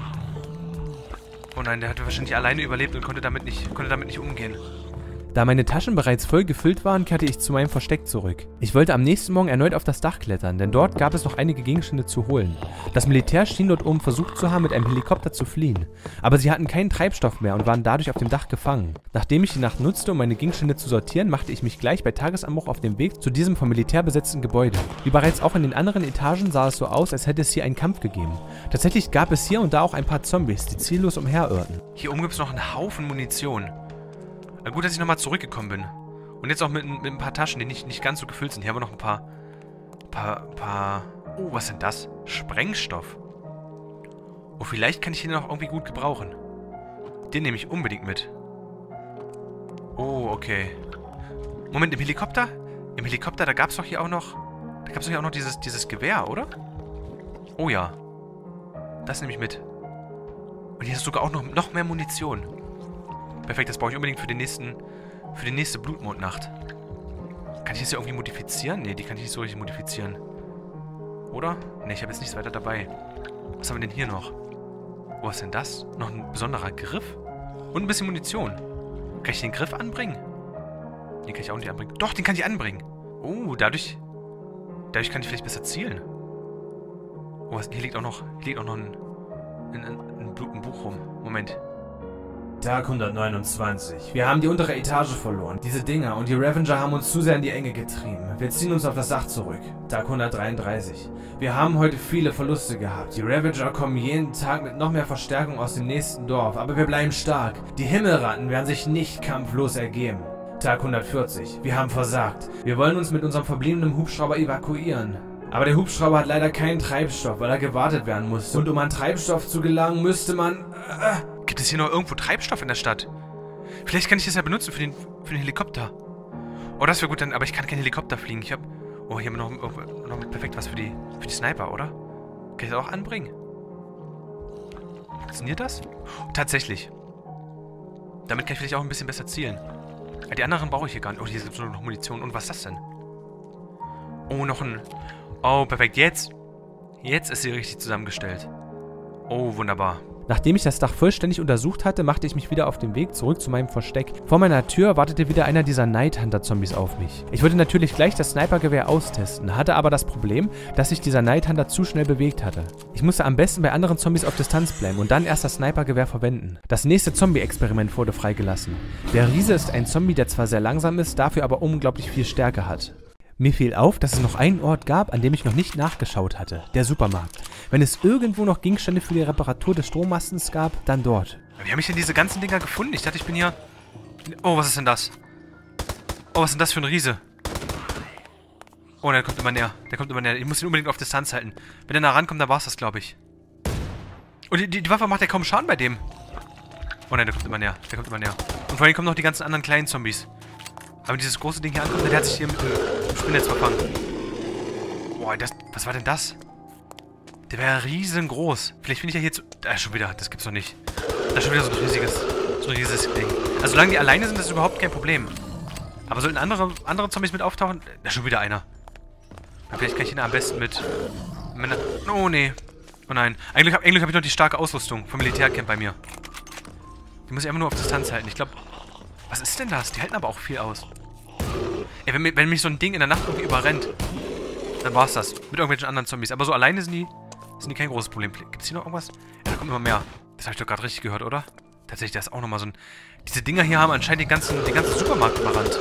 Oh nein, der hat wahrscheinlich alleine überlebt und konnte damit nicht, konnte damit nicht umgehen. Da meine Taschen bereits voll gefüllt waren, kehrte ich zu meinem Versteck zurück. Ich wollte am nächsten Morgen erneut auf das Dach klettern, denn dort gab es noch einige Gegenstände zu holen. Das Militär schien dort oben versucht zu haben, mit einem Helikopter zu fliehen. Aber sie hatten keinen Treibstoff mehr und waren dadurch auf dem Dach gefangen. Nachdem ich die Nacht nutzte, um meine Gegenstände zu sortieren, machte ich mich gleich bei Tagesanbruch auf den Weg zu diesem vom Militär besetzten Gebäude. Wie bereits auch in den anderen Etagen sah es so aus, als hätte es hier einen Kampf gegeben. Tatsächlich gab es hier und da auch ein paar Zombies, die ziellos umherirrten. Hier oben gibt es noch einen Haufen Munition. Na gut, dass ich nochmal zurückgekommen bin. Und jetzt auch mit, mit ein paar Taschen, die nicht, nicht ganz so gefüllt sind. Hier haben wir noch ein paar... paar... paar... Oh, was sind das? Sprengstoff. Oh, vielleicht kann ich den noch irgendwie gut gebrauchen. Den nehme ich unbedingt mit. Oh, okay. Moment, im Helikopter? Im Helikopter, da gab es doch hier auch noch... Da gab es doch hier auch noch dieses, dieses Gewehr, oder? Oh ja. Das nehme ich mit. Und hier ist sogar auch noch, noch mehr Munition. Perfekt, das brauche ich unbedingt für den nächsten, für die nächste Blutmondnacht. Kann ich das hier irgendwie modifizieren? Ne, die kann ich nicht so richtig modifizieren. Oder? Ne, ich habe jetzt nichts weiter dabei. Was haben wir denn hier noch? Oh, was ist denn das? Noch ein besonderer Griff? Und ein bisschen Munition. Kann ich den Griff anbringen? Den kann ich auch nicht anbringen. Doch, den kann ich anbringen. Oh, dadurch... Dadurch kann ich vielleicht besser zielen. Oh, was, hier liegt auch noch... Hier liegt auch noch ein... ein, ein, ein, ein Buch rum. Moment. Tag hundertneunundzwanzig. Wir haben die untere Etage verloren. Diese Dinger und die Revenger haben uns zu sehr in die Enge getrieben. Wir ziehen uns auf das Dach zurück. Tag hundertdreiunddreißig. Wir haben heute viele Verluste gehabt. Die Revenger kommen jeden Tag mit noch mehr Verstärkung aus dem nächsten Dorf, aber wir bleiben stark. Die Himmelratten werden sich nicht kampflos ergeben. Tag hundertvierzig. Wir haben versagt. Wir wollen uns mit unserem verbliebenen Hubschrauber evakuieren. Aber der Hubschrauber hat leider keinen Treibstoff, weil er gewartet werden musste. Und um an Treibstoff zu gelangen, müsste man... Äh, Gibt es hier noch irgendwo Treibstoff in der Stadt? Vielleicht kann ich das ja benutzen für den, für den Helikopter. Oh, das wäre gut, dann, aber ich kann keinen Helikopter fliegen. Ich habe... Oh, hier haben wir noch, noch perfekt was für die, für die Sniper, oder? Kann ich das auch anbringen? Funktioniert das? Oh, tatsächlich. Damit kann ich vielleicht auch ein bisschen besser zielen. Die anderen brauche ich hier gar nicht. Oh, hier gibt es nur noch Munition. Und was ist das denn? Oh, noch ein... Oh, perfekt. Jetzt... Jetzt ist sie richtig zusammengestellt. Oh, wunderbar. Nachdem ich das Dach vollständig untersucht hatte, machte ich mich wieder auf den Weg zurück zu meinem Versteck. Vor meiner Tür wartete wieder einer dieser Night Hunter Zombies auf mich. Ich wollte natürlich gleich das Snipergewehr austesten, hatte aber das Problem, dass sich dieser Night Hunter zu schnell bewegt hatte. Ich musste am besten bei anderen Zombies auf Distanz bleiben und dann erst das Snipergewehr verwenden. Das nächste Zombie-Experiment wurde freigelassen. Der Riese ist ein Zombie, der zwar sehr langsam ist, dafür aber unglaublich viel Stärke hat. Mir fiel auf, dass es noch einen Ort gab, an dem ich noch nicht nachgeschaut hatte. Der Supermarkt. Wenn es irgendwo noch Gegenstände für die Reparatur des Strommastens gab, dann dort. Wie habe ich denn diese ganzen Dinger gefunden? Ich dachte, ich bin hier... Oh, was ist denn das? Oh, was ist denn das für ein Riese? Oh, der kommt immer näher. Der kommt immer näher. Ich muss ihn unbedingt auf Distanz halten. Wenn er nah rankommt, dann war es das, glaube ich. Und die, die, die Waffe macht ja kaum Schaden bei dem. Oh nein, der kommt immer näher. Der kommt immer näher. Und vor allem kommen noch die ganzen anderen kleinen Zombies. Aber dieses große Ding hier ankommt, der hat sich hier mit dem Spinnnetz verfangen. Boah, das, was war denn das? Der wäre riesengroß. Vielleicht finde ich ja hier zu... Ah, schon wieder. Das gibt's doch nicht. Das ist schon wieder so ein riesiges... So ein riesiges Ding. Also solange die alleine sind, ist das überhaupt kein Problem. Aber sollten andere, andere Zombies mit auftauchen... Da ist schon wieder einer. Ja, vielleicht kann ich ihn am besten mit... mit oh, nee. Oh nein. Eigentlich habe hab ich noch die starke Ausrüstung vom Militärcamp bei mir. Die muss ich einfach nur auf Distanz halten. Ich glaube... Was ist denn das? Die halten aber auch viel aus. Ey, wenn, wenn mich so ein Ding in der Nacht irgendwie überrennt, dann war's das. Mit irgendwelchen anderen Zombies. Aber so alleine sind die, sind die kein großes Problem. Gibt's hier noch irgendwas? Ja, da kommt immer mehr. Das habe ich doch gerade richtig gehört, oder? Tatsächlich, da ist auch nochmal so ein... Diese Dinger hier haben anscheinend den ganzen, den ganzen Supermarkt überrannt.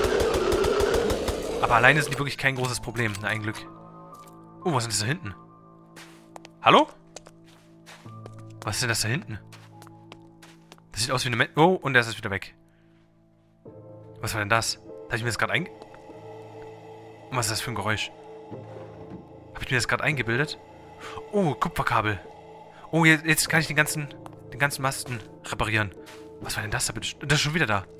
Aber alleine sind die wirklich kein großes Problem. Na, ein Glück. Oh, was ist denn das da hinten? Hallo? Was ist denn das da hinten? Das sieht aus wie eine... Me oh, und der ist jetzt wieder weg. Was war denn das? Habe ich mir das gerade einge... Was ist das für ein Geräusch? Habe ich mir das gerade eingebildet? Oh, Kupferkabel. Oh, jetzt, jetzt kann ich den ganzen, den ganzen Masten reparieren. Was war denn das da bitte? Das ist schon wieder da.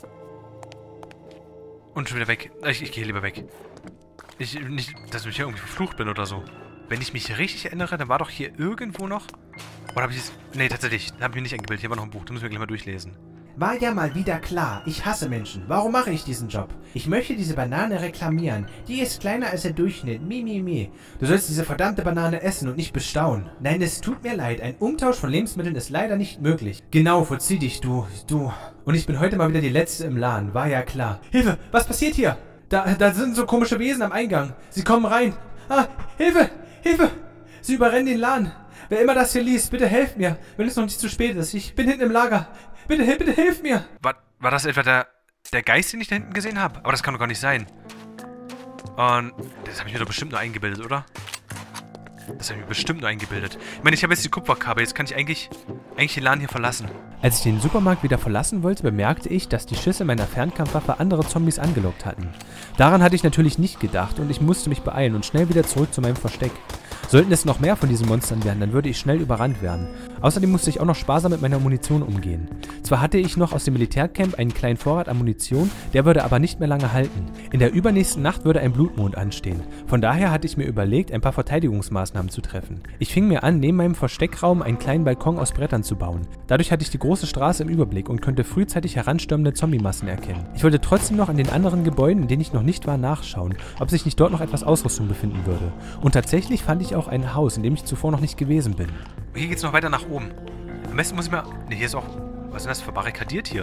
Und schon wieder weg. Ich, ich gehe lieber weg. Ich, nicht, dass ich hier irgendwie verflucht bin oder so. Wenn ich mich richtig erinnere, dann war doch hier irgendwo noch... Oder habe ich es... Nee, tatsächlich. Da habe ich mir nicht eingebildet. Hier war noch ein Buch. Da müssen wir gleich mal durchlesen. War ja mal wieder klar, ich hasse Menschen. Warum mache ich diesen Job? Ich möchte diese Banane reklamieren. Die ist kleiner als der Durchschnitt. Mi, mi, mi. Du sollst diese verdammte Banane essen und nicht bestaunen. Nein, es tut mir leid. Ein Umtausch von Lebensmitteln ist leider nicht möglich. Genau, verzieh dich, du, du. Und ich bin heute mal wieder die Letzte im Laden. War ja klar. Hilfe, was passiert hier? Da, da sind so komische Wesen am Eingang. Sie kommen rein. Ah, Hilfe, Hilfe. Sie überrennen den Laden. Wer immer das hier liest, bitte helft mir, wenn es noch nicht zu spät ist. Ich bin hinten im Lager. Bitte, bitte hilf mir! War, war das etwa der, der Geist, den ich da hinten gesehen habe? Aber das kann doch gar nicht sein. Und das habe ich mir doch bestimmt nur eingebildet, oder? Das habe ich mir bestimmt nur eingebildet. Ich meine, ich habe jetzt die Kupferkabel. Jetzt kann ich eigentlich, eigentlich den Laden hier verlassen. Als ich den Supermarkt wieder verlassen wollte, bemerkte ich, dass die Schüsse meiner Fernkampfwaffe andere Zombies angelockt hatten. Daran hatte ich natürlich nicht gedacht und ich musste mich beeilen und schnell wieder zurück zu meinem Versteck. Sollten es noch mehr von diesen Monstern werden, dann würde ich schnell überrannt werden. Außerdem musste ich auch noch sparsam mit meiner Munition umgehen. Zwar hatte ich noch aus dem Militärcamp einen kleinen Vorrat an Munition, der würde aber nicht mehr lange halten. In der übernächsten Nacht würde ein Blutmond anstehen. Von daher hatte ich mir überlegt, ein paar Verteidigungsmaßnahmen zu treffen. Ich fing mir an, neben meinem Versteckraum einen kleinen Balkon aus Brettern zu bauen. Dadurch hatte ich die große Straße im Überblick und konnte frühzeitig heranstürmende Zombie-Massen erkennen. Ich wollte trotzdem noch an den anderen Gebäuden, in denen ich noch nicht war, nachschauen, ob sich nicht dort noch etwas Ausrüstung befinden würde. Und tatsächlich fand ich auch ein Haus, in dem ich zuvor noch nicht gewesen bin. Hier geht's noch weiter nach oben. Am besten muss ich mal... Ne, hier ist auch... Was ist denn das? Verbarrikadiert hier?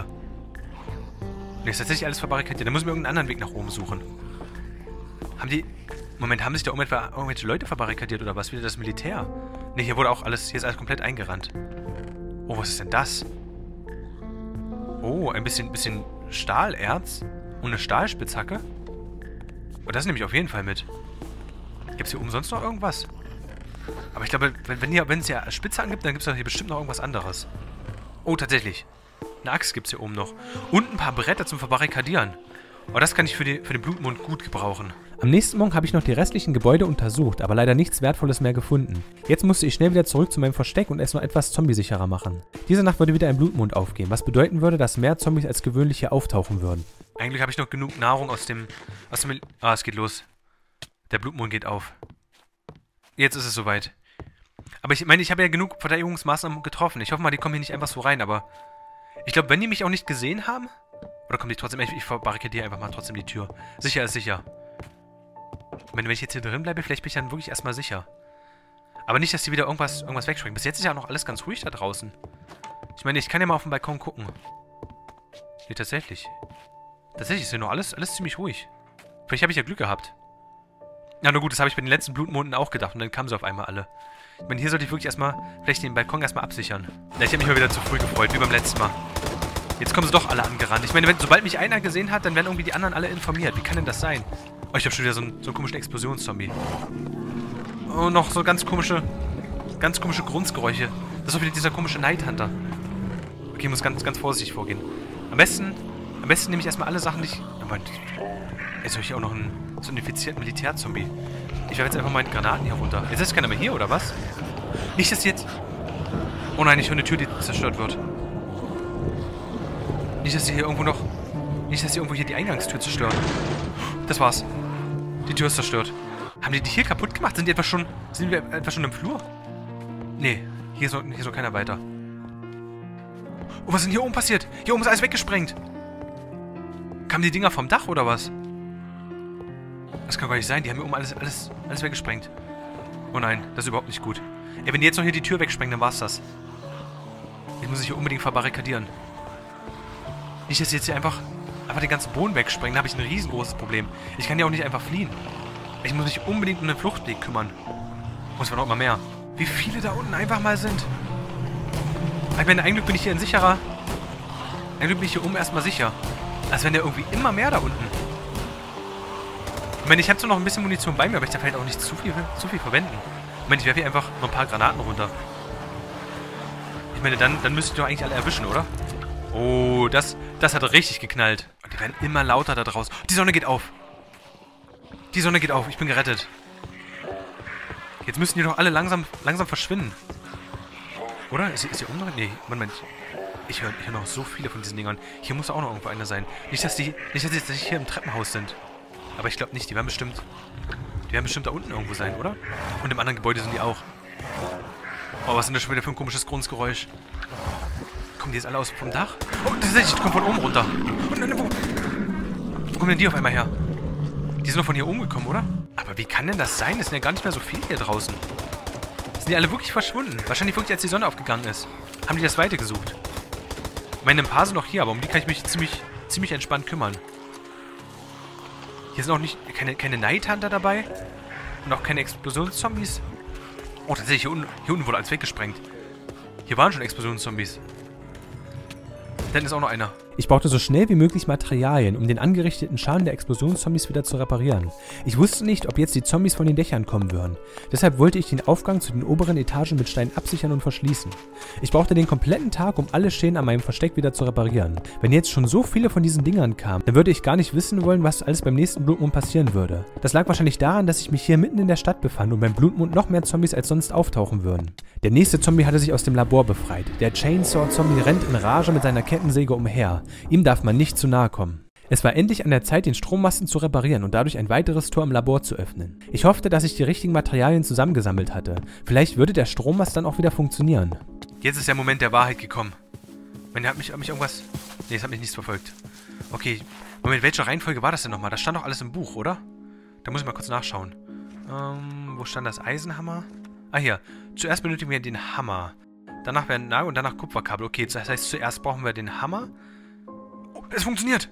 Ne, ist tatsächlich alles verbarrikadiert. Da muss ich mir irgendeinen anderen Weg nach oben suchen. Haben die... Moment, haben sich da irgendwelche, irgendwelche Leute verbarrikadiert oder was? Wieder das Militär? Ne, hier wurde auch alles... Hier ist alles komplett eingerannt. Oh, was ist denn das? Oh, ein bisschen, bisschen Stahlerz und eine Stahlspitzhacke. Oh, das nehme ich auf jeden Fall mit. Gibt es hier umsonst noch irgendwas? Aber ich glaube, wenn, wenn es ja Spitze angibt, dann gibt es doch hier bestimmt noch irgendwas anderes. Oh, tatsächlich. Eine Axt gibt es hier oben noch. Und ein paar Bretter zum Verbarrikadieren. Aber das kann ich für, die, für den Blutmond gut gebrauchen. Am nächsten Morgen habe ich noch die restlichen Gebäude untersucht, aber leider nichts Wertvolles mehr gefunden. Jetzt musste ich schnell wieder zurück zu meinem Versteck und es noch etwas zombiesicherer machen. Diese Nacht würde wieder ein Blutmond aufgehen, was bedeuten würde, dass mehr Zombies als gewöhnlich hier auftauchen würden. Eigentlich habe ich noch genug Nahrung aus dem... Aus dem... Ah, es geht los. Der Blutmond geht auf. Jetzt ist es soweit. Aber ich meine, ich habe ja genug Verteidigungsmaßnahmen getroffen. Ich hoffe mal, die kommen hier nicht einfach so rein, aber... Ich glaube, wenn die mich auch nicht gesehen haben... Oder kommen die trotzdem... Ich, ich verbarrikadiere einfach mal trotzdem die Tür. Sicher ist sicher. Wenn, wenn ich jetzt hier drin bleibe, vielleicht bin ich dann wirklich erstmal sicher. Aber nicht, dass die wieder irgendwas, irgendwas wegspringen. Bis jetzt ist ja auch noch alles ganz ruhig da draußen. Ich meine, ich kann ja mal auf den Balkon gucken. Nee, tatsächlich. Tatsächlich ist hier noch alles, alles ziemlich ruhig. Vielleicht habe ich ja Glück gehabt. Ja, nur gut, das habe ich bei den letzten Blutmonden auch gedacht. Und dann kamen sie auf einmal alle. Ich meine, hier sollte ich wirklich erstmal, vielleicht den Balkon erstmal absichern. Ja, ich habe mich mal wieder zu früh gefreut, wie beim letzten Mal. Jetzt kommen sie doch alle angerannt. Ich meine, wenn, sobald mich einer gesehen hat, dann werden irgendwie die anderen alle informiert. Wie kann denn das sein? Oh, ich habe schon wieder so einen, so einen komischen Explosionszombie. Oh, noch so ganz komische, ganz komische Grunzgeräusche. Das ist doch wieder dieser komische Nighthunter. Okay, ich muss ganz, ganz vorsichtig vorgehen. Am besten, am besten nehme ich erstmal alle Sachen, die ich... Oh Mann, jetzt habe ich auch noch einen, so einen infizierten Militärzombie. Ich werfe jetzt einfach meine Granaten hier runter. Jetzt ist keiner mehr hier, oder was? Nicht, dass jetzt... Oh nein, ich höre eine Tür, die zerstört wird. Nicht, dass sie hier irgendwo noch... Nicht, dass sie irgendwo hier die Eingangstür zerstören. Das war's. Die Tür ist zerstört. Haben die die hier kaputt gemacht? Sind die etwa schon... Sind wir etwa schon im Flur? Nee, hier soll, hier soll keiner weiter. Oh, was ist denn hier oben passiert? Hier oben ist alles weggesprengt. Kamen die Dinger vom Dach, oder was? Das kann gar nicht sein. Die haben hier oben alles, alles, alles weggesprengt. Oh nein, das ist überhaupt nicht gut. Ey, wenn die jetzt noch hier die Tür wegsprengen, dann war's das. Ich muss mich hier unbedingt verbarrikadieren. Nicht, dass sie jetzt hier einfach einfach den ganzen Boden wegsprengen, dann habe ich ein riesengroßes Problem. Ich kann ja auch nicht einfach fliehen. Ich muss mich unbedingt um den Fluchtweg kümmern. Und es werden auch immer mehr. Wie viele da unten einfach mal sind. Ich meine, ein Glück bin ich hier in sicherer... Ein Glück bin ich hier oben erstmal sicher. Als wenn der irgendwie immer mehr da unten. Ich meine, ich habe zwar noch ein bisschen Munition bei mir, aber ich darf halt auch nicht zu viel, zu viel verwenden. Ich meine, ich werfe hier einfach noch ein paar Granaten runter. Ich meine, dann, dann müsste ich doch eigentlich alle erwischen, oder? Oh, das, das hat richtig geknallt. Und die werden immer lauter da draußen. Die Sonne geht auf. Die Sonne geht auf. Ich bin gerettet. Jetzt müssen die doch alle langsam, langsam verschwinden. Oder? Ist, ist hier oben noch? Nee, Moment. Ich höre hör noch so viele von diesen Dingern. Hier muss auch noch irgendwo einer sein. Nicht, dass die, nicht, dass die jetzt hier im Treppenhaus sind. Aber ich glaube nicht. Die werden bestimmt... Die werden bestimmt da unten irgendwo sein, oder? Und im anderen Gebäude sind die auch. Oh, was sind das schon wieder für ein komisches Grundgeräusch? Kommen die jetzt alle aus vom Dach? Oh, tatsächlich, die kommen von oben runter. Und, wo, wo kommen denn die auf einmal her? Die sind doch von hier oben gekommen, oder? Aber wie kann denn das sein? Es sind ja gar nicht mehr so viele hier draußen. Sind die alle wirklich verschwunden? Wahrscheinlich wirklich, als die Sonne aufgegangen ist. Haben die das weitergesucht? Ich meine, ein paar sind noch hier, aber um die kann ich mich ziemlich, ziemlich entspannt kümmern. Hier sind auch nicht keine, keine Night Hunter dabei. Und auch keine Explosionszombies. Oh, tatsächlich, hier unten, hier unten wurde alles weggesprengt. Hier waren schon Explosionszombies. Dann ist auch noch einer. Ich brauchte so schnell wie möglich Materialien, um den angerichteten Schaden der Explosionszombies wieder zu reparieren. Ich wusste nicht, ob jetzt die Zombies von den Dächern kommen würden. Deshalb wollte ich den Aufgang zu den oberen Etagen mit Steinen absichern und verschließen. Ich brauchte den kompletten Tag, um alle Schäden an meinem Versteck wieder zu reparieren. Wenn jetzt schon so viele von diesen Dingern kamen, dann würde ich gar nicht wissen wollen, was alles beim nächsten Blutmond passieren würde. Das lag wahrscheinlich daran, dass ich mich hier mitten in der Stadt befand und beim Blutmond noch mehr Zombies als sonst auftauchen würden. Der nächste Zombie hatte sich aus dem Labor befreit. Der Chainsaw-Zombie rennt in Rage mit seiner Kettensäge umher. Ihm darf man nicht zu nahe kommen. Es war endlich an der Zeit, den Strommasten zu reparieren und dadurch ein weiteres Tor im Labor zu öffnen. Ich hoffte, dass ich die richtigen Materialien zusammengesammelt hatte. Vielleicht würde der Strommast dann auch wieder funktionieren. Jetzt ist der Moment der Wahrheit gekommen. Moment, hat mich, hat mich irgendwas... Nee, es hat mich nichts verfolgt. Okay, Moment, welche Reihenfolge war das denn nochmal? Das stand doch alles im Buch, oder? Da muss ich mal kurz nachschauen. Ähm, wo stand das? Eisenhammer? Ah, hier. Zuerst benötigen wir den Hammer. Danach werden Nagel und danach Kupferkabel. Okay, das heißt, zuerst brauchen wir den Hammer. Oh, es funktioniert.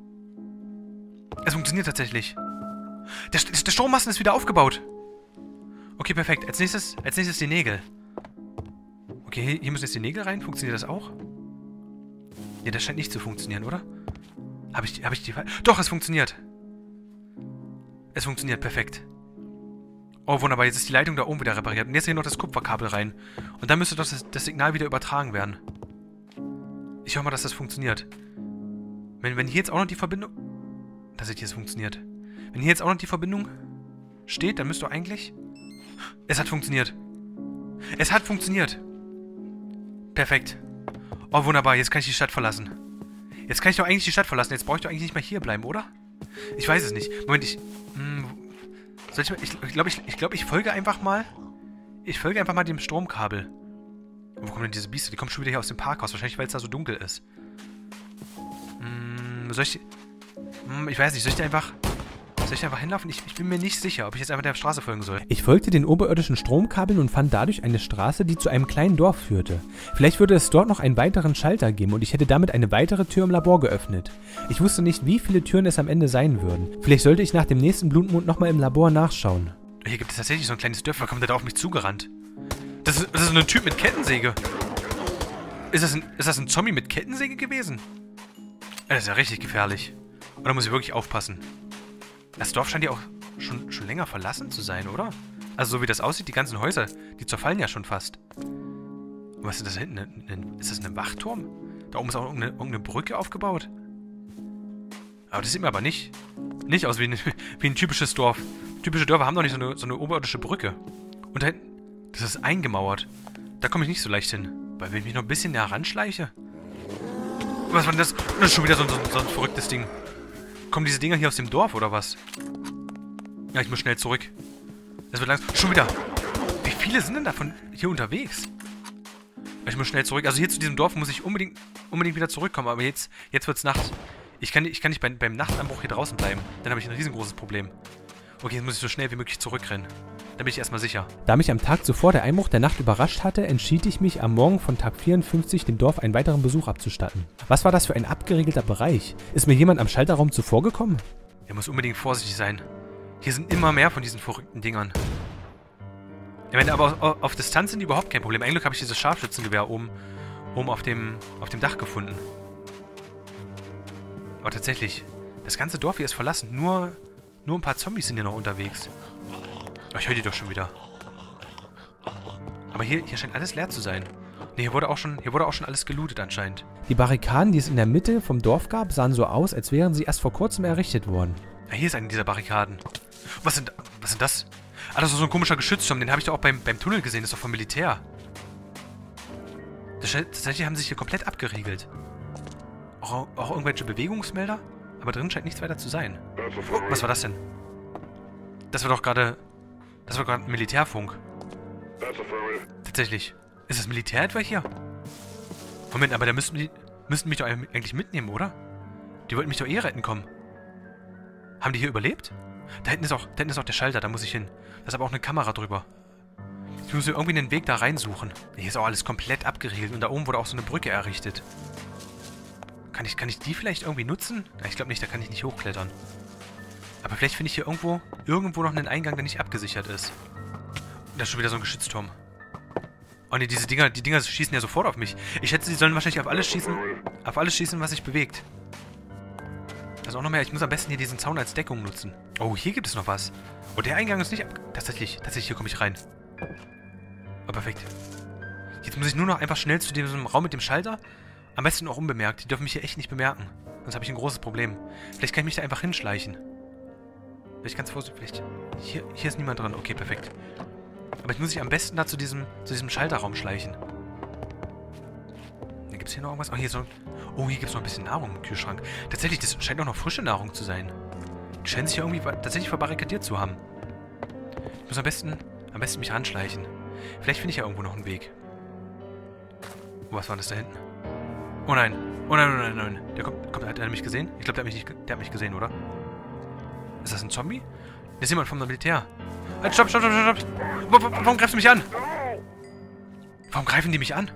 Es funktioniert tatsächlich. Der, der Strommasten ist wieder aufgebaut. Okay, perfekt. Als nächstes, als nächstes die Nägel. Okay, hier, hier müssen jetzt die Nägel rein. Funktioniert das auch? Ja, das scheint nicht zu funktionieren, oder? Habe ich, hab ich die... Doch, es funktioniert. Es funktioniert, perfekt. Oh, wunderbar. Jetzt ist die Leitung da oben wieder repariert. Und jetzt hier noch das Kupferkabel rein. Und dann müsste doch das, das Signal wieder übertragen werden. Ich hoffe mal, dass das funktioniert. Wenn, wenn hier jetzt auch noch die Verbindung... Tatsächlich, es funktioniert. Wenn hier jetzt auch noch die Verbindung steht, dann müsste doch eigentlich... Es hat funktioniert. Es hat funktioniert. Perfekt. Oh, wunderbar. Jetzt kann ich die Stadt verlassen. Jetzt kann ich doch eigentlich die Stadt verlassen. Jetzt brauche ich doch eigentlich nicht mehr hier bleiben, oder? Ich weiß es nicht. Moment, ich... Mh, soll ich, ich, ich glaube, ich, ich, glaub, ich folge einfach mal... Ich folge einfach mal dem Stromkabel. Wo kommen denn diese Biester? Die kommen schon wieder hier aus dem Parkhaus. Wahrscheinlich, weil es da so dunkel ist. Hm, soll ich... Hm, ich weiß nicht. Soll ich da einfach... Soll ich da einfach hinlaufen? Ich, ich bin mir nicht sicher, ob ich jetzt einfach der Straße folgen soll. Ich folgte den oberirdischen Stromkabeln und fand dadurch eine Straße, die zu einem kleinen Dorf führte. Vielleicht würde es dort noch einen weiteren Schalter geben und ich hätte damit eine weitere Tür im Labor geöffnet. Ich wusste nicht, wie viele Türen es am Ende sein würden. Vielleicht sollte ich nach dem nächsten Blutmond nochmal im Labor nachschauen. Hier gibt es tatsächlich so ein kleines Dörfler. Kommt der da auf mich zugerannt? Das ist, das ist ein Typ mit Kettensäge. Ist das, ein, ist das ein Zombie mit Kettensäge gewesen? Das ist ja richtig gefährlich. Und da muss ich wirklich aufpassen. Das Dorf scheint ja auch schon, schon länger verlassen zu sein, oder? Also so wie das aussieht, die ganzen Häuser, die zerfallen ja schon fast. Und was ist das da hinten? Ist das ein Wachturm? Da oben ist auch irgendeine, irgendeine Brücke aufgebaut. Aber das sieht mir aber nicht, nicht aus wie ein, wie ein typisches Dorf. Typische Dörfer haben doch nicht so eine, so eine oberirdische Brücke. Und da hinten, das ist eingemauert. Da komme ich nicht so leicht hin. Weil wenn ich mich noch ein bisschen näher ranschleiche. Was war denn das? Das ist schon wieder so, so, so ein verrücktes Ding. Kommen diese Dinger hier aus dem Dorf, oder was? Ja, ich muss schnell zurück. Das wird langsam... Schon wieder! Wie viele sind denn davon hier unterwegs? Ich muss schnell zurück. Also hier zu diesem Dorf muss ich unbedingt, unbedingt wieder zurückkommen. Aber jetzt, jetzt wird's Nacht. Ich kann, ich kann nicht beim, beim Nachtanbruch hier draußen bleiben. Dann habe ich ein riesengroßes Problem. Okay, jetzt muss ich so schnell wie möglich zurückrennen. Da bin ich erstmal sicher. Da mich am Tag zuvor der Einbruch der Nacht überrascht hatte, entschied ich mich am Morgen von Tag vierundfünfzig dem Dorf einen weiteren Besuch abzustatten. Was war das für ein abgeriegelter Bereich? Ist mir jemand am Schalterraum zuvorgekommen? Er muss unbedingt vorsichtig sein. Hier sind immer mehr von diesen verrückten Dingern. Ich meine, aber auf, auf Distanz sind die überhaupt kein Problem. Eigentlich habe ich dieses Scharfschützengewehr oben, oben auf, dem, auf dem Dach gefunden. Aber tatsächlich, das ganze Dorf hier ist verlassen. Nur, nur ein paar Zombies sind hier noch unterwegs. Oh, ich höre die doch schon wieder. Aber hier, hier scheint alles leer zu sein. Ne, hier wurde auch schon, hier wurde auch schon alles gelootet anscheinend. Die Barrikaden, die es in der Mitte vom Dorf gab, sahen so aus, als wären sie erst vor kurzem errichtet worden. Ja, hier ist eine dieser Barrikaden. Was sind, was sind das? Ah, das ist so ein komischer Geschützturm. Den habe ich doch auch beim, beim Tunnel gesehen. Das ist doch vom Militär. Das, tatsächlich haben sie sich hier komplett abgeriegelt. Auch, auch irgendwelche Bewegungsmelder? Aber drin scheint nichts weiter zu sein. Oh, was war das denn? Das war doch gerade... Das war gerade ein Militärfunk. Tatsächlich. Ist das Militär etwa hier? Moment, aber da müssten die... Müssten mich doch eigentlich mitnehmen, oder? Die wollten mich doch eh retten kommen. Haben die hier überlebt? Da hinten ist auch, da hinten ist auch der Schalter, da muss ich hin. Da ist aber auch eine Kamera drüber. Ich muss irgendwie einen Weg da reinsuchen. Hier ist auch alles komplett abgeriegelt und da oben wurde auch so eine Brücke errichtet. Kann ich, kann ich die vielleicht irgendwie nutzen? Ja, ich glaube nicht, da kann ich nicht hochklettern. Aber vielleicht finde ich hier irgendwo, irgendwo noch einen Eingang, der nicht abgesichert ist. Da ist schon wieder so ein Geschützturm. Oh ne, diese Dinger, die Dinger schießen ja sofort auf mich. Ich schätze, sie sollen wahrscheinlich auf alles schießen, auf alles schießen, was sich bewegt. Also auch noch mehr, ich muss am besten hier diesen Zaun als Deckung nutzen. Oh, hier gibt es noch was. Oh, der Eingang ist nicht ab... Tatsächlich, tatsächlich, hier komme ich rein. Oh, perfekt. Jetzt muss ich nur noch einfach schnell zu diesem Raum mit dem Schalter. Am besten auch unbemerkt. Die dürfen mich hier echt nicht bemerken. Sonst habe ich ein großes Problem. Vielleicht kann ich mich da einfach hinschleichen. Vielleicht ganz vorsichtig. Vielleicht... Hier, hier ist niemand dran. Okay, perfekt. Aber ich muss mich am besten da zu diesem, zu diesem Schalterraum schleichen. Da gibt es hier noch irgendwas? Oh, hier so... Oh, hier gibt es noch ein bisschen Nahrung im Kühlschrank. Tatsächlich, das scheint auch noch frische Nahrung zu sein. Die scheinen sich hier irgendwie tatsächlich verbarrikadiert zu haben. Ich muss am besten, am besten mich ranschleichen. Vielleicht finde ich ja irgendwo noch einen Weg. Oh, was war das da hinten? Oh nein. Oh nein, oh nein, oh nein. Der kommt, kommt, hat er mich gesehen? Ich glaube, der hat mich nicht, der hat mich gesehen, oder? Ist das ein Zombie? Das ist jemand vom Militär. Halt, stopp, stopp, stopp, stopp, stopp. Warum, warum greifst du mich an? Warum greifen die mich an?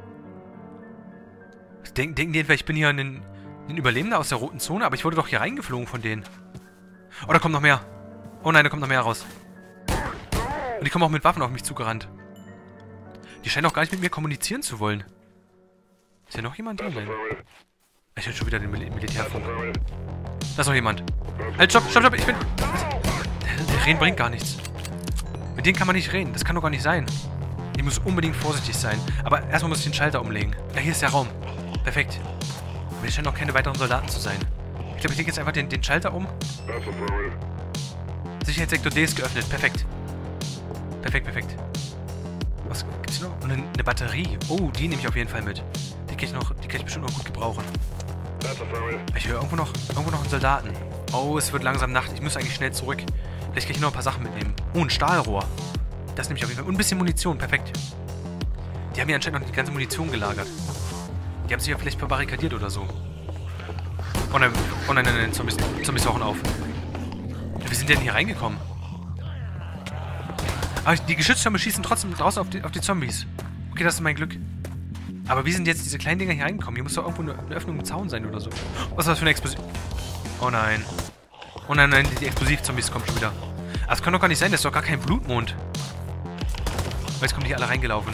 Denken, denken die etwa, ich bin hier ein, ein Überlebender aus der roten Zone? Aber ich wurde doch hier reingeflogen von denen. Oh, da kommt noch mehr. Oh nein, da kommt noch mehr raus. Und die kommen auch mit Waffen auf mich zugerannt. Die scheinen auch gar nicht mit mir kommunizieren zu wollen. Ist hier noch jemand drin? Ich höre schon wieder den Mil Militärfunk. Da ist noch jemand. Halt, stopp, stopp, stopp, ich bin... Der Reden bringt gar nichts. Mit denen kann man nicht reden. Das kann doch gar nicht sein. Ich muss unbedingt vorsichtig sein. Aber erstmal muss ich den Schalter umlegen. Ja, hier ist der Raum. Perfekt. Aber hier scheinen noch keine weiteren Soldaten zu sein. Ich glaube, ich lege jetzt einfach den, den Schalter um. Sicherheitssektor D ist geöffnet. Perfekt. Perfekt, perfekt. Was gibt's hier noch? Und eine, eine Batterie. Oh, die nehme ich auf jeden Fall mit. Die kann ich, noch, die kann ich bestimmt noch gut gebrauchen. Ich höre irgendwo noch, irgendwo noch einen Soldaten. Oh, es wird langsam Nacht. Ich muss eigentlich schnell zurück. Vielleicht kann ich noch ein paar Sachen mitnehmen. Oh, ein Stahlrohr. Das nehme ich auf jeden Fall. Und ein bisschen Munition. Perfekt. Die haben hier anscheinend noch die ganze Munition gelagert. Die haben sich ja vielleicht verbarrikadiert oder so. Oh nein, oh nein, nein, nein. Zombies, Zombies tauchen auf. Wie sind denn hier reingekommen? Aber die Geschütztürme schießen trotzdem draußen auf die, auf die Zombies. Okay, das ist mein Glück. Aber wie sind jetzt diese kleinen Dinger hier reingekommen? Hier muss doch irgendwo eine, eine Öffnung im Zaun sein oder so. Was ist das für eine Explosion? Oh nein. Oh nein, nein, die, die Explosivzombies kommen schon wieder. Aber das kann doch gar nicht sein, das ist doch gar kein Blutmond. Aber jetzt kommen die alle reingelaufen.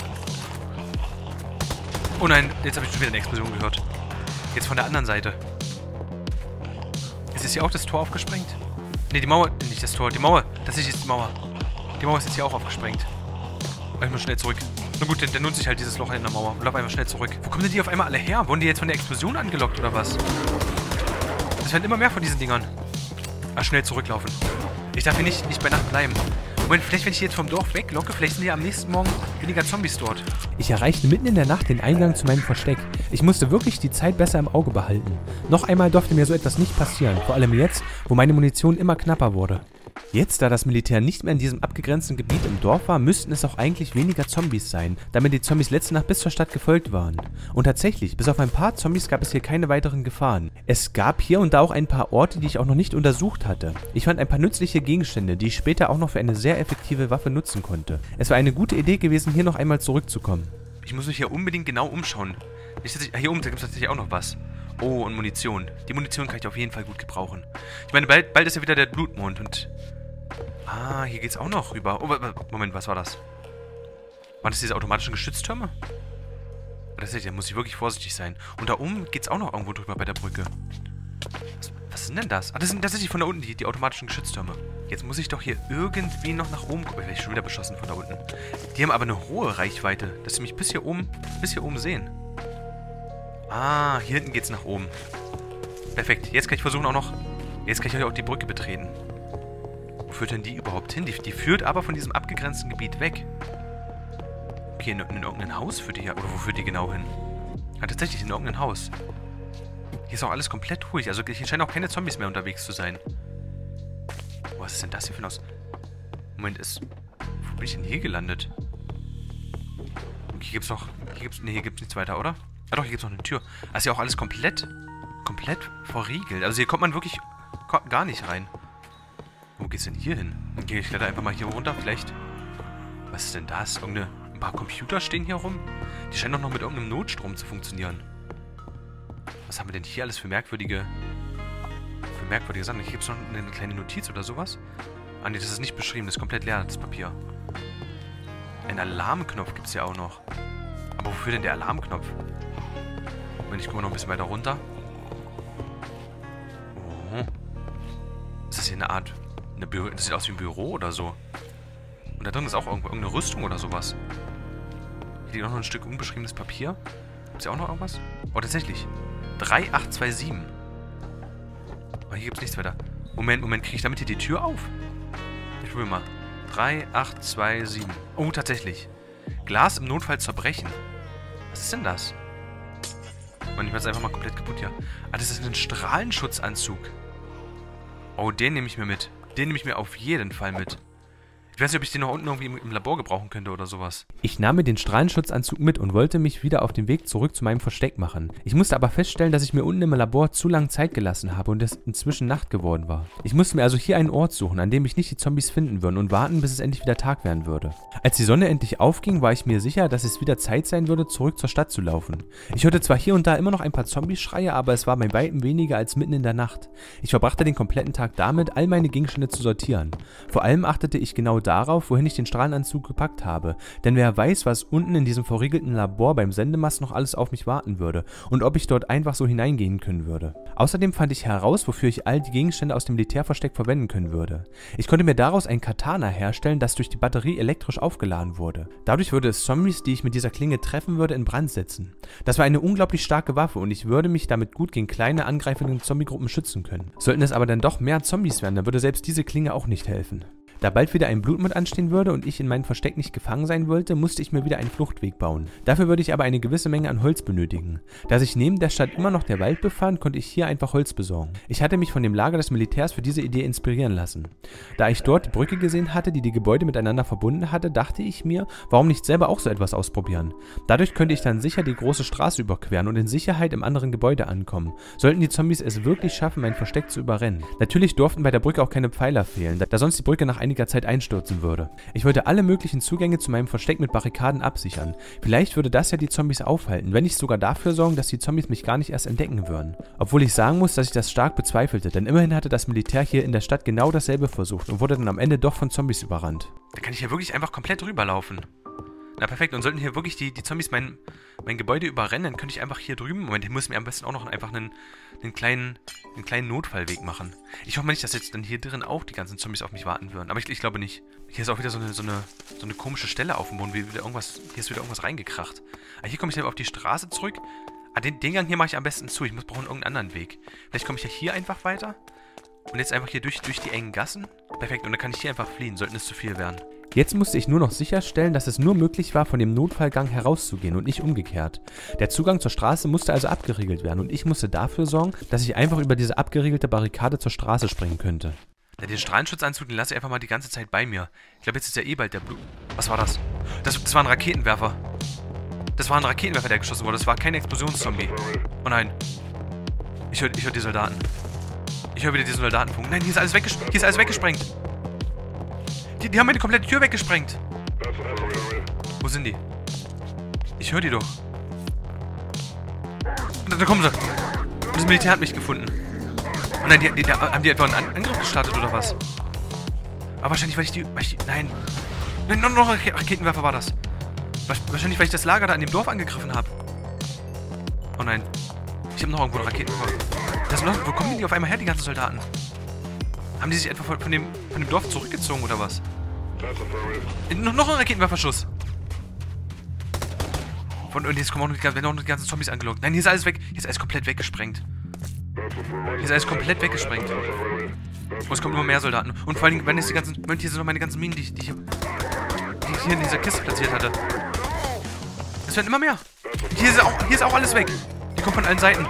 Oh nein, jetzt habe ich schon wieder eine Explosion gehört. Jetzt von der anderen Seite. Ist jetzt hier auch das Tor aufgesprengt? Ne, die Mauer, nicht das Tor, die Mauer. Das ist jetzt die Mauer. Die Mauer ist jetzt hier auch aufgesprengt. Aber ich muss schnell zurück. Na gut, dann, dann nutze ich halt dieses Loch in der Mauer und laufe einfach schnell zurück. Wo kommen denn die auf einmal alle her? Wurden die jetzt von der Explosion angelockt oder was? Es werden immer mehr von diesen Dingern. Ah, schnell zurücklaufen. Ich darf hier nicht, nicht bei Nacht bleiben. Moment, vielleicht wenn ich jetzt vom Dorf weglocke, vielleicht sind hier am nächsten Morgen weniger Zombies dort. Ich erreichte mitten in der Nacht den Eingang zu meinem Versteck. Ich musste wirklich die Zeit besser im Auge behalten. Noch einmal durfte mir so etwas nicht passieren, vor allem jetzt, wo meine Munition immer knapper wurde. Jetzt, da das Militär nicht mehr in diesem abgegrenzten Gebiet im Dorf war, müssten es auch eigentlich weniger Zombies sein, da mir die Zombies letzte Nacht bis zur Stadt gefolgt waren. Und tatsächlich, bis auf ein paar Zombies gab es hier keine weiteren Gefahren. Es gab hier und da auch ein paar Orte, die ich auch noch nicht untersucht hatte. Ich fand ein paar nützliche Gegenstände, die ich später auch noch für eine sehr effektive Waffe nutzen konnte. Es war eine gute Idee gewesen, hier noch einmal zurückzukommen. Ich muss mich hier unbedingt genau umschauen. Nicht, dass ich, hier oben gibt es tatsächlich auch noch was. Oh, und Munition. Die Munition kann ich auf jeden Fall gut gebrauchen. Ich meine, bald, bald ist ja wieder der Blutmond und... Ah, hier geht's auch noch rüber. Oh, Moment, was war das? Waren das diese automatischen Geschütztürme? Das ist, da muss ich wirklich vorsichtig sein. Und da oben geht's auch noch irgendwo drüber bei der Brücke. Was, was ist denn das? Ah, das sind tatsächlich von da unten die, die automatischen Geschütztürme. Jetzt muss ich doch hier irgendwie noch nach oben gucken. Ich werde schon wieder beschossen von da unten. Die haben aber eine hohe Reichweite, dass sie mich bis hier oben, bis hier oben sehen. Ah, hier hinten geht's nach oben. Perfekt. Jetzt kann ich versuchen auch noch... Jetzt kann ich auch die Brücke betreten. Wo führt denn die überhaupt hin? Die, die führt aber von diesem abgegrenzten Gebiet weg. Okay, in, in irgendein Haus führt die hier. Oder wo führt die genau hin? Ja, tatsächlich in irgendein Haus. Hier ist auch alles komplett ruhig. Also hier scheinen auch keine Zombies mehr unterwegs zu sein. Was ist denn das hier für ein Haus? Moment, ist... Wo bin ich denn hier gelandet? Okay, hier gibt's noch... Hier gibt's... Ne, hier gibt's nichts weiter, oder? Ah doch, hier gibt's noch eine Tür. Also ist ja auch alles komplett... Komplett verriegelt. Also hier kommt man wirklich gar nicht rein. Wo geht's denn hier hin? Dann gehe ich leider einfach mal hier runter. Vielleicht... Was ist denn das? Irgendeine... Ein paar Computer stehen hier rum. Die scheinen doch noch mit irgendeinem Notstrom zu funktionieren. Was haben wir denn hier alles für merkwürdige... Für merkwürdige Sachen? Hier gibt es noch eine kleine Notiz oder sowas. Ah ne, das ist nicht beschrieben. Das ist komplett leer, das Papier. Ein Alarmknopf gibt es ja auch noch. Aber wofür denn der Alarmknopf? Wenn ich gucke noch ein bisschen weiter runter. Oh. Ist das hier eine Art... Eine Büro, das sieht aus wie ein Büro oder so. Und da drin ist auch irgendwo irgendeine Rüstung oder sowas. Hier liegt auch noch ein Stück unbeschriebenes Papier. Gibt es ja auch noch irgendwas? Oh, tatsächlich. drei acht zwei sieben. Aber hier gibt es nichts weiter. Moment, Moment, kriege ich damit hier die Tür auf? Ich probiere mal. drei acht zwei sieben. Oh, tatsächlich. Glas im Notfall zerbrechen. Was ist denn das? Mann, ich werde es einfach mal komplett kaputt hier. Ah, das ist ein Strahlenschutzanzug. Oh, den nehme ich mir mit. Den nehme ich mir auf jeden Fall mit. Ich weiß nicht, ob ich den noch unten irgendwie im, im Labor gebrauchen könnte oder sowas. Ich nahm mir den Strahlenschutzanzug mit und wollte mich wieder auf den Weg zurück zu meinem Versteck machen. Ich musste aber feststellen, dass ich mir unten im Labor zu lange Zeit gelassen habe und es inzwischen Nacht geworden war. Ich musste mir also hier einen Ort suchen, an dem mich nicht die Zombies finden würden und warten, bis es endlich wieder Tag werden würde. Als die Sonne endlich aufging, war ich mir sicher, dass es wieder Zeit sein würde, zurück zur Stadt zu laufen. Ich hörte zwar hier und da immer noch ein paar Zombie-Schreie, aber es war bei weitem weniger als mitten in der Nacht. Ich verbrachte den kompletten Tag damit, all meine Gegenstände zu sortieren. Vor allem achtete ich genau darauf, wohin ich den Strahlenanzug gepackt habe, denn wer weiß, was unten in diesem verriegelten Labor beim Sendemast noch alles auf mich warten würde und ob ich dort einfach so hineingehen können würde. Außerdem fand ich heraus, wofür ich all die Gegenstände aus dem Militärversteck verwenden können würde. Ich konnte mir daraus ein Katana herstellen, das durch die Batterie elektrisch aufgeladen wurde. Dadurch würde es Zombies, die ich mit dieser Klinge treffen würde, in Brand setzen. Das war eine unglaublich starke Waffe und ich würde mich damit gut gegen kleine angreifende Zombiegruppen schützen können. Sollten es aber dann doch mehr Zombies werden, dann würde selbst diese Klinge auch nicht helfen. Da bald wieder ein Blutmond anstehen würde und ich in meinem Versteck nicht gefangen sein wollte, musste ich mir wieder einen Fluchtweg bauen. Dafür würde ich aber eine gewisse Menge an Holz benötigen. Da sich neben der Stadt immer noch der Wald befand, konnte ich hier einfach Holz besorgen. Ich hatte mich von dem Lager des Militärs für diese Idee inspirieren lassen. Da ich dort die Brücke gesehen hatte, die die Gebäude miteinander verbunden hatte, dachte ich mir, warum nicht selber auch so etwas ausprobieren. Dadurch könnte ich dann sicher die große Straße überqueren und in Sicherheit im anderen Gebäude ankommen. Sollten die Zombies es wirklich schaffen, mein Versteck zu überrennen. Natürlich durften bei der Brücke auch keine Pfeiler fehlen, da sonst die Brücke nach einiger Zeit einstürzen würde. Ich wollte alle möglichen Zugänge zu meinem Versteck mit Barrikaden absichern. Vielleicht würde das ja die Zombies aufhalten, wenn nicht sogar dafür sorgen, dass die Zombies mich gar nicht erst entdecken würden. Obwohl ich sagen muss, dass ich das stark bezweifelte, denn immerhin hatte das Militär hier in der Stadt genau dasselbe versucht und wurde dann am Ende doch von Zombies überrannt. Da kann ich ja wirklich einfach komplett rüberlaufen. Na perfekt, und sollten hier wirklich die, die Zombies mein, mein Gebäude überrennen, dann könnte ich einfach hier drüben, Moment, ich muss mir am besten auch noch einfach einen, einen, kleinen, einen kleinen Notfallweg machen. Ich hoffe mal nicht, dass jetzt dann hier drin auch die ganzen Zombies auf mich warten würden, aber ich, ich glaube nicht. Hier ist auch wieder so eine, so, eine, so eine komische Stelle auf dem Boden, wie wieder irgendwas, hier ist wieder irgendwas reingekracht. Aber hier komme ich dann auf die Straße zurück. Ah, den, den Gang hier mache ich am besten zu, ich muss brauchen irgendeinen anderen Weg. Vielleicht komme ich ja hier einfach weiter und jetzt einfach hier durch, durch die engen Gassen. Perfekt, und dann kann ich hier einfach fliehen, sollten es zu viel werden. Jetzt musste ich nur noch sicherstellen, dass es nur möglich war, von dem Notfallgang herauszugehen und nicht umgekehrt. Der Zugang zur Straße musste also abgeriegelt werden und ich musste dafür sorgen, dass ich einfach über diese abgeriegelte Barrikade zur Straße springen könnte. Ja, den Strahlenschutzanzug, den lasse ich einfach mal die ganze Zeit bei mir. Ich glaube, jetzt ist ja eh bald der Blut... Was war das? das? Das war ein Raketenwerfer. Das war ein Raketenwerfer, der geschossen wurde. Das war kein Explosionszombie. Oh nein. Ich höre ich hör die Soldaten. Ich höre wieder diesen Soldatenfunk. Nein, hier ist alles, wegges hier ist alles weggesprengt. Die, die haben meine komplette Tür weggesprengt. Wo sind die? Ich höre die doch. Da, da kommen sie. Und das Militär hat mich gefunden. Und nein, die, die, die, haben die etwa einen Angriff gestartet oder was? Aber wahrscheinlich, weil ich die... Weil ich die nein. Nein, noch, noch ein Raketenwerfer war das. Wahrscheinlich, weil ich das Lager da in dem Dorf angegriffen habe. Oh nein. Ich habe noch irgendwo einen Raketenwerfer. Das noch, wo kommen die auf einmal her, die ganzen Soldaten? Haben die sich etwa von, von, dem, von dem Dorf zurückgezogen oder was? Noch, noch ein Raketenwerferschuss. Von, und jetzt kommen auch noch die, werden auch noch die ganzen Zombies angelockt. Nein, hier ist alles weg. Hier ist alles komplett weggesprengt. Hier ist alles komplett weggesprengt. Oh, es kommen immer mehr Soldaten. Und vor allem, wenn es die ganzen... Moment, hier sind noch meine ganzen Minen, die ich, die ich, die ich hier in dieser Kiste platziert hatte. Es werden immer mehr. Hier ist, auch, hier ist auch alles weg. Die kommen von allen Seiten.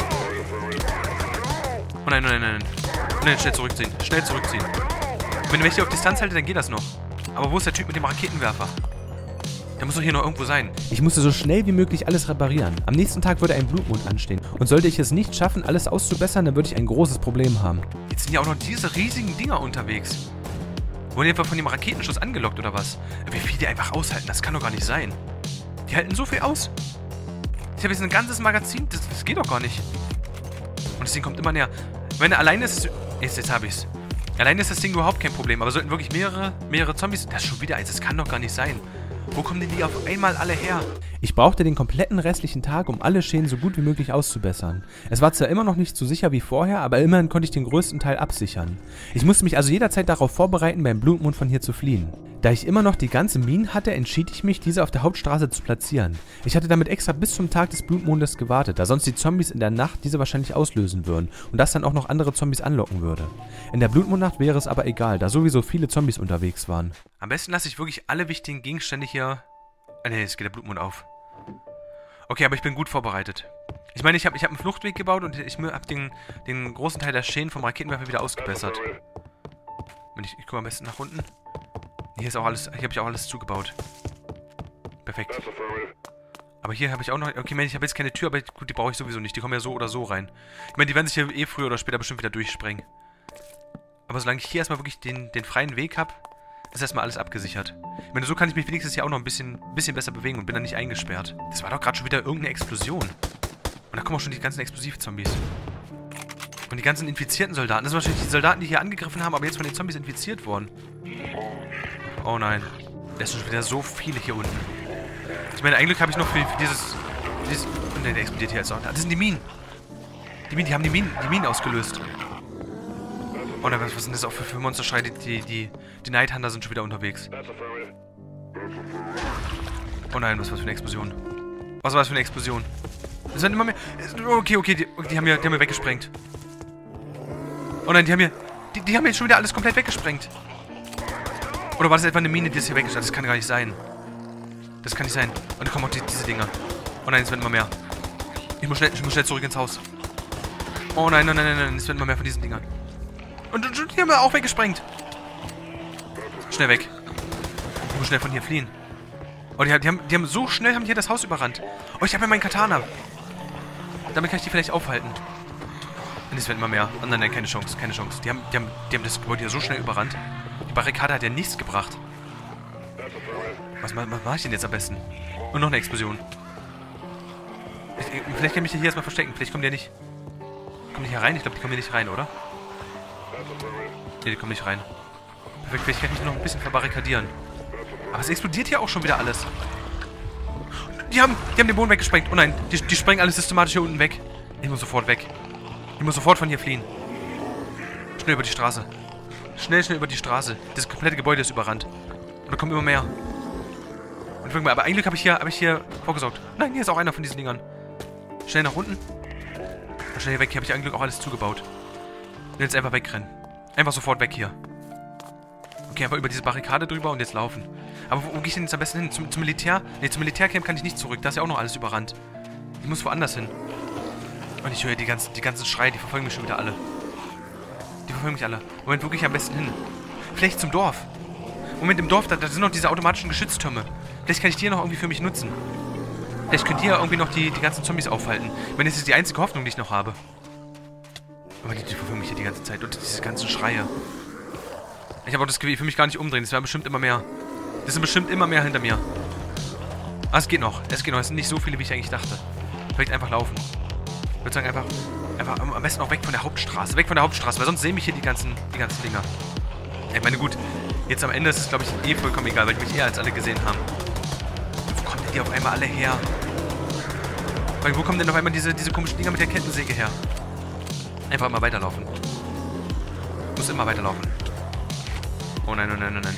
Oh nein, nein, nein, nein. Nein, schnell zurückziehen. Schnell zurückziehen. Wenn ich hier auf Distanz halte, dann geht das noch. Aber wo ist der Typ mit dem Raketenwerfer? Der muss doch hier noch irgendwo sein. Ich musste so schnell wie möglich alles reparieren. Am nächsten Tag würde ein Blutmond anstehen. Und sollte ich es nicht schaffen, alles auszubessern, dann würde ich ein großes Problem haben. Jetzt sind ja auch noch diese riesigen Dinger unterwegs. Wurden die einfach von dem Raketenschuss angelockt oder was? Wie viel die einfach aushalten, das kann doch gar nicht sein. Die halten so viel aus. Ich habe jetzt ein ganzes Magazin, das, das geht doch gar nicht. Und das Ding kommt immer näher. Wenn er alleine ist... Jetzt, jetzt habe ich es. Alleine ist das Ding überhaupt kein Problem. Aber sollten wirklich mehrere, mehrere Zombies... Das ist schon wieder eins, das kann doch gar nicht sein. Wo kommen denn die auf einmal alle her? Ich brauchte den kompletten restlichen Tag, um alle Schäden so gut wie möglich auszubessern. Es war zwar immer noch nicht so sicher wie vorher, aber immerhin konnte ich den größten Teil absichern. Ich musste mich also jederzeit darauf vorbereiten, beim Blutmond von hier zu fliehen. Da ich immer noch die ganzen Minen hatte, entschied ich mich, diese auf der Hauptstraße zu platzieren. Ich hatte damit extra bis zum Tag des Blutmondes gewartet, da sonst die Zombies in der Nacht diese wahrscheinlich auslösen würden und das dann auch noch andere Zombies anlocken würde. In der Blutmondnacht wäre es aber egal, da sowieso viele Zombies unterwegs waren. Am besten lasse ich wirklich alle wichtigen Gegenstände hier... Ah ne, jetzt geht der Blutmond auf. Okay, aber ich bin gut vorbereitet. Ich meine, ich habe ich hab einen Fluchtweg gebaut und ich habe den, den großen Teil der Schäden vom Raketenwerfer wieder ausgebessert. Wenn ich, ich gucke am besten nach unten. Hier ist auch alles, hier habe ich auch alles zugebaut. Perfekt. Aber hier habe ich auch noch... Okay, ich habe jetzt keine Tür, aber gut, die brauche ich sowieso nicht. Die kommen ja so oder so rein. Ich meine, die werden sich hier eh früher oder später bestimmt wieder durchsprengen. Aber solange ich hier erstmal wirklich den, den freien Weg habe, ist erstmal alles abgesichert. Ich meine, so kann ich mich wenigstens hier auch noch ein bisschen, bisschen besser bewegen und bin dann nicht eingesperrt. Das war doch gerade schon wieder irgendeine Explosion. Und da kommen auch schon die ganzen Explosivzombies. Und die ganzen infizierten Soldaten. Das sind wahrscheinlich die Soldaten, die hier angegriffen haben, aber jetzt von den Zombies infiziert wurden. Oh nein. Da sind schon wieder so viele hier unten. Ich meine, ein Glück habe ich noch für, für dieses... dieses oh nein, der explodiert hier jetzt auch. Das sind die Minen. Die Minen, die haben die Minen, die Minen ausgelöst. Oh nein, was sind das auch für, für Monsterschrei? Die, die, die, die Night Hunter sind schon wieder unterwegs. Oh nein, was war das für eine Explosion? Was war das für eine Explosion? Es werden immer mehr... Okay, okay, die, die, haben, mir, die haben mir weggesprengt. Oh nein, die haben mir... Die, die haben mir jetzt schon wieder alles komplett weggesprengt. Oder war das etwa eine Mine, die das hier weggesprengt hat? Das kann gar nicht sein. Das kann nicht sein. Und da kommen auch die, diese Dinger. Oh nein, es werden immer mehr. Ich muss, schnell, ich muss schnell zurück ins Haus. Oh nein, nein, nein, nein, nein, es werden immer mehr von diesen Dingern. Und, und, und die haben wir auch weggesprengt. Schnell weg. Ich muss schnell von hier fliehen. Oh, die, die, haben, die haben so schnell haben hier das Haus überrannt. Oh, ich habe ja meinen Katana. Damit kann ich die vielleicht aufhalten. Und es werden immer mehr. Oh nein, nein, keine Chance, keine Chance. Die haben, die haben, die haben das Gebäude hier so schnell überrannt. Die Barrikade hat ja nichts gebracht. Was, was mache ich denn jetzt am besten? Und noch eine Explosion. Ich, vielleicht kann ich mich hier erstmal verstecken. Vielleicht kommen die ja nicht... Kommen die hier rein? Ich glaube, die kommen hier nicht rein, oder? Ne, die kommen nicht rein. Perfekt, vielleicht kann ich mich noch ein bisschen verbarrikadieren. Aber es explodiert hier auch schon wieder alles. Die haben, die haben den Boden weggesprengt. Oh nein, die, die sprengen alles systematisch hier unten weg. Ich muss sofort weg. Ich muss sofort von hier fliehen. Schnell über die Straße. Schnell, schnell über die Straße. Das komplette Gebäude ist überrannt. Und da kommen immer mehr. Und mal, aber ein Glück habe ich hier, habe ich hier vorgesorgt. Nein, hier ist auch einer von diesen Dingern. Schnell nach unten. Und schnell hier weg. Hier habe ich ein Glück auch alles zugebaut. Und jetzt einfach wegrennen. Einfach sofort weg hier. Okay, einfach über diese Barrikade drüber und jetzt laufen. Aber wo, wo gehe ich denn jetzt am besten hin? Zum, zum Militär? Ne, zum Militärcamp kann ich nicht zurück. Da ist ja auch noch alles überrannt. Ich muss woanders hin. Und ich höre die ganzen, die ganzen Schreie, die verfolgen mich schon wieder alle. Die verfolgen verfolgen mich alle. Moment, wo gehe ich am besten hin? Vielleicht zum Dorf. Moment, im Dorf, da, da sind noch diese automatischen Geschütztürme. Vielleicht kann ich die noch irgendwie für mich nutzen. Vielleicht könnt ihr ja irgendwie noch die, die ganzen Zombies aufhalten. Ich meine, das ist die einzige Hoffnung, die ich noch habe. Aber die, die verfolgen mich hier die ganze Zeit. Und diese ganzen Schreie. Ich habe auch das Gefühl, ich will mich gar nicht umdrehen. Es werden bestimmt immer mehr. Das sind bestimmt immer mehr hinter mir. Ah, es geht noch. Es geht noch. Es sind nicht so viele, wie ich eigentlich dachte. Vielleicht einfach laufen. Ich würde sagen, einfach, einfach am besten auch weg von der Hauptstraße. Weg von der Hauptstraße, weil sonst sehen mich hier die ganzen, die ganzen Dinger. Ich meine, gut. Jetzt am Ende ist es, glaube ich, eh vollkommen egal, weil die mich eher als alle gesehen haben. Wo kommen denn die auf einmal alle her? Weil wo kommen denn auf einmal diese, diese komischen Dinger mit der Kettensäge her? Einfach immer weiterlaufen. Muss immer weiterlaufen. Oh nein, oh nein, oh nein.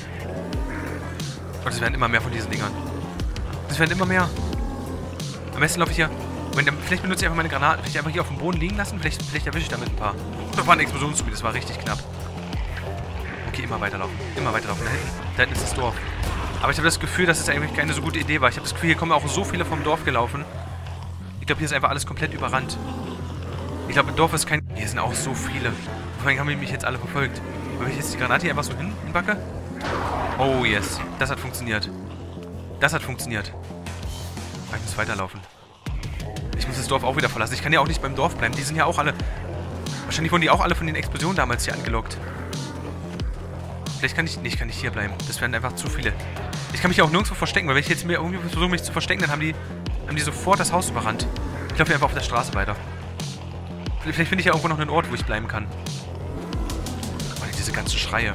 Und es werden immer mehr von diesen Dingern. Es werden immer mehr. Am besten laufe ich hier. Vielleicht benutze ich einfach meine Granaten. Vielleicht einfach hier auf dem Boden liegen lassen. Vielleicht, vielleicht erwische ich damit ein paar. Das war ein Explosionsgebiet. Das war richtig knapp. Okay, immer weiterlaufen. Immer weiterlaufen. Da hinten, da hinten ist das Dorf. Aber ich habe das Gefühl, dass es eigentlich keine so gute Idee war. Ich habe das Gefühl, hier kommen auch so viele vom Dorf gelaufen. Ich glaube, hier ist einfach alles komplett überrannt. Ich glaube, im Dorf ist kein... Hier sind auch so viele. Vor allem haben die mich jetzt alle verfolgt. Wenn ich jetzt die Granate hier einfach so hin, hinbacke. Oh, yes. Das hat funktioniert. Das hat funktioniert. Ich muss weiterlaufen. Ich muss das Dorf auch wieder verlassen. Ich kann ja auch nicht beim Dorf bleiben. Die sind ja auch alle... Wahrscheinlich wurden die auch alle von den Explosionen damals hier angelockt. Vielleicht kann ich... Nee, ich kann nicht hier bleiben. Das wären einfach zu viele. Ich kann mich ja auch nirgendwo verstecken, weil wenn ich jetzt mir irgendwie versuche, mich zu verstecken, dann haben die... haben die sofort das Haus überrannt. Ich laufe hier einfach auf der Straße weiter. Vielleicht finde ich ja irgendwo noch einen Ort, wo ich bleiben kann. Oh, diese ganzen Schreie.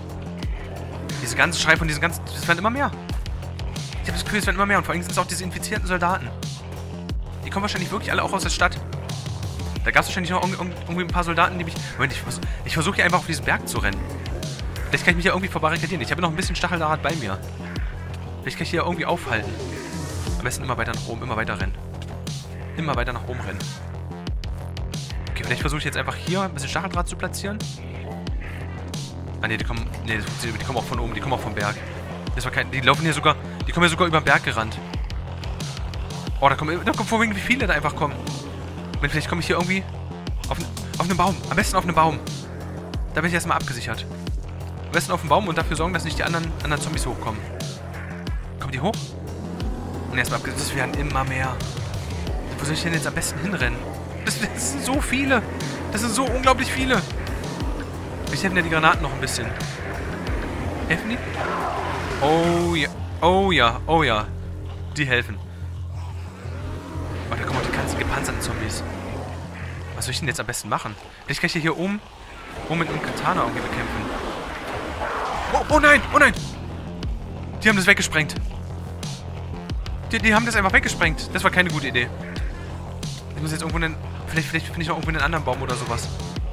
Diese ganzen Schreie von diesen ganzen... Es werden immer mehr. Ich habe das Gefühl, es werden immer mehr. Und vor allem sind es auch diese infizierten Soldaten. Die kommen wahrscheinlich wirklich alle auch aus der Stadt. Da gab es wahrscheinlich noch irgendwie ein paar Soldaten, die mich... Moment, ich, vers ich versuche hier einfach auf diesen Berg zu rennen. Vielleicht kann ich mich ja irgendwie verbarrikadieren. Ich habe noch ein bisschen Stacheldraht bei mir. Vielleicht kann ich hier irgendwie aufhalten. Am besten immer weiter nach oben, immer weiter rennen. Immer weiter nach oben rennen. Okay, vielleicht versuche ich jetzt einfach hier ein bisschen Stacheldraht zu platzieren. Ah, ne, die kommen... Ne, die kommen auch von oben, die kommen auch vom Berg. Das war kein... Die laufen hier sogar... Die kommen hier sogar über den Berg gerannt. Oh, da kommen... Da kommen vorwiegend, wie viele da einfach kommen. Moment, vielleicht komme ich hier irgendwie... Auf, auf einen Baum. Am besten auf einen Baum. Da bin ich erstmal abgesichert. Am besten auf den Baum und dafür sorgen, dass nicht die anderen, anderen Zombies hochkommen. Kommen die hoch? Und erstmal abgesichert. Das werden immer mehr. Wo soll ich denn jetzt am besten hinrennen? Das, das sind so viele. Das sind so unglaublich viele. Ich helfen ja die Granaten noch ein bisschen. Helfen die? Oh ja. Oh ja. Oh ja. Die helfen. Oh, da kommen auch die ganzen gepanzerten Zombies. Was soll ich denn jetzt am besten machen? Vielleicht kann ich hier oben, oben mit einem Katana irgendwie bekämpfen. Oh, oh nein. Oh nein. Die haben das weggesprengt. Die, die haben das einfach weggesprengt. Das war keine gute Idee. Ich muss jetzt irgendwo einen... Vielleicht, vielleicht finde ich noch irgendwo einen anderen Baum oder sowas.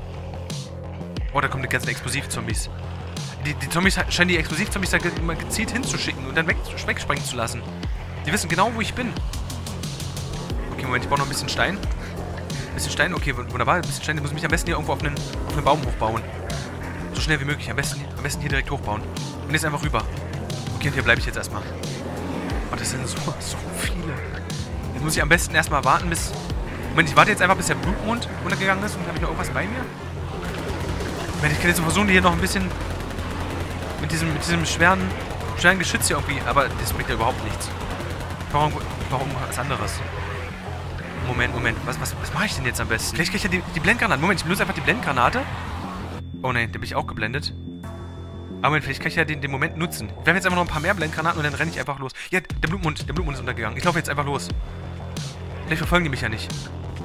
Oh, da kommen die ganzen Explosivzombies. Die, die Zombies scheinen die Explosivzombies da immer gezielt hinzuschicken und dann weg, wegsprengen zu lassen. Die wissen genau, wo ich bin. Okay, Moment, ich baue noch ein bisschen Stein. Ein bisschen Stein, okay, wunderbar. Ein bisschen Stein, ich muss mich am besten hier irgendwo auf einen, auf einen Baum hochbauen. So schnell wie möglich. Am besten, am besten hier direkt hochbauen. Und jetzt einfach rüber. Okay, und hier bleibe ich jetzt erstmal. Oh, das sind so, so viele. Jetzt muss ich am besten erstmal warten, bis... Moment, ich warte jetzt einfach, bis der Blutmond runtergegangen ist und habe ich noch irgendwas bei mir? Moment, ich kann jetzt versuchen, hier noch ein bisschen mit diesem, mit diesem schweren, schweren Geschütz hier irgendwie, aber das bringt ja überhaupt nichts. Warum, warum was anderes? Moment, Moment, was, was, was mache ich denn jetzt am besten? Vielleicht kriege ich ja die, die Blendgranate. Moment, ich benutze einfach die Blendgranate. Oh nein, da bin ich auch geblendet. Aber Moment, vielleicht kann ich ja den, den Moment nutzen. Wir haben jetzt einfach noch ein paar mehr Blendgranaten und dann renne ich einfach los. Ja, der Blutmond, der Blutmond ist untergegangen. Ich laufe jetzt einfach los. Vielleicht verfolgen die mich ja nicht.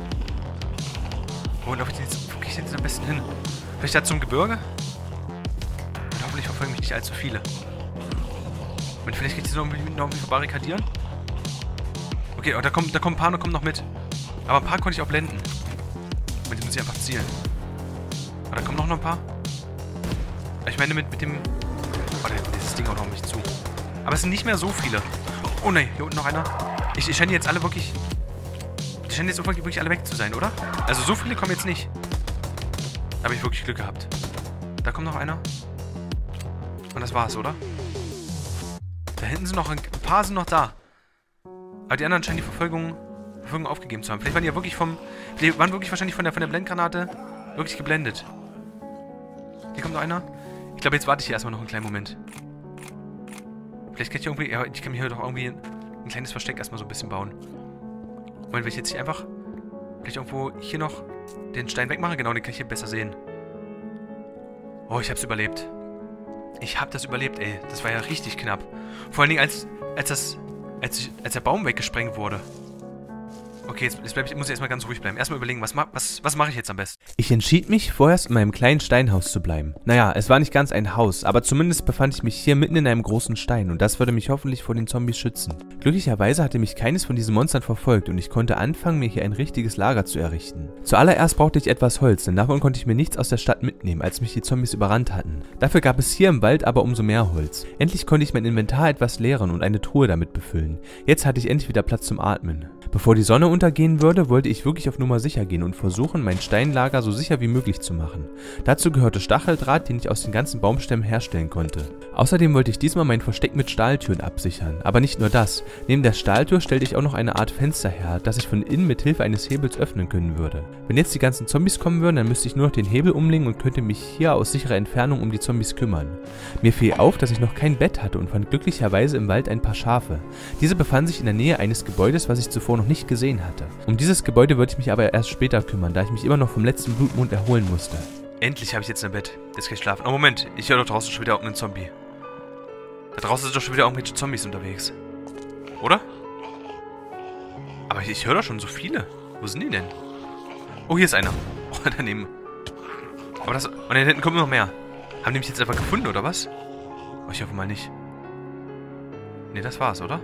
Wo laufe ich denn jetzt? Wo gehe ich denn jetzt am besten hin? Vielleicht da zum Gebirge? Und hoffentlich verfolgen mich nicht allzu viele. Und vielleicht geht es noch irgendwie, noch irgendwie verbarrikadieren. Okay, oh, da kommen, da kommen ein paar noch, kommen noch mit. Aber ein paar konnte ich auch blenden. Und die muss ich einfach zielen. Aber da kommen noch, noch ein paar. Ich meine mit, mit dem... Oh, da kommt dieses Ding auch noch auf mich zu. Aber es sind nicht mehr so viele. Oh nein, hier unten noch einer. Ich, ich scheine die jetzt alle wirklich... Die scheinen jetzt wirklich, wirklich alle weg zu sein, oder? Also so viele kommen jetzt nicht. Da habe ich wirklich Glück gehabt. Da kommt noch einer. Und das war's, oder? Da hinten sind noch ein, ein paar sind noch da. Aber die anderen scheinen die Verfolgung, Verfolgung aufgegeben zu haben. Vielleicht waren die ja wirklich vom... Die waren wirklich wahrscheinlich von der, von der Blendgranate wirklich geblendet. Hier kommt noch einer. Ich glaube, jetzt warte ich hier erstmal noch einen kleinen Moment. Vielleicht kann ich irgendwie... Ja, ich kann mir hier doch irgendwie ein kleines Versteck erstmal so ein bisschen bauen. Moment, wenn ich jetzt hier einfach... Vielleicht irgendwo hier noch den Stein wegmache. Genau, den kann ich hier besser sehen. Oh, ich hab's überlebt. Ich hab das überlebt, ey. Das war ja richtig knapp. Vor allen Dingen, als, als das... Als, ich, als der Baum weggesprengt wurde. Okay, jetzt, jetzt bleib ich, muss ich erstmal ganz ruhig bleiben. Erstmal überlegen, was, was, was mache ich jetzt am besten? Ich entschied mich, vorerst in meinem kleinen Steinhaus zu bleiben. Naja, es war nicht ganz ein Haus, aber zumindest befand ich mich hier mitten in einem großen Stein und das würde mich hoffentlich vor den Zombies schützen. Glücklicherweise hatte mich keines von diesen Monstern verfolgt und ich konnte anfangen, mir hier ein richtiges Lager zu errichten. Zuallererst brauchte ich etwas Holz, denn davon konnte ich mir nichts aus der Stadt mitnehmen, als mich die Zombies überrannt hatten. Dafür gab es hier im Wald aber umso mehr Holz. Endlich konnte ich mein Inventar etwas leeren und eine Truhe damit befüllen. Jetzt hatte ich endlich wieder Platz zum Atmen. Bevor die Sonne untergehen würde, wollte ich wirklich auf Nummer sicher gehen und versuchen, mein Steinlager so sicher wie möglich zu machen. Dazu gehörte Stacheldraht, den ich aus den ganzen Baumstämmen herstellen konnte. Außerdem wollte ich diesmal mein Versteck mit Stahltüren absichern. Aber nicht nur das. Neben der Stahltür stellte ich auch noch eine Art Fenster her, das ich von innen mit Hilfe eines Hebels öffnen können würde. Wenn jetzt die ganzen Zombies kommen würden, dann müsste ich nur noch den Hebel umlegen und könnte mich hier aus sicherer Entfernung um die Zombies kümmern. Mir fiel auf, dass ich noch kein Bett hatte und fand glücklicherweise im Wald ein paar Schafe. Diese befanden sich in der Nähe eines Gebäudes, was ich zuvor noch nicht gesehen hatte. Um dieses Gebäude würde ich mich aber erst später kümmern, da ich mich immer noch vom letzten Blutmond erholen musste. Endlich habe ich jetzt ein Bett. Jetzt kann ich schlafen. Oh, Moment. Ich höre doch draußen schon wieder irgendeinen Zombie. Da draußen sind doch schon wieder irgendwelche Zombies unterwegs. Oder? Aber ich, ich höre doch schon so viele. Wo sind die denn? Oh, hier ist einer. Oh, daneben. Aber das... Und da hinten kommen noch mehr. Haben die mich jetzt einfach gefunden, oder was? Oh, ich hoffe mal nicht. Ne, das war's, oder?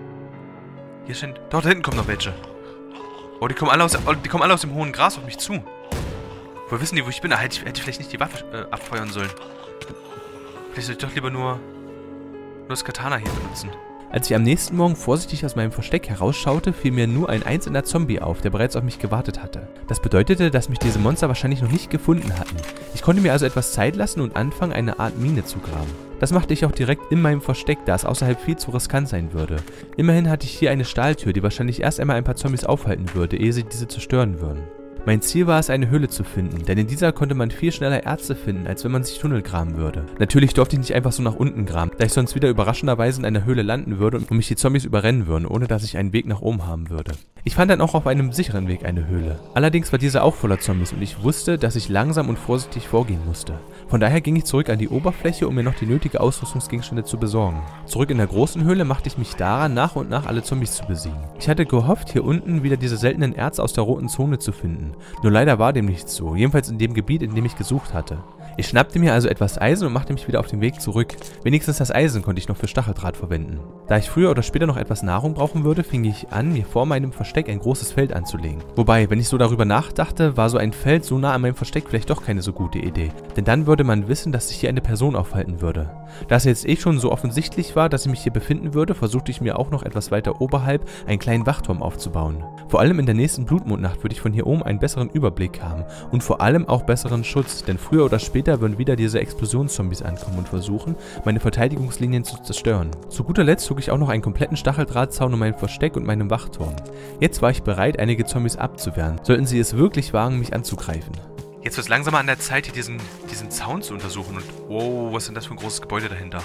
Hier sind... Doch, da hinten kommen noch welche. Oh, die kommen alle aus, oh, die kommen alle aus dem hohen Gras auf mich zu. Woher wissen die, wo ich bin? Da hätte ich, hätte ich vielleicht nicht die Waffe äh, abfeuern sollen. Vielleicht sollte ich doch lieber nur, nur das Katana hier benutzen. Als ich am nächsten Morgen vorsichtig aus meinem Versteck herausschaute, fiel mir nur ein einzelner Zombie auf, der bereits auf mich gewartet hatte. Das bedeutete, dass mich diese Monster wahrscheinlich noch nicht gefunden hatten. Ich konnte mir also etwas Zeit lassen und anfangen, eine Art Mine zu graben. Das machte ich auch direkt in meinem Versteck, da es außerhalb viel zu riskant sein würde. Immerhin hatte ich hier eine Stahltür, die wahrscheinlich erst einmal ein paar Zombies aufhalten würde, ehe sie diese zerstören würden. Mein Ziel war es, eine Höhle zu finden, denn in dieser konnte man viel schneller Erze finden, als wenn man sich Tunnel graben würde. Natürlich durfte ich nicht einfach so nach unten graben, da ich sonst wieder überraschenderweise in einer Höhle landen würde und mich die Zombies überrennen würden, ohne dass ich einen Weg nach oben haben würde. Ich fand dann auch auf einem sicheren Weg eine Höhle. Allerdings war diese auch voller Zombies und ich wusste, dass ich langsam und vorsichtig vorgehen musste. Von daher ging ich zurück an die Oberfläche, um mir noch die nötige Ausrüstungsgegenstände zu besorgen. Zurück in der großen Höhle machte ich mich daran, nach und nach alle Zombies zu besiegen. Ich hatte gehofft, hier unten wieder diese seltenen Erze aus der roten Zone zu finden. Nur leider war dem nicht so, jedenfalls in dem Gebiet, in dem ich gesucht hatte. Ich schnappte mir also etwas Eisen und machte mich wieder auf den Weg zurück. Wenigstens das Eisen konnte ich noch für Stacheldraht verwenden. Da ich früher oder später noch etwas Nahrung brauchen würde, fing ich an, mir vor meinem Versteck ein großes Feld anzulegen. Wobei, wenn ich so darüber nachdachte, war so ein Feld so nah an meinem Versteck vielleicht doch keine so gute Idee. Denn dann würde man wissen, dass sich hier eine Person aufhalten würde. Da es jetzt eh schon so offensichtlich war, dass ich mich hier befinden würde, versuchte ich mir auch noch etwas weiter oberhalb einen kleinen Wachturm aufzubauen. Vor allem in der nächsten Blutmondnacht würde ich von hier oben einen besseren Überblick haben und vor allem auch besseren Schutz, denn früher oder später würden wieder diese Explosionszombies ankommen und versuchen, meine Verteidigungslinien zu zerstören. Zu guter Letzt zog ich auch noch einen kompletten Stacheldrahtzaun um mein Versteck und meinen Wachturm. Jetzt war ich bereit, einige Zombies abzuwehren, sollten sie es wirklich wagen, mich anzugreifen. Jetzt wird es langsam mal an der Zeit, hier diesen, diesen Zaun zu untersuchen. Und wow, was ist denn das für ein großes Gebäude dahinter?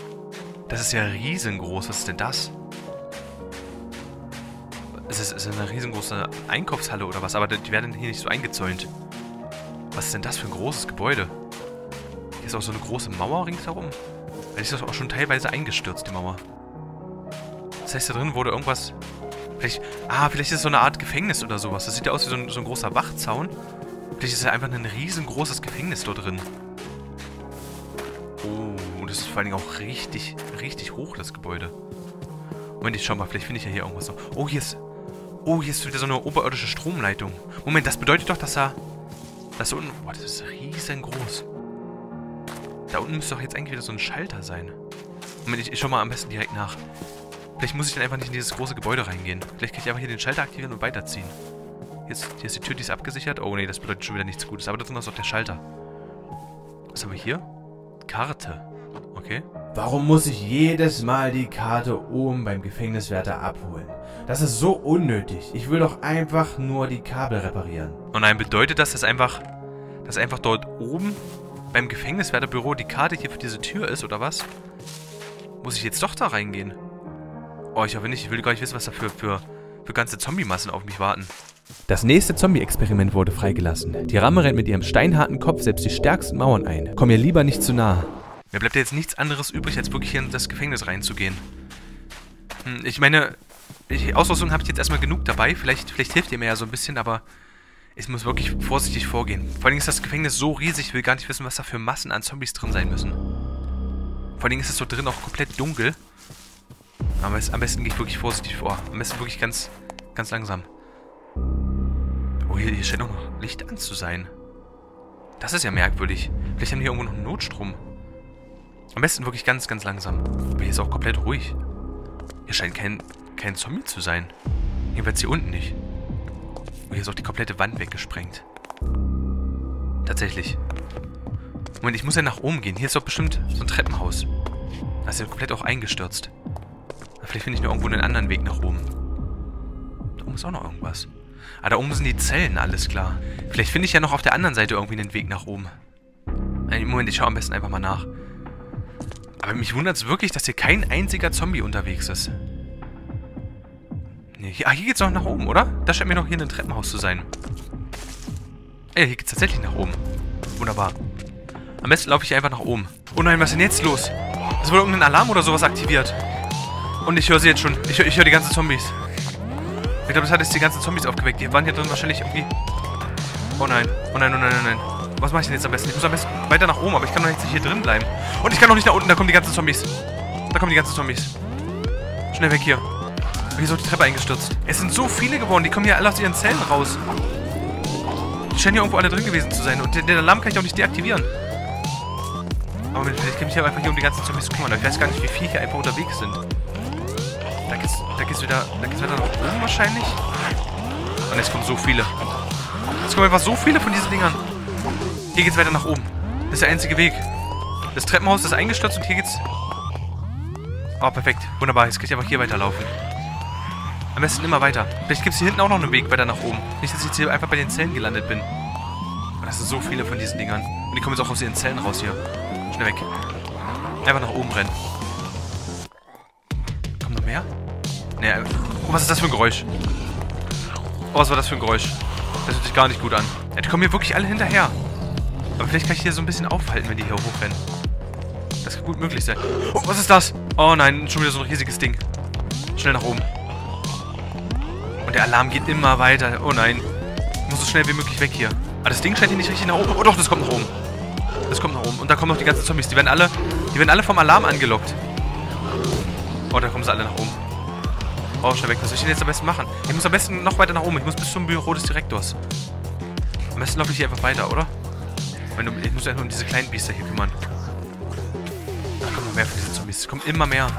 Das ist ja riesengroß. Was ist denn das? Es ist, es ist eine riesengroße Einkaufshalle oder was, aber die werden hier nicht so eingezäunt. Was ist denn das für ein großes Gebäude? Hier ist auch so eine große Mauer ringsherum. Die ist doch auch schon teilweise eingestürzt, die Mauer. Das heißt, da drin wurde irgendwas... Vielleicht... Ah, vielleicht ist es so eine Art Gefängnis oder sowas. Das sieht ja aus wie so ein, so ein großer Wachzaun. Vielleicht ist ja einfach ein riesengroßes Gefängnis dort drin. Oh, und das ist vor allen Dingen auch richtig, richtig hoch, das Gebäude. Moment, ich schau mal, vielleicht finde ich ja hier irgendwas noch. Oh, hier ist... Oh, hier ist wieder so eine oberirdische Stromleitung. Moment, das bedeutet doch, dass da... Das unten... Boah, das ist riesengroß. Da unten müsste doch jetzt eigentlich wieder so ein Schalter sein. Moment, ich, ich schau mal am besten direkt nach. Vielleicht muss ich dann einfach nicht in dieses große Gebäude reingehen. Vielleicht kann ich einfach hier den Schalter aktivieren und weiterziehen. Jetzt, hier ist die Tür, die ist abgesichert. Oh nee, das bedeutet schon wieder nichts Gutes. Aber da drin ist auch der Schalter. Was haben wir hier? Karte. Okay. Warum muss ich jedes Mal die Karte oben beim Gefängniswärter abholen? Das ist so unnötig. Ich will doch einfach nur die Kabel reparieren. Und nein, bedeutet das, dass einfach, dass einfach dort oben beim Gefängniswärterbüro die Karte hier für diese Tür ist, oder was? Muss ich jetzt doch da reingehen? Oh, ich hoffe nicht. Ich will gar nicht wissen, was da für, für, für ganze Zombie-Massen auf mich warten. Das nächste Zombie-Experiment wurde freigelassen. Die Ramme rennt mit ihrem steinharten Kopf selbst die stärksten Mauern ein. Komm ihr lieber nicht zu nah. Mir bleibt ja jetzt nichts anderes übrig, als wirklich hier in das Gefängnis reinzugehen. Hm, ich meine, ich, Ausrüstung habe ich jetzt erstmal genug dabei. Vielleicht, vielleicht hilft ihr mir ja so ein bisschen, aber ich muss wirklich vorsichtig vorgehen. Vor allem ist das Gefängnis so riesig, ich will gar nicht wissen, was da für Massen an Zombies drin sein müssen. Vor allem ist es so drin auch komplett dunkel. Aber es, am besten gehe ich wirklich vorsichtig vor. Am besten wirklich ganz, ganz langsam. Oh, hier, hier scheint auch noch Licht an zu sein. Das ist ja merkwürdig. Vielleicht haben die hier irgendwo noch einen Notstrom. Am besten wirklich ganz, ganz langsam. Aber hier ist auch komplett ruhig. Hier scheint kein, kein Zombie zu sein. Jedenfalls hier unten nicht. Oh, hier ist auch die komplette Wand weggesprengt. Tatsächlich. Moment, ich muss ja nach oben gehen. Hier ist doch bestimmt so ein Treppenhaus. Das ist ja komplett auch eingestürzt. Vielleicht finde ich nur irgendwo einen anderen Weg nach oben. Da oben ist auch noch irgendwas. Ah, da oben sind die Zellen, alles klar. Vielleicht finde ich ja noch auf der anderen Seite irgendwie einen Weg nach oben. Moment, ich schaue am besten einfach mal nach. Aber mich wundert es wirklich, dass hier kein einziger Zombie unterwegs ist. Nee, hier, ah, hier geht's noch nach oben, oder? Da scheint mir noch hier ein Treppenhaus zu sein. Ey, hier geht's tatsächlich nach oben. Wunderbar. Am besten laufe ich einfach nach oben. Oh nein, was ist denn jetzt los? Ist wohl irgendein Alarm oder sowas aktiviert? Und ich höre sie jetzt schon. Ich höre ich hör die ganzen Zombies. Ich glaube, das hat jetzt die ganzen Zombies aufgeweckt. Die waren hier drin wahrscheinlich irgendwie... Oh nein. Oh nein, oh nein, oh nein. Was mache ich denn jetzt am besten? Ich muss am besten weiter nach oben, aber ich kann doch jetzt nicht hier drin bleiben. Und ich kann doch nicht nach unten. Da kommen die ganzen Zombies. Da kommen die ganzen Zombies. Schnell weg hier. Hier ist auch die Treppe eingestürzt. Es sind so viele geworden. Die kommen hier alle aus ihren Zellen raus. Die scheinen hier irgendwo alle drin gewesen zu sein. Und den, den Alarm kann ich auch nicht deaktivieren. Aber vielleicht kann ich mich einfach hier um die ganzen Zombies kümmern. Ich weiß gar nicht, wie viele hier einfach unterwegs sind. Da geht's, da geht's wieder, da geht's wieder nach oben wahrscheinlich. Und jetzt kommen so viele. Es kommen einfach so viele von diesen Dingern. Hier geht's weiter nach oben. Das ist der einzige Weg. Das Treppenhaus ist eingestürzt und hier geht's... Oh, perfekt. Wunderbar. Jetzt kann ich einfach hier weiterlaufen. Am besten immer weiter. Vielleicht gibt es hier hinten auch noch einen Weg weiter nach oben. Nicht, dass ich jetzt hier einfach bei den Zellen gelandet bin. Aber das sind so viele von diesen Dingern. Und die kommen jetzt auch aus ihren Zellen raus hier. Schnell weg. Einfach nach oben rennen. Kommt noch mehr? Nee, oh, was ist das für ein Geräusch? Oh, was war das für ein Geräusch? Das hört sich gar nicht gut an. Ja, die kommen hier wirklich alle hinterher. Aber vielleicht kann ich hier so ein bisschen aufhalten, wenn die hier hochrennen. Das kann gut möglich sein. Oh, was ist das? Oh nein, schon wieder so ein riesiges Ding. Schnell nach oben. Und der Alarm geht immer weiter. Oh nein. Ich muss so schnell wie möglich weg hier. Aber das Ding scheint hier nicht richtig nach oben. Oh doch, das kommt nach oben. Das kommt nach oben. Und da kommen noch die ganzen Zombies. Die werden alle, die werden alle vom Alarm angelockt. Oh, da kommen sie alle nach oben. Oh, schnell weg. Was soll ich denn jetzt am besten machen? Ich muss am besten noch weiter nach oben. Ich muss bis zum Büro des Direktors. Am besten laufe ich hier einfach weiter, oder? Ich muss ja nur um diese kleinen Biester hier kümmern. Da kommen noch mehr von diesen Zombies. Es kommen immer mehr.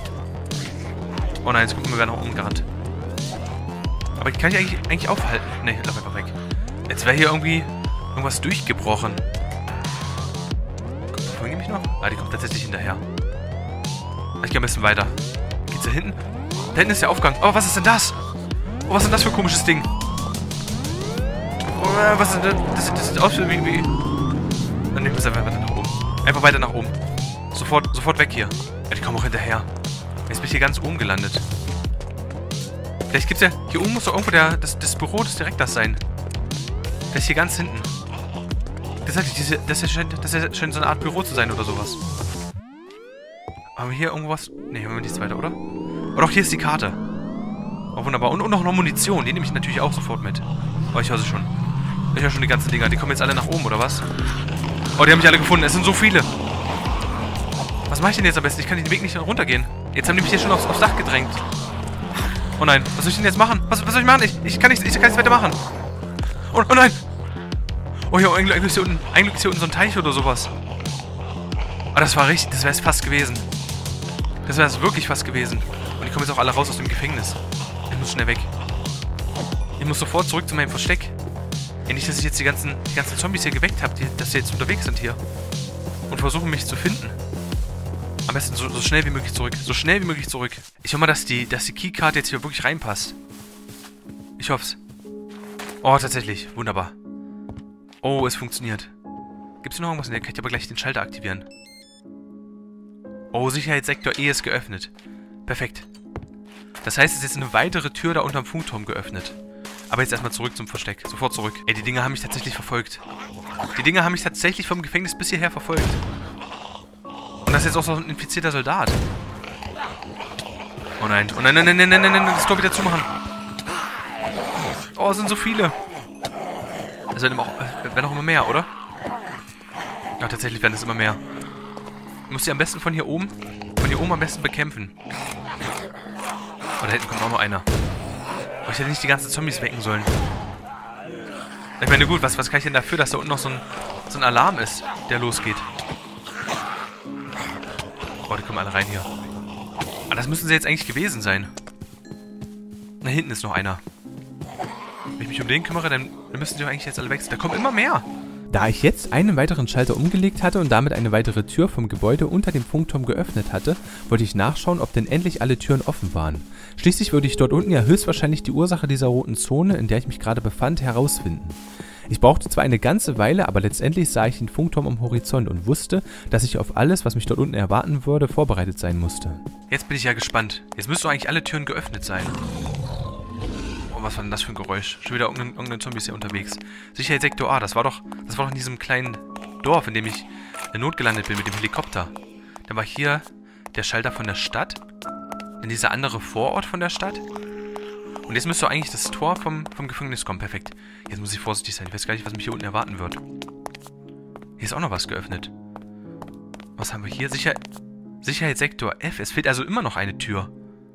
Oh nein, jetzt kommt immer mehr nach oben gerannt. Aber ich kann ich eigentlich, eigentlich aufhalten. Ne, lauf einfach weg. Jetzt wäre hier irgendwie irgendwas durchgebrochen. Verfolgen die mich noch? Ah, die kommt tatsächlich hinterher. Ich gehe am besten weiter. Geht's da hinten? Da hinten ist der Aufgang. Oh, was ist denn das? Oh, was ist denn das für ein komisches Ding? Oh, was ist denn das? Das, das sieht aus wie... wie Dann nehmen wir es einfach weiter nach oben. Einfach weiter nach oben. Sofort, sofort weg hier. Ja, die kommen auch hinterher. Jetzt bin ich hier ganz oben gelandet. Vielleicht gibt's ja... Hier oben muss doch irgendwo der, das, das Büro des Direktors sein. Das ist hier ganz hinten. Das, heißt, diese, das, scheint, das scheint so eine Art Büro zu sein oder sowas. Haben wir hier irgendwas? Ne, haben wir nichts weiter, oder? Oh doch, hier ist die Karte. Oh, wunderbar. Und, und noch eine Munition. Die nehme ich natürlich auch sofort mit. Oh, ich höre sie schon. Ich höre schon die ganzen Dinger. Die kommen jetzt alle nach oben, oder was? Oh, die haben mich alle gefunden. Es sind so viele. Was mache ich denn jetzt am besten? Ich kann den Weg nicht runtergehen. Jetzt haben die mich hier schon aufs, aufs Dach gedrängt. Oh nein. Was soll ich denn jetzt machen? Was, was soll ich machen? Ich, ich kann nichts ich kann nichts weiter machen. Oh, oh nein. Oh, hier, ein Glück ist hier unten, ein Glück ist hier unten so ein Teich oder sowas. Oh, das war richtig. Das wäre es fast gewesen. Das wäre es wirklich fast gewesen. Und die kommen jetzt auch alle raus aus dem Gefängnis. Ich muss schnell weg. Ich muss sofort zurück zu meinem Versteck. Ja, nicht, dass ich jetzt die ganzen, die ganzen Zombies hier geweckt habe, die, dass sie jetzt unterwegs sind hier. Und versuchen mich zu finden. Am besten so, so schnell wie möglich zurück. So schnell wie möglich zurück. Ich hoffe mal, dass die, dass die Keycard jetzt hier wirklich reinpasst. Ich hoff's. Oh, tatsächlich. Wunderbar. Oh, es funktioniert. Gibt es noch irgendwas? Ne, kann ich aber gleich den Schalter aktivieren. Oh, Sicherheitssektor E ist geöffnet. Perfekt. Das heißt, es ist jetzt eine weitere Tür da unterm Funkturm geöffnet. Aber jetzt erstmal zurück zum Versteck. Sofort zurück. Ey, die Dinger haben mich tatsächlich verfolgt. Die Dinger haben mich tatsächlich vom Gefängnis bis hierher verfolgt. Und das ist jetzt auch so ein infizierter Soldat. Oh nein. Oh nein, nein, nein, nein, nein, nein, nein, das Tor wieder zumachen. Oh, es sind so viele. Es werden, auch, äh, werden auch immer mehr, oder? Ja, tatsächlich werden es immer mehr. Du musst sie am besten von hier oben, von hier oben am besten bekämpfen. Oh, da hinten kommt auch noch einer. Oh, ich hätte nicht die ganzen Zombies wecken sollen. Ich meine, gut, was, was kann ich denn dafür, dass da unten noch so ein, so ein Alarm ist, der losgeht? Oh, die kommen alle rein hier. Ah, das müssen sie jetzt eigentlich gewesen sein. Da hinten ist noch einer. Wenn ich mich um den kümmere, dann, dann müssen die doch eigentlich jetzt alle wechseln. Da kommen immer mehr. Da ich jetzt einen weiteren Schalter umgelegt hatte und damit eine weitere Tür vom Gebäude unter dem Funkturm geöffnet hatte, wollte ich nachschauen, ob denn endlich alle Türen offen waren. Schließlich würde ich dort unten ja höchstwahrscheinlich die Ursache dieser roten Zone, in der ich mich gerade befand, herausfinden. Ich brauchte zwar eine ganze Weile, aber letztendlich sah ich den Funkturm am Horizont und wusste, dass ich auf alles, was mich dort unten erwarten würde, vorbereitet sein musste. Jetzt bin ich ja gespannt. Jetzt müssten doch eigentlich alle Türen geöffnet sein. Oh, was war denn das für ein Geräusch? Schon wieder irgendein, irgendein Zombie ist hier unterwegs. Sicherheitssektor A, das war doch, das war doch in diesem kleinen Dorf, in dem ich in Not gelandet bin mit dem Helikopter. Dann war hier der Schalter von der Stadt. Dann dieser andere Vorort von der Stadt. Und jetzt müsste eigentlich das Tor vom, vom Gefängnis kommen. Perfekt. Jetzt muss ich vorsichtig sein. Ich weiß gar nicht, was mich hier unten erwarten wird. Hier ist auch noch was geöffnet. Was haben wir hier? Sicher Sicherheitssektor F. Es fehlt also immer noch eine Tür.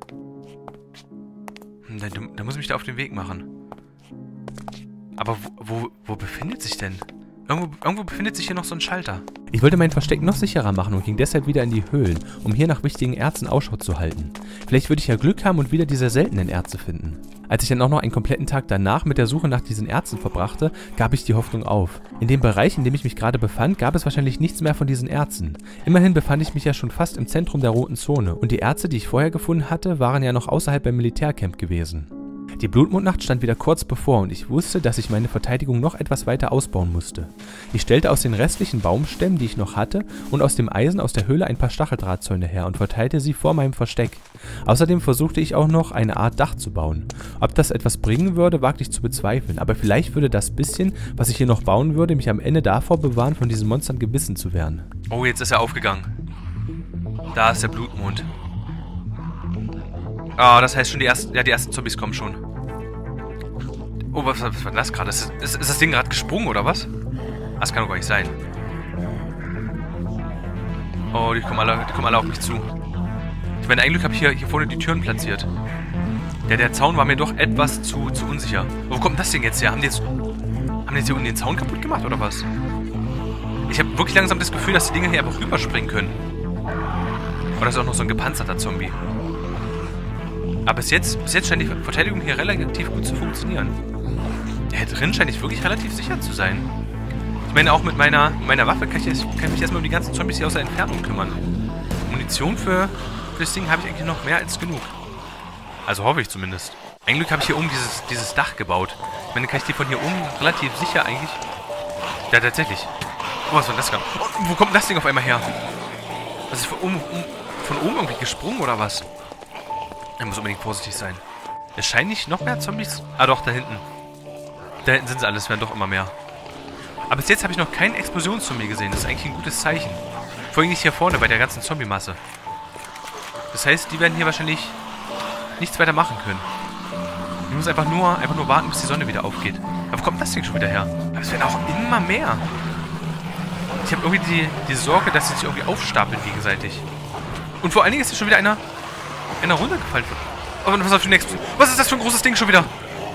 Hm, da, da muss ich mich da auf den Weg machen. Aber wo, wo, wo befindet sich denn? Irgendwo, irgendwo befindet sich hier noch so ein Schalter. Ich wollte mein Versteck noch sicherer machen und ging deshalb wieder in die Höhlen, um hier nach wichtigen Erzen Ausschau zu halten. Vielleicht würde ich ja Glück haben und wieder diese seltenen Erze finden. Als ich dann auch noch einen kompletten Tag danach mit der Suche nach diesen Erzen verbrachte, gab ich die Hoffnung auf. In dem Bereich, in dem ich mich gerade befand, gab es wahrscheinlich nichts mehr von diesen Erzen. Immerhin befand ich mich ja schon fast im Zentrum der roten Zone und die Erze, die ich vorher gefunden hatte, waren ja noch außerhalb beim Militärcamp gewesen. Die Blutmondnacht stand wieder kurz bevor und ich wusste, dass ich meine Verteidigung noch etwas weiter ausbauen musste. Ich stellte aus den restlichen Baumstämmen, die ich noch hatte, und aus dem Eisen aus der Höhle ein paar Stacheldrahtzäune her und verteilte sie vor meinem Versteck. Außerdem versuchte ich auch noch, eine Art Dach zu bauen. Ob das etwas bringen würde, wagte ich zu bezweifeln, aber vielleicht würde das bisschen, was ich hier noch bauen würde, mich am Ende davor bewahren, von diesen Monstern gebissen zu werden. Oh, jetzt ist er aufgegangen. Da ist der Blutmond. Ah, oh, das heißt schon, die ersten, ja, die ersten Zombies kommen schon. Oh, was, was war das gerade? Ist, ist, ist das Ding gerade gesprungen, oder was? Das kann doch gar nicht sein. Oh, die kommen alle, die kommen alle auf mich zu. Ich meine, ein Glück habe ich hier, hier vorne die Türen platziert. Der, der Zaun war mir doch etwas zu, zu unsicher. Wo kommt denn das Ding jetzt her? Haben die jetzt, haben die jetzt hier unten den Zaun kaputt gemacht, oder was? Ich habe wirklich langsam das Gefühl, dass die Dinger hier einfach rüberspringen können. Oder ist auch noch so ein gepanzerter Zombie. Aber bis jetzt, bis jetzt scheint die Verteidigung hier relativ gut zu funktionieren. Hier drin scheint ich wirklich relativ sicher zu sein. Ich meine, auch mit meiner, meiner Waffe kann ich, kann ich mich erstmal um die ganzen Zombies hier aus der Entfernung kümmern. Munition für, für das Ding habe ich eigentlich noch mehr als genug. Also hoffe ich zumindest. Ein Glück habe ich hier oben dieses, dieses Dach gebaut. Ich meine, kann ich die von hier oben relativ sicher eigentlich... Ja, tatsächlich. Oh, was war das gerade? Oh, wo kommt das Ding auf einmal her? Das ist von oben, um, von oben irgendwie gesprungen, oder was? Er muss unbedingt vorsichtig sein. Es scheinen nicht noch mehr Zombies... Ah doch, da hinten. Da hinten sind sie alle, es werden doch immer mehr. Aber bis jetzt habe ich noch keine Explosionszombie gesehen. Das ist eigentlich ein gutes Zeichen. Vor allem nicht hier vorne bei der ganzen Zombie-Masse. Das heißt, die werden hier wahrscheinlich nichts weiter machen können. Ich muss einfach nur, einfach nur warten, bis die Sonne wieder aufgeht. Aber wo kommt das Ding schon wieder her? Aber es werden auch immer mehr. Ich habe irgendwie die, die Sorge, dass sie sich irgendwie aufstapeln gegenseitig. Und vor allen Dingen ist hier schon wieder einer, einer runtergefallen. Oh, was ist das für ein Explosion? Was ist das für ein großes Ding schon wieder?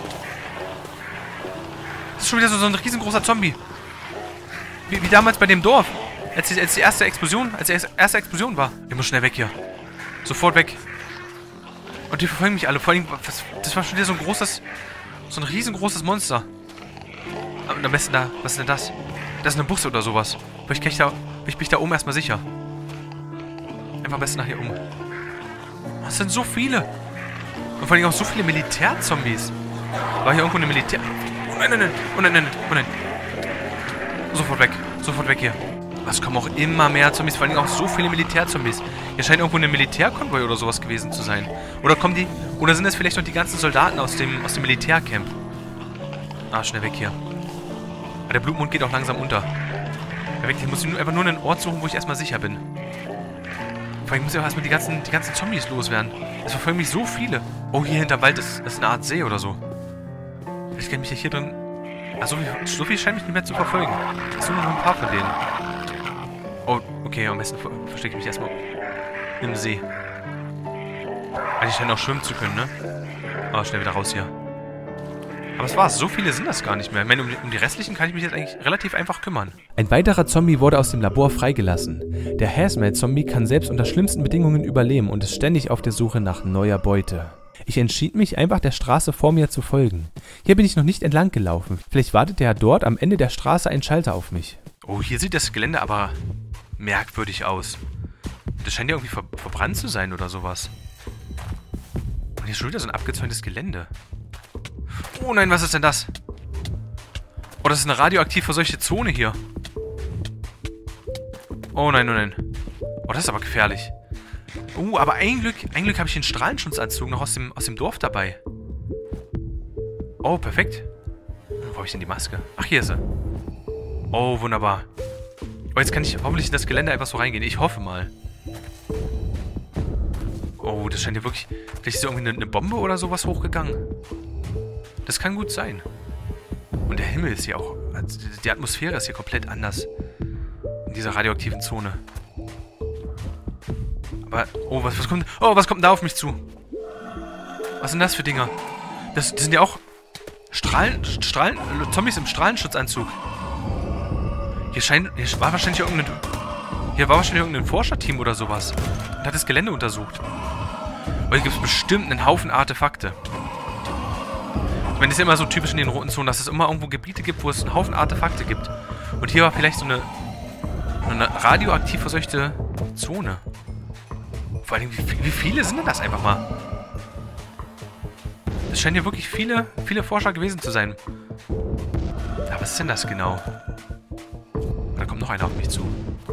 Das ist schon wieder so, so ein riesengroßer Zombie. Wie, wie damals bei dem Dorf. Als die, als die erste Explosion, als die erste Explosion war. Ich muss schnell weg hier. Sofort weg. Und die verfolgen mich alle. Vor allem, was, das war schon wieder so ein großes, so ein riesengroßes Monster. Aber am besten da, was ist denn das? Das ist eine Buchse oder sowas. Vielleicht kann ich da, ich bin ich da oben erstmal sicher. Einfach am besten nach hier oben. Das sind so viele. Und vor allem auch so viele Militärzombies. War hier irgendwo eine Militär... Oh nein, nein, nein. Oh nein, nein, nein. Oh nein. Sofort weg. Sofort weg hier. Es kommen auch immer mehr Zombies, vor allem auch so viele Militärzombies. Hier scheint irgendwo ein Militärkonvoi oder sowas gewesen zu sein. Oder kommen die... Oder sind es vielleicht noch die ganzen Soldaten aus dem, aus dem Militärcamp? Ah, schnell weg hier. Aber der Blutmond geht auch langsam unter. Ja, weg, ich muss einfach nur einen Ort suchen, wo ich erstmal sicher bin. Vor allem muss ich auch erstmal die ganzen, die ganzen Zombies loswerden. Es verfolgen mich so viele. Oh, hier hinterm Wald ist, ist eine Art See oder so. Vielleicht kann ich mich hier drin... Ah, so viel, so viel scheint mich nicht mehr zu verfolgen. Es sind nur noch ein paar von denen. Oh, okay, am besten ver verstecke ich mich erstmal im See. Eigentlich scheint auch schwimmen zu können, ne? Oh, schnell wieder raus hier. Aber das war's. So viele sind das gar nicht mehr. Ich meine, um die, um die restlichen kann ich mich jetzt eigentlich relativ einfach kümmern. Ein weiterer Zombie wurde aus dem Labor freigelassen. Der Hazmat-Zombie kann selbst unter schlimmsten Bedingungen überleben und ist ständig auf der Suche nach neuer Beute. Ich entschied mich, einfach der Straße vor mir zu folgen. Hier bin ich noch nicht entlang gelaufen. Vielleicht wartet ja dort am Ende der Straße ein Schalter auf mich. Oh, hier sieht das Gelände aber merkwürdig aus. Das scheint ja irgendwie ver verbrannt zu sein oder sowas. Und hier ist schon wieder so ein abgezäuntes Gelände. Oh nein, was ist denn das? Oh, das ist eine radioaktiv verseuchte Zone hier. Oh nein, oh nein. Oh, das ist aber gefährlich. Oh, aber ein Glück, ein Glück habe ich den Strahlenschutzanzug noch aus dem, aus dem Dorf dabei. Oh, perfekt. Wo habe ich denn die Maske? Ach, hier ist sie. Oh, wunderbar. Oh, jetzt kann ich hoffentlich in das Gelände einfach so reingehen. Ich hoffe mal. Oh, das scheint ja wirklich... Vielleicht ist da irgendwie eine, eine Bombe oder sowas hochgegangen. Das kann gut sein. Und der Himmel ist hier auch... Also die Atmosphäre ist hier komplett anders. In dieser radioaktiven Zone. Aber... Oh, was, was kommt... Oh, was kommt denn da auf mich zu? Was sind das für Dinger? Das, das sind ja auch... Strahlen... Strahlen... Zombies im Strahlenschutzanzug. Hier scheint... Hier war wahrscheinlich irgendein... Hier war wahrscheinlich irgendein Forscherteam oder sowas. Und hat das Gelände untersucht. Und hier gibt es bestimmt einen Haufen Artefakte. Ich meine, das ist ja immer so typisch in den roten Zonen, dass es immer irgendwo Gebiete gibt, wo es einen Haufen Artefakte gibt. Und hier war vielleicht so eine... eine radioaktiv verseuchte Zone. Vor allem, wie, wie viele sind denn das einfach mal? Es scheinen hier wirklich viele, viele Forscher gewesen zu sein. Aber was ist denn das genau? Da kommt noch einer auf mich zu.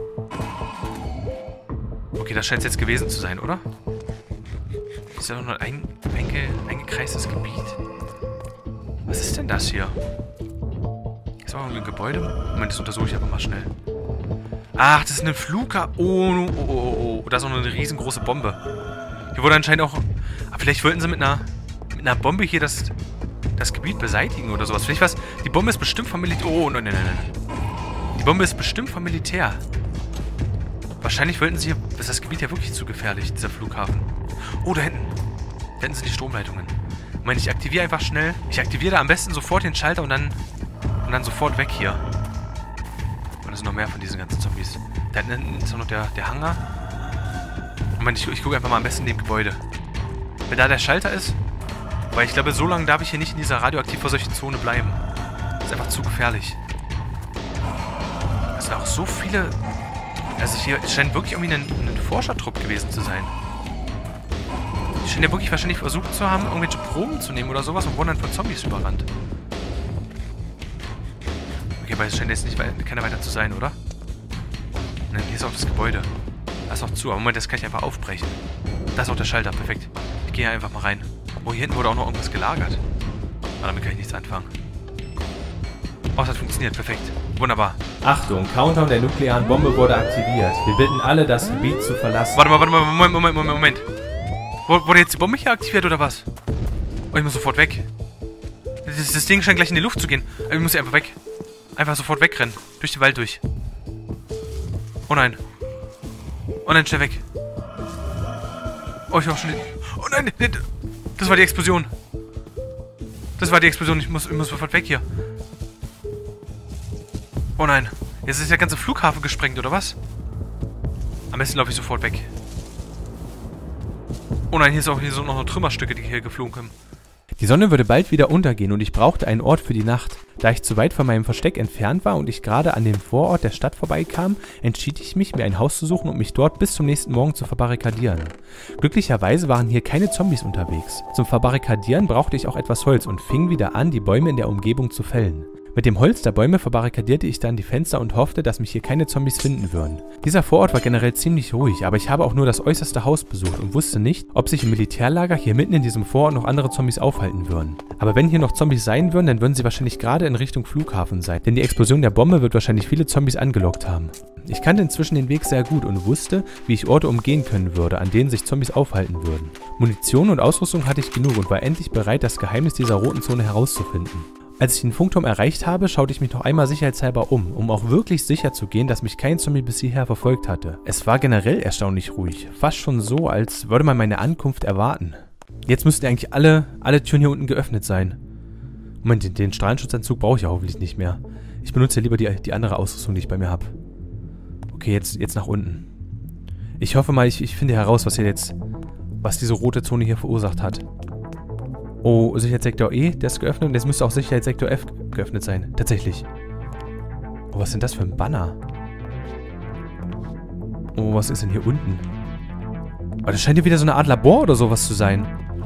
Okay, das scheint es jetzt gewesen zu sein, oder? Das ist ja doch nur ein einge, eingekreistes Gebiet. Was ist denn das hier? Ist auch ein Gebäude? Moment, das untersuche ich aber mal schnell. Ach, das ist eine Flugkarte. Oh, oh, oh, oh, oh. Da ist auch noch eine riesengroße Bombe. Hier wurde anscheinend auch... Aber vielleicht wollten sie mit einer, mit einer Bombe hier das, das Gebiet beseitigen oder sowas. Vielleicht was... Die Bombe ist bestimmt vom Militär... Oh, nein, nein, nein, nein. Die Bombe ist bestimmt vom Militär. Wahrscheinlich wollten sie hier... Das ist das Gebiet ja wirklich zu gefährlich, dieser Flughafen. Oh, da hinten. Da hinten sind die Stromleitungen. Moment, ich aktiviere einfach schnell. Ich aktiviere da am besten sofort den Schalter und dann... Und dann sofort weg hier. Und es sind noch mehr von diesen ganzen Zombies. Da hinten ist auch noch der, der Hangar. Moment, ich, ich gucke einfach mal am besten in dem Gebäude. Wenn da der Schalter ist... Weil ich glaube, so lange darf ich hier nicht in dieser radioaktiv verseuchten Zone bleiben. Das ist einfach zu gefährlich. Es sind auch so viele... Also hier scheint wirklich irgendwie ein, ein Forschertrupp gewesen zu sein. Die scheinen ja wirklich wahrscheinlich versucht zu haben, irgendwelche Proben zu nehmen oder sowas und wurden dann von Zombies überrannt. Okay, aber es scheint jetzt nicht keiner weiter zu sein, oder? Nein, hier ist auch das Gebäude. Da ist noch zu, aber Moment, das kann ich einfach aufbrechen. Da ist auch der Schalter, perfekt. Ich gehe hier einfach mal rein. Oh, hier hinten wurde auch noch irgendwas gelagert. Aber damit kann ich nichts anfangen. Oh, das hat funktioniert, perfekt. Wunderbar. Achtung, Countdown der nuklearen Bombe wurde aktiviert. Wir bitten alle, das Gebiet zu verlassen. Warte mal, warte mal, Moment, Moment, Moment, Moment. Wurde jetzt die Bombe hier aktiviert oder was? Oh, ich muss sofort weg. Das, das Ding scheint gleich in die Luft zu gehen. Ich muss hier einfach weg. Einfach sofort wegrennen. Durch den Wald durch. Oh nein. Oh nein, schnell weg. Oh, ich war auch schon... Oh nein, das war die Explosion. Das war die Explosion. Ich muss, ich muss sofort weg hier. Oh nein. Jetzt ist der ganze Flughafen gesprengt, oder was? Am besten laufe ich sofort weg. Oh nein, hier ist auch hier so noch Trümmerstücke, die hier geflogen kommen. Die Sonne würde bald wieder untergehen und ich brauchte einen Ort für die Nacht. Da ich zu weit von meinem Versteck entfernt war und ich gerade an dem Vorort der Stadt vorbeikam, entschied ich mich, mir ein Haus zu suchen und mich dort bis zum nächsten Morgen zu verbarrikadieren. Glücklicherweise waren hier keine Zombies unterwegs. Zum Verbarrikadieren brauchte ich auch etwas Holz und fing wieder an, die Bäume in der Umgebung zu fällen. Mit dem Holz der Bäume verbarrikadierte ich dann die Fenster und hoffte, dass mich hier keine Zombies finden würden. Dieser Vorort war generell ziemlich ruhig, aber ich habe auch nur das äußerste Haus besucht und wusste nicht, ob sich im Militärlager hier mitten in diesem Vorort noch andere Zombies aufhalten würden. Aber wenn hier noch Zombies sein würden, dann würden sie wahrscheinlich gerade in Richtung Flughafen sein, denn die Explosion der Bombe wird wahrscheinlich viele Zombies angelockt haben. Ich kannte inzwischen den Weg sehr gut und wusste, wie ich Orte umgehen können würde, an denen sich Zombies aufhalten würden. Munition und Ausrüstung hatte ich genug und war endlich bereit, das Geheimnis dieser roten Zone herauszufinden. Als ich den Funkturm erreicht habe, schaute ich mich noch einmal sicherheitshalber um, um auch wirklich sicher zu gehen, dass mich kein Zombie bis hierher verfolgt hatte. Es war generell erstaunlich ruhig, fast schon so, als würde man meine Ankunft erwarten. Jetzt müssten eigentlich alle, alle Türen hier unten geöffnet sein. Moment, den, den Strahlenschutzanzug brauche ich ja hoffentlich nicht mehr. Ich benutze lieber die, die andere Ausrüstung, die ich bei mir habe. Okay, jetzt, jetzt nach unten. Ich hoffe mal, ich, ich finde heraus, was hier jetzt, was diese rote Zone hier verursacht hat. Oh, Sicherheitssektor E, der ist geöffnet und jetzt müsste auch Sicherheitssektor F geöffnet sein. Tatsächlich. Oh, was ist denn das für ein Banner? Oh, was ist denn hier unten? Oh, das scheint hier wieder so eine Art Labor oder sowas zu sein.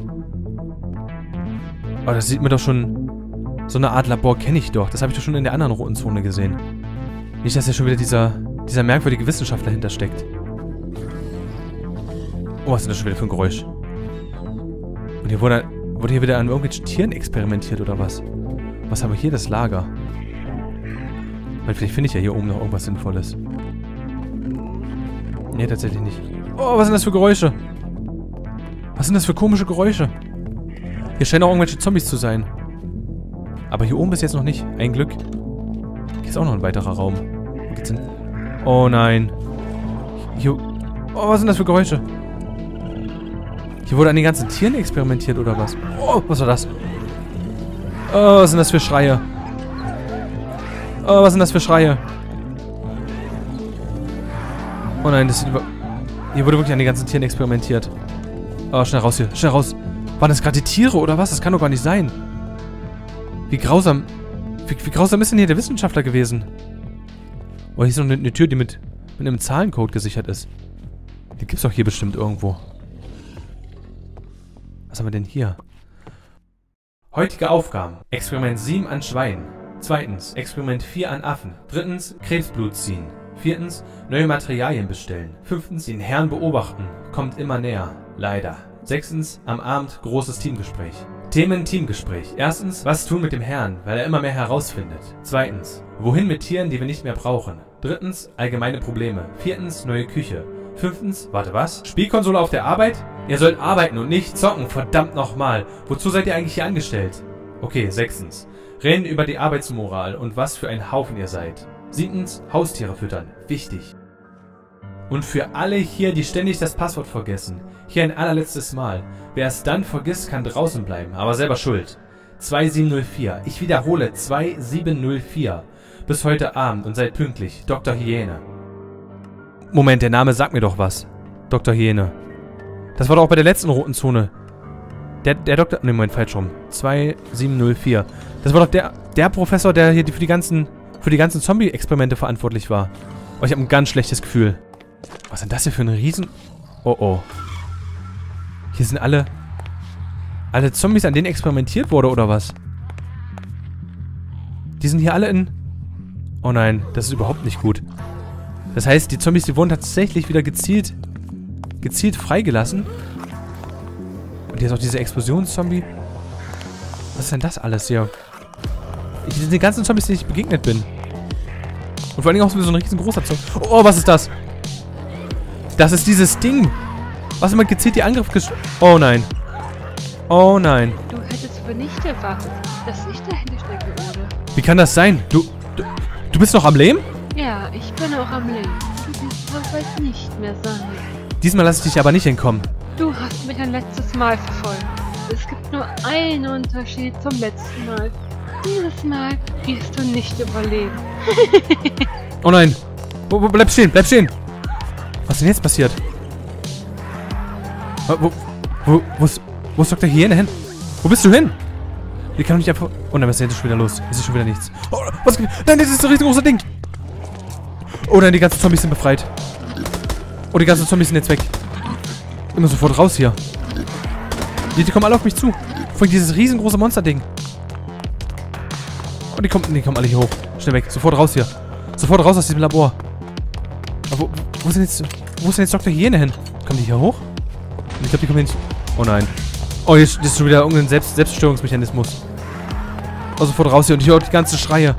Oh, das sieht mir doch schon... So eine Art Labor kenne ich doch. Das habe ich doch schon in der anderen roten Zone gesehen. Nicht, dass hier schon wieder dieser, dieser merkwürdige Wissenschaftler dahinter steckt. Oh, was ist das schon wieder für ein Geräusch? Und hier wurde... Wurde hier wieder an irgendwelchen Tieren experimentiert oder was? Was haben wir hier? Das Lager. Weil vielleicht finde ich ja hier oben noch irgendwas Sinnvolles. Nee, tatsächlich nicht. Oh, was sind das für Geräusche? Was sind das für komische Geräusche? Hier scheinen auch irgendwelche Zombies zu sein. Aber hier oben ist jetzt noch nicht. Ein Glück. Hier ist auch noch ein weiterer Raum. Wo geht's hin? Oh nein. Hier... Oh, was sind das für Geräusche? Hier wurde an den ganzen Tieren experimentiert, oder was? Oh, was war das? Oh, was sind das für Schreie? Oh, was sind das für Schreie? Oh nein, das sind über... Hier wurde wirklich an den ganzen Tieren experimentiert. Oh, schnell raus hier. Schnell raus. Waren das gerade die Tiere, oder was? Das kann doch gar nicht sein. Wie grausam... Wie, wie grausam ist denn hier der Wissenschaftler gewesen? Oh, hier ist noch eine, eine Tür, die mit, mit einem Zahlencode gesichert ist. Die gibt's doch hier bestimmt irgendwo. Was haben wir denn hier? Heutige Aufgaben. Experiment sieben an Schweinen. Zweitens, Experiment vier an Affen. Drittens, Krebsblut ziehen. Viertens, neue Materialien bestellen. Fünftens, den Herrn beobachten. Kommt immer näher. Leider. Sechstens, am Abend großes Teamgespräch. Themen Teamgespräch. Erstens, was tun mit dem Herrn, weil er immer mehr herausfindet. Zweitens, wohin mit Tieren, die wir nicht mehr brauchen. Drittens, allgemeine Probleme. Viertens, neue Küche. Fünftens, warte was? Spielkonsole auf der Arbeit? Ihr sollt arbeiten und nicht zocken, verdammt nochmal. Wozu seid ihr eigentlich hier angestellt? Okay, sechstens. Reden über die Arbeitsmoral und was für ein Haufen ihr seid. Siebtens, Haustiere füttern. Wichtig. Und für alle hier, die ständig das Passwort vergessen. Hier ein allerletztes Mal. Wer es dann vergisst, kann draußen bleiben, aber selber schuld. zwei sieben null vier. Ich wiederhole, zwei sieben null vier. Bis heute Abend und seid pünktlich. Doktor Hyäne. Moment, der Name sagt mir doch was. Doktor Hyäne. Das war doch auch bei der letzten roten Zone. Der, der Doktor... Ne, Moment, falsch rum. zwei sieben null vier. Das war doch der, der Professor, der hier für die ganzen, für die ganzen Zombie-Experimente verantwortlich war. Oh, ich habe ein ganz schlechtes Gefühl. Was ist denn das hier für ein Riesen... Oh, oh. Hier sind alle... Alle Zombies, an denen experimentiert wurde, oder was? Die sind hier alle in... Oh nein, das ist überhaupt nicht gut. Das heißt, die Zombies, die wurden tatsächlich wieder gezielt... gezielt freigelassen. Und hier ist auch dieser Explosionszombie. Was ist denn das alles hier? Ich, diese ganzen Zombies, denen ich begegnet bin. Und vor allen Dingen auch so ein riesengroßer Zombie. Oh, oh, was ist das? Das ist dieses Ding. Was immer gezielt die Angriff gesch... Oh nein. Oh nein. Du hättest wohl nicht erwartet, dass ich dahinter stecke, oder? Wie kann das sein? Du, du, du bist noch am Leben? Ja, ich bin auch am Leben. Du wirst wohl bald nicht mehr sein. Diesmal lasse ich dich aber nicht entkommen. Du hast mich ein letztes Mal verfolgt. Es gibt nur einen Unterschied zum letzten Mal. Dieses Mal wirst du nicht überleben. Oh nein. Wo, wo, bleib stehen, bleib stehen. Was ist denn jetzt passiert? Wo, wo, wo ist, wo ist Doktor Hyäne hin? Wo bist du hin? Wie kann ich nicht einfach... Oh nein, was ist denn jetzt schon wieder los? Es ist schon wieder nichts. Oh, was... Nein, das ist ein riesengroßes Ding. Oh nein, die ganzen Zombies sind befreit. Oh, die ganzen Zombies sind jetzt weg. Immer sofort raus hier. Die, die kommen alle auf mich zu. Vor allem dieses riesengroße Monsterding. Oh, die kommen, die kommen alle hier hoch. Schnell weg. Sofort raus hier. Sofort raus aus diesem Labor. Aber wo, wo ist denn jetzt, wo ist denn jetzt Doktor Hyäne hin? Kommen die hier hoch? Ich glaube, die kommen hier nicht. Oh nein. Oh, hier ist, hier ist schon wieder irgendein Selbst, Selbststörungsmechanismus. Oh, sofort raus hier. Und hier auch die ganzen Schreie.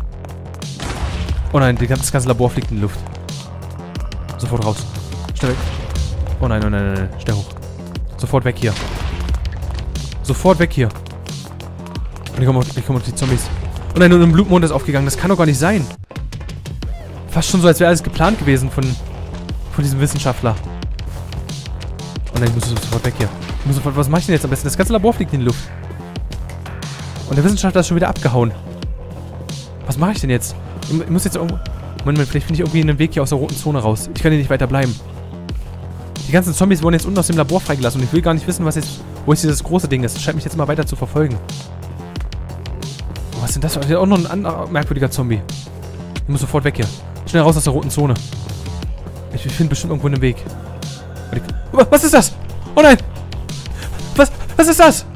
Oh nein, das ganze Labor fliegt in die Luft. Sofort raus. Schnell weg. Oh nein, oh nein, nein, nein. Schnell hoch. Sofort weg hier. Sofort weg hier. Und ich komme auf, ich komm auf die Zombies. Oh nein, nur ein Blutmond ist aufgegangen. Das kann doch gar nicht sein. Fast schon so, als wäre alles geplant gewesen von, von diesem Wissenschaftler. Oh nein, ich muss sofort weg hier. Ich muss sofort, was mache ich denn jetzt am besten? Das ganze Labor fliegt in die Luft. Und der Wissenschaftler ist schon wieder abgehauen. Was mache ich denn jetzt? Ich, ich muss jetzt irgendwo... Moment, vielleicht finde ich irgendwie einen Weg hier aus der roten Zone raus. Ich kann hier nicht weiter bleiben. Die ganzen Zombies wurden jetzt unten aus dem Labor freigelassen und ich will gar nicht wissen, was jetzt, wo jetzt dieses große Ding ist. Das scheint mich jetzt mal weiter zu verfolgen. Oh, was ist denn das? Da ist auch noch ein anderer merkwürdiger Zombie. Ich muss sofort weg hier. Schnell raus aus der roten Zone. Ich, ich finde bestimmt irgendwo einen Weg. Was ist das? Oh nein! Was, was ist das?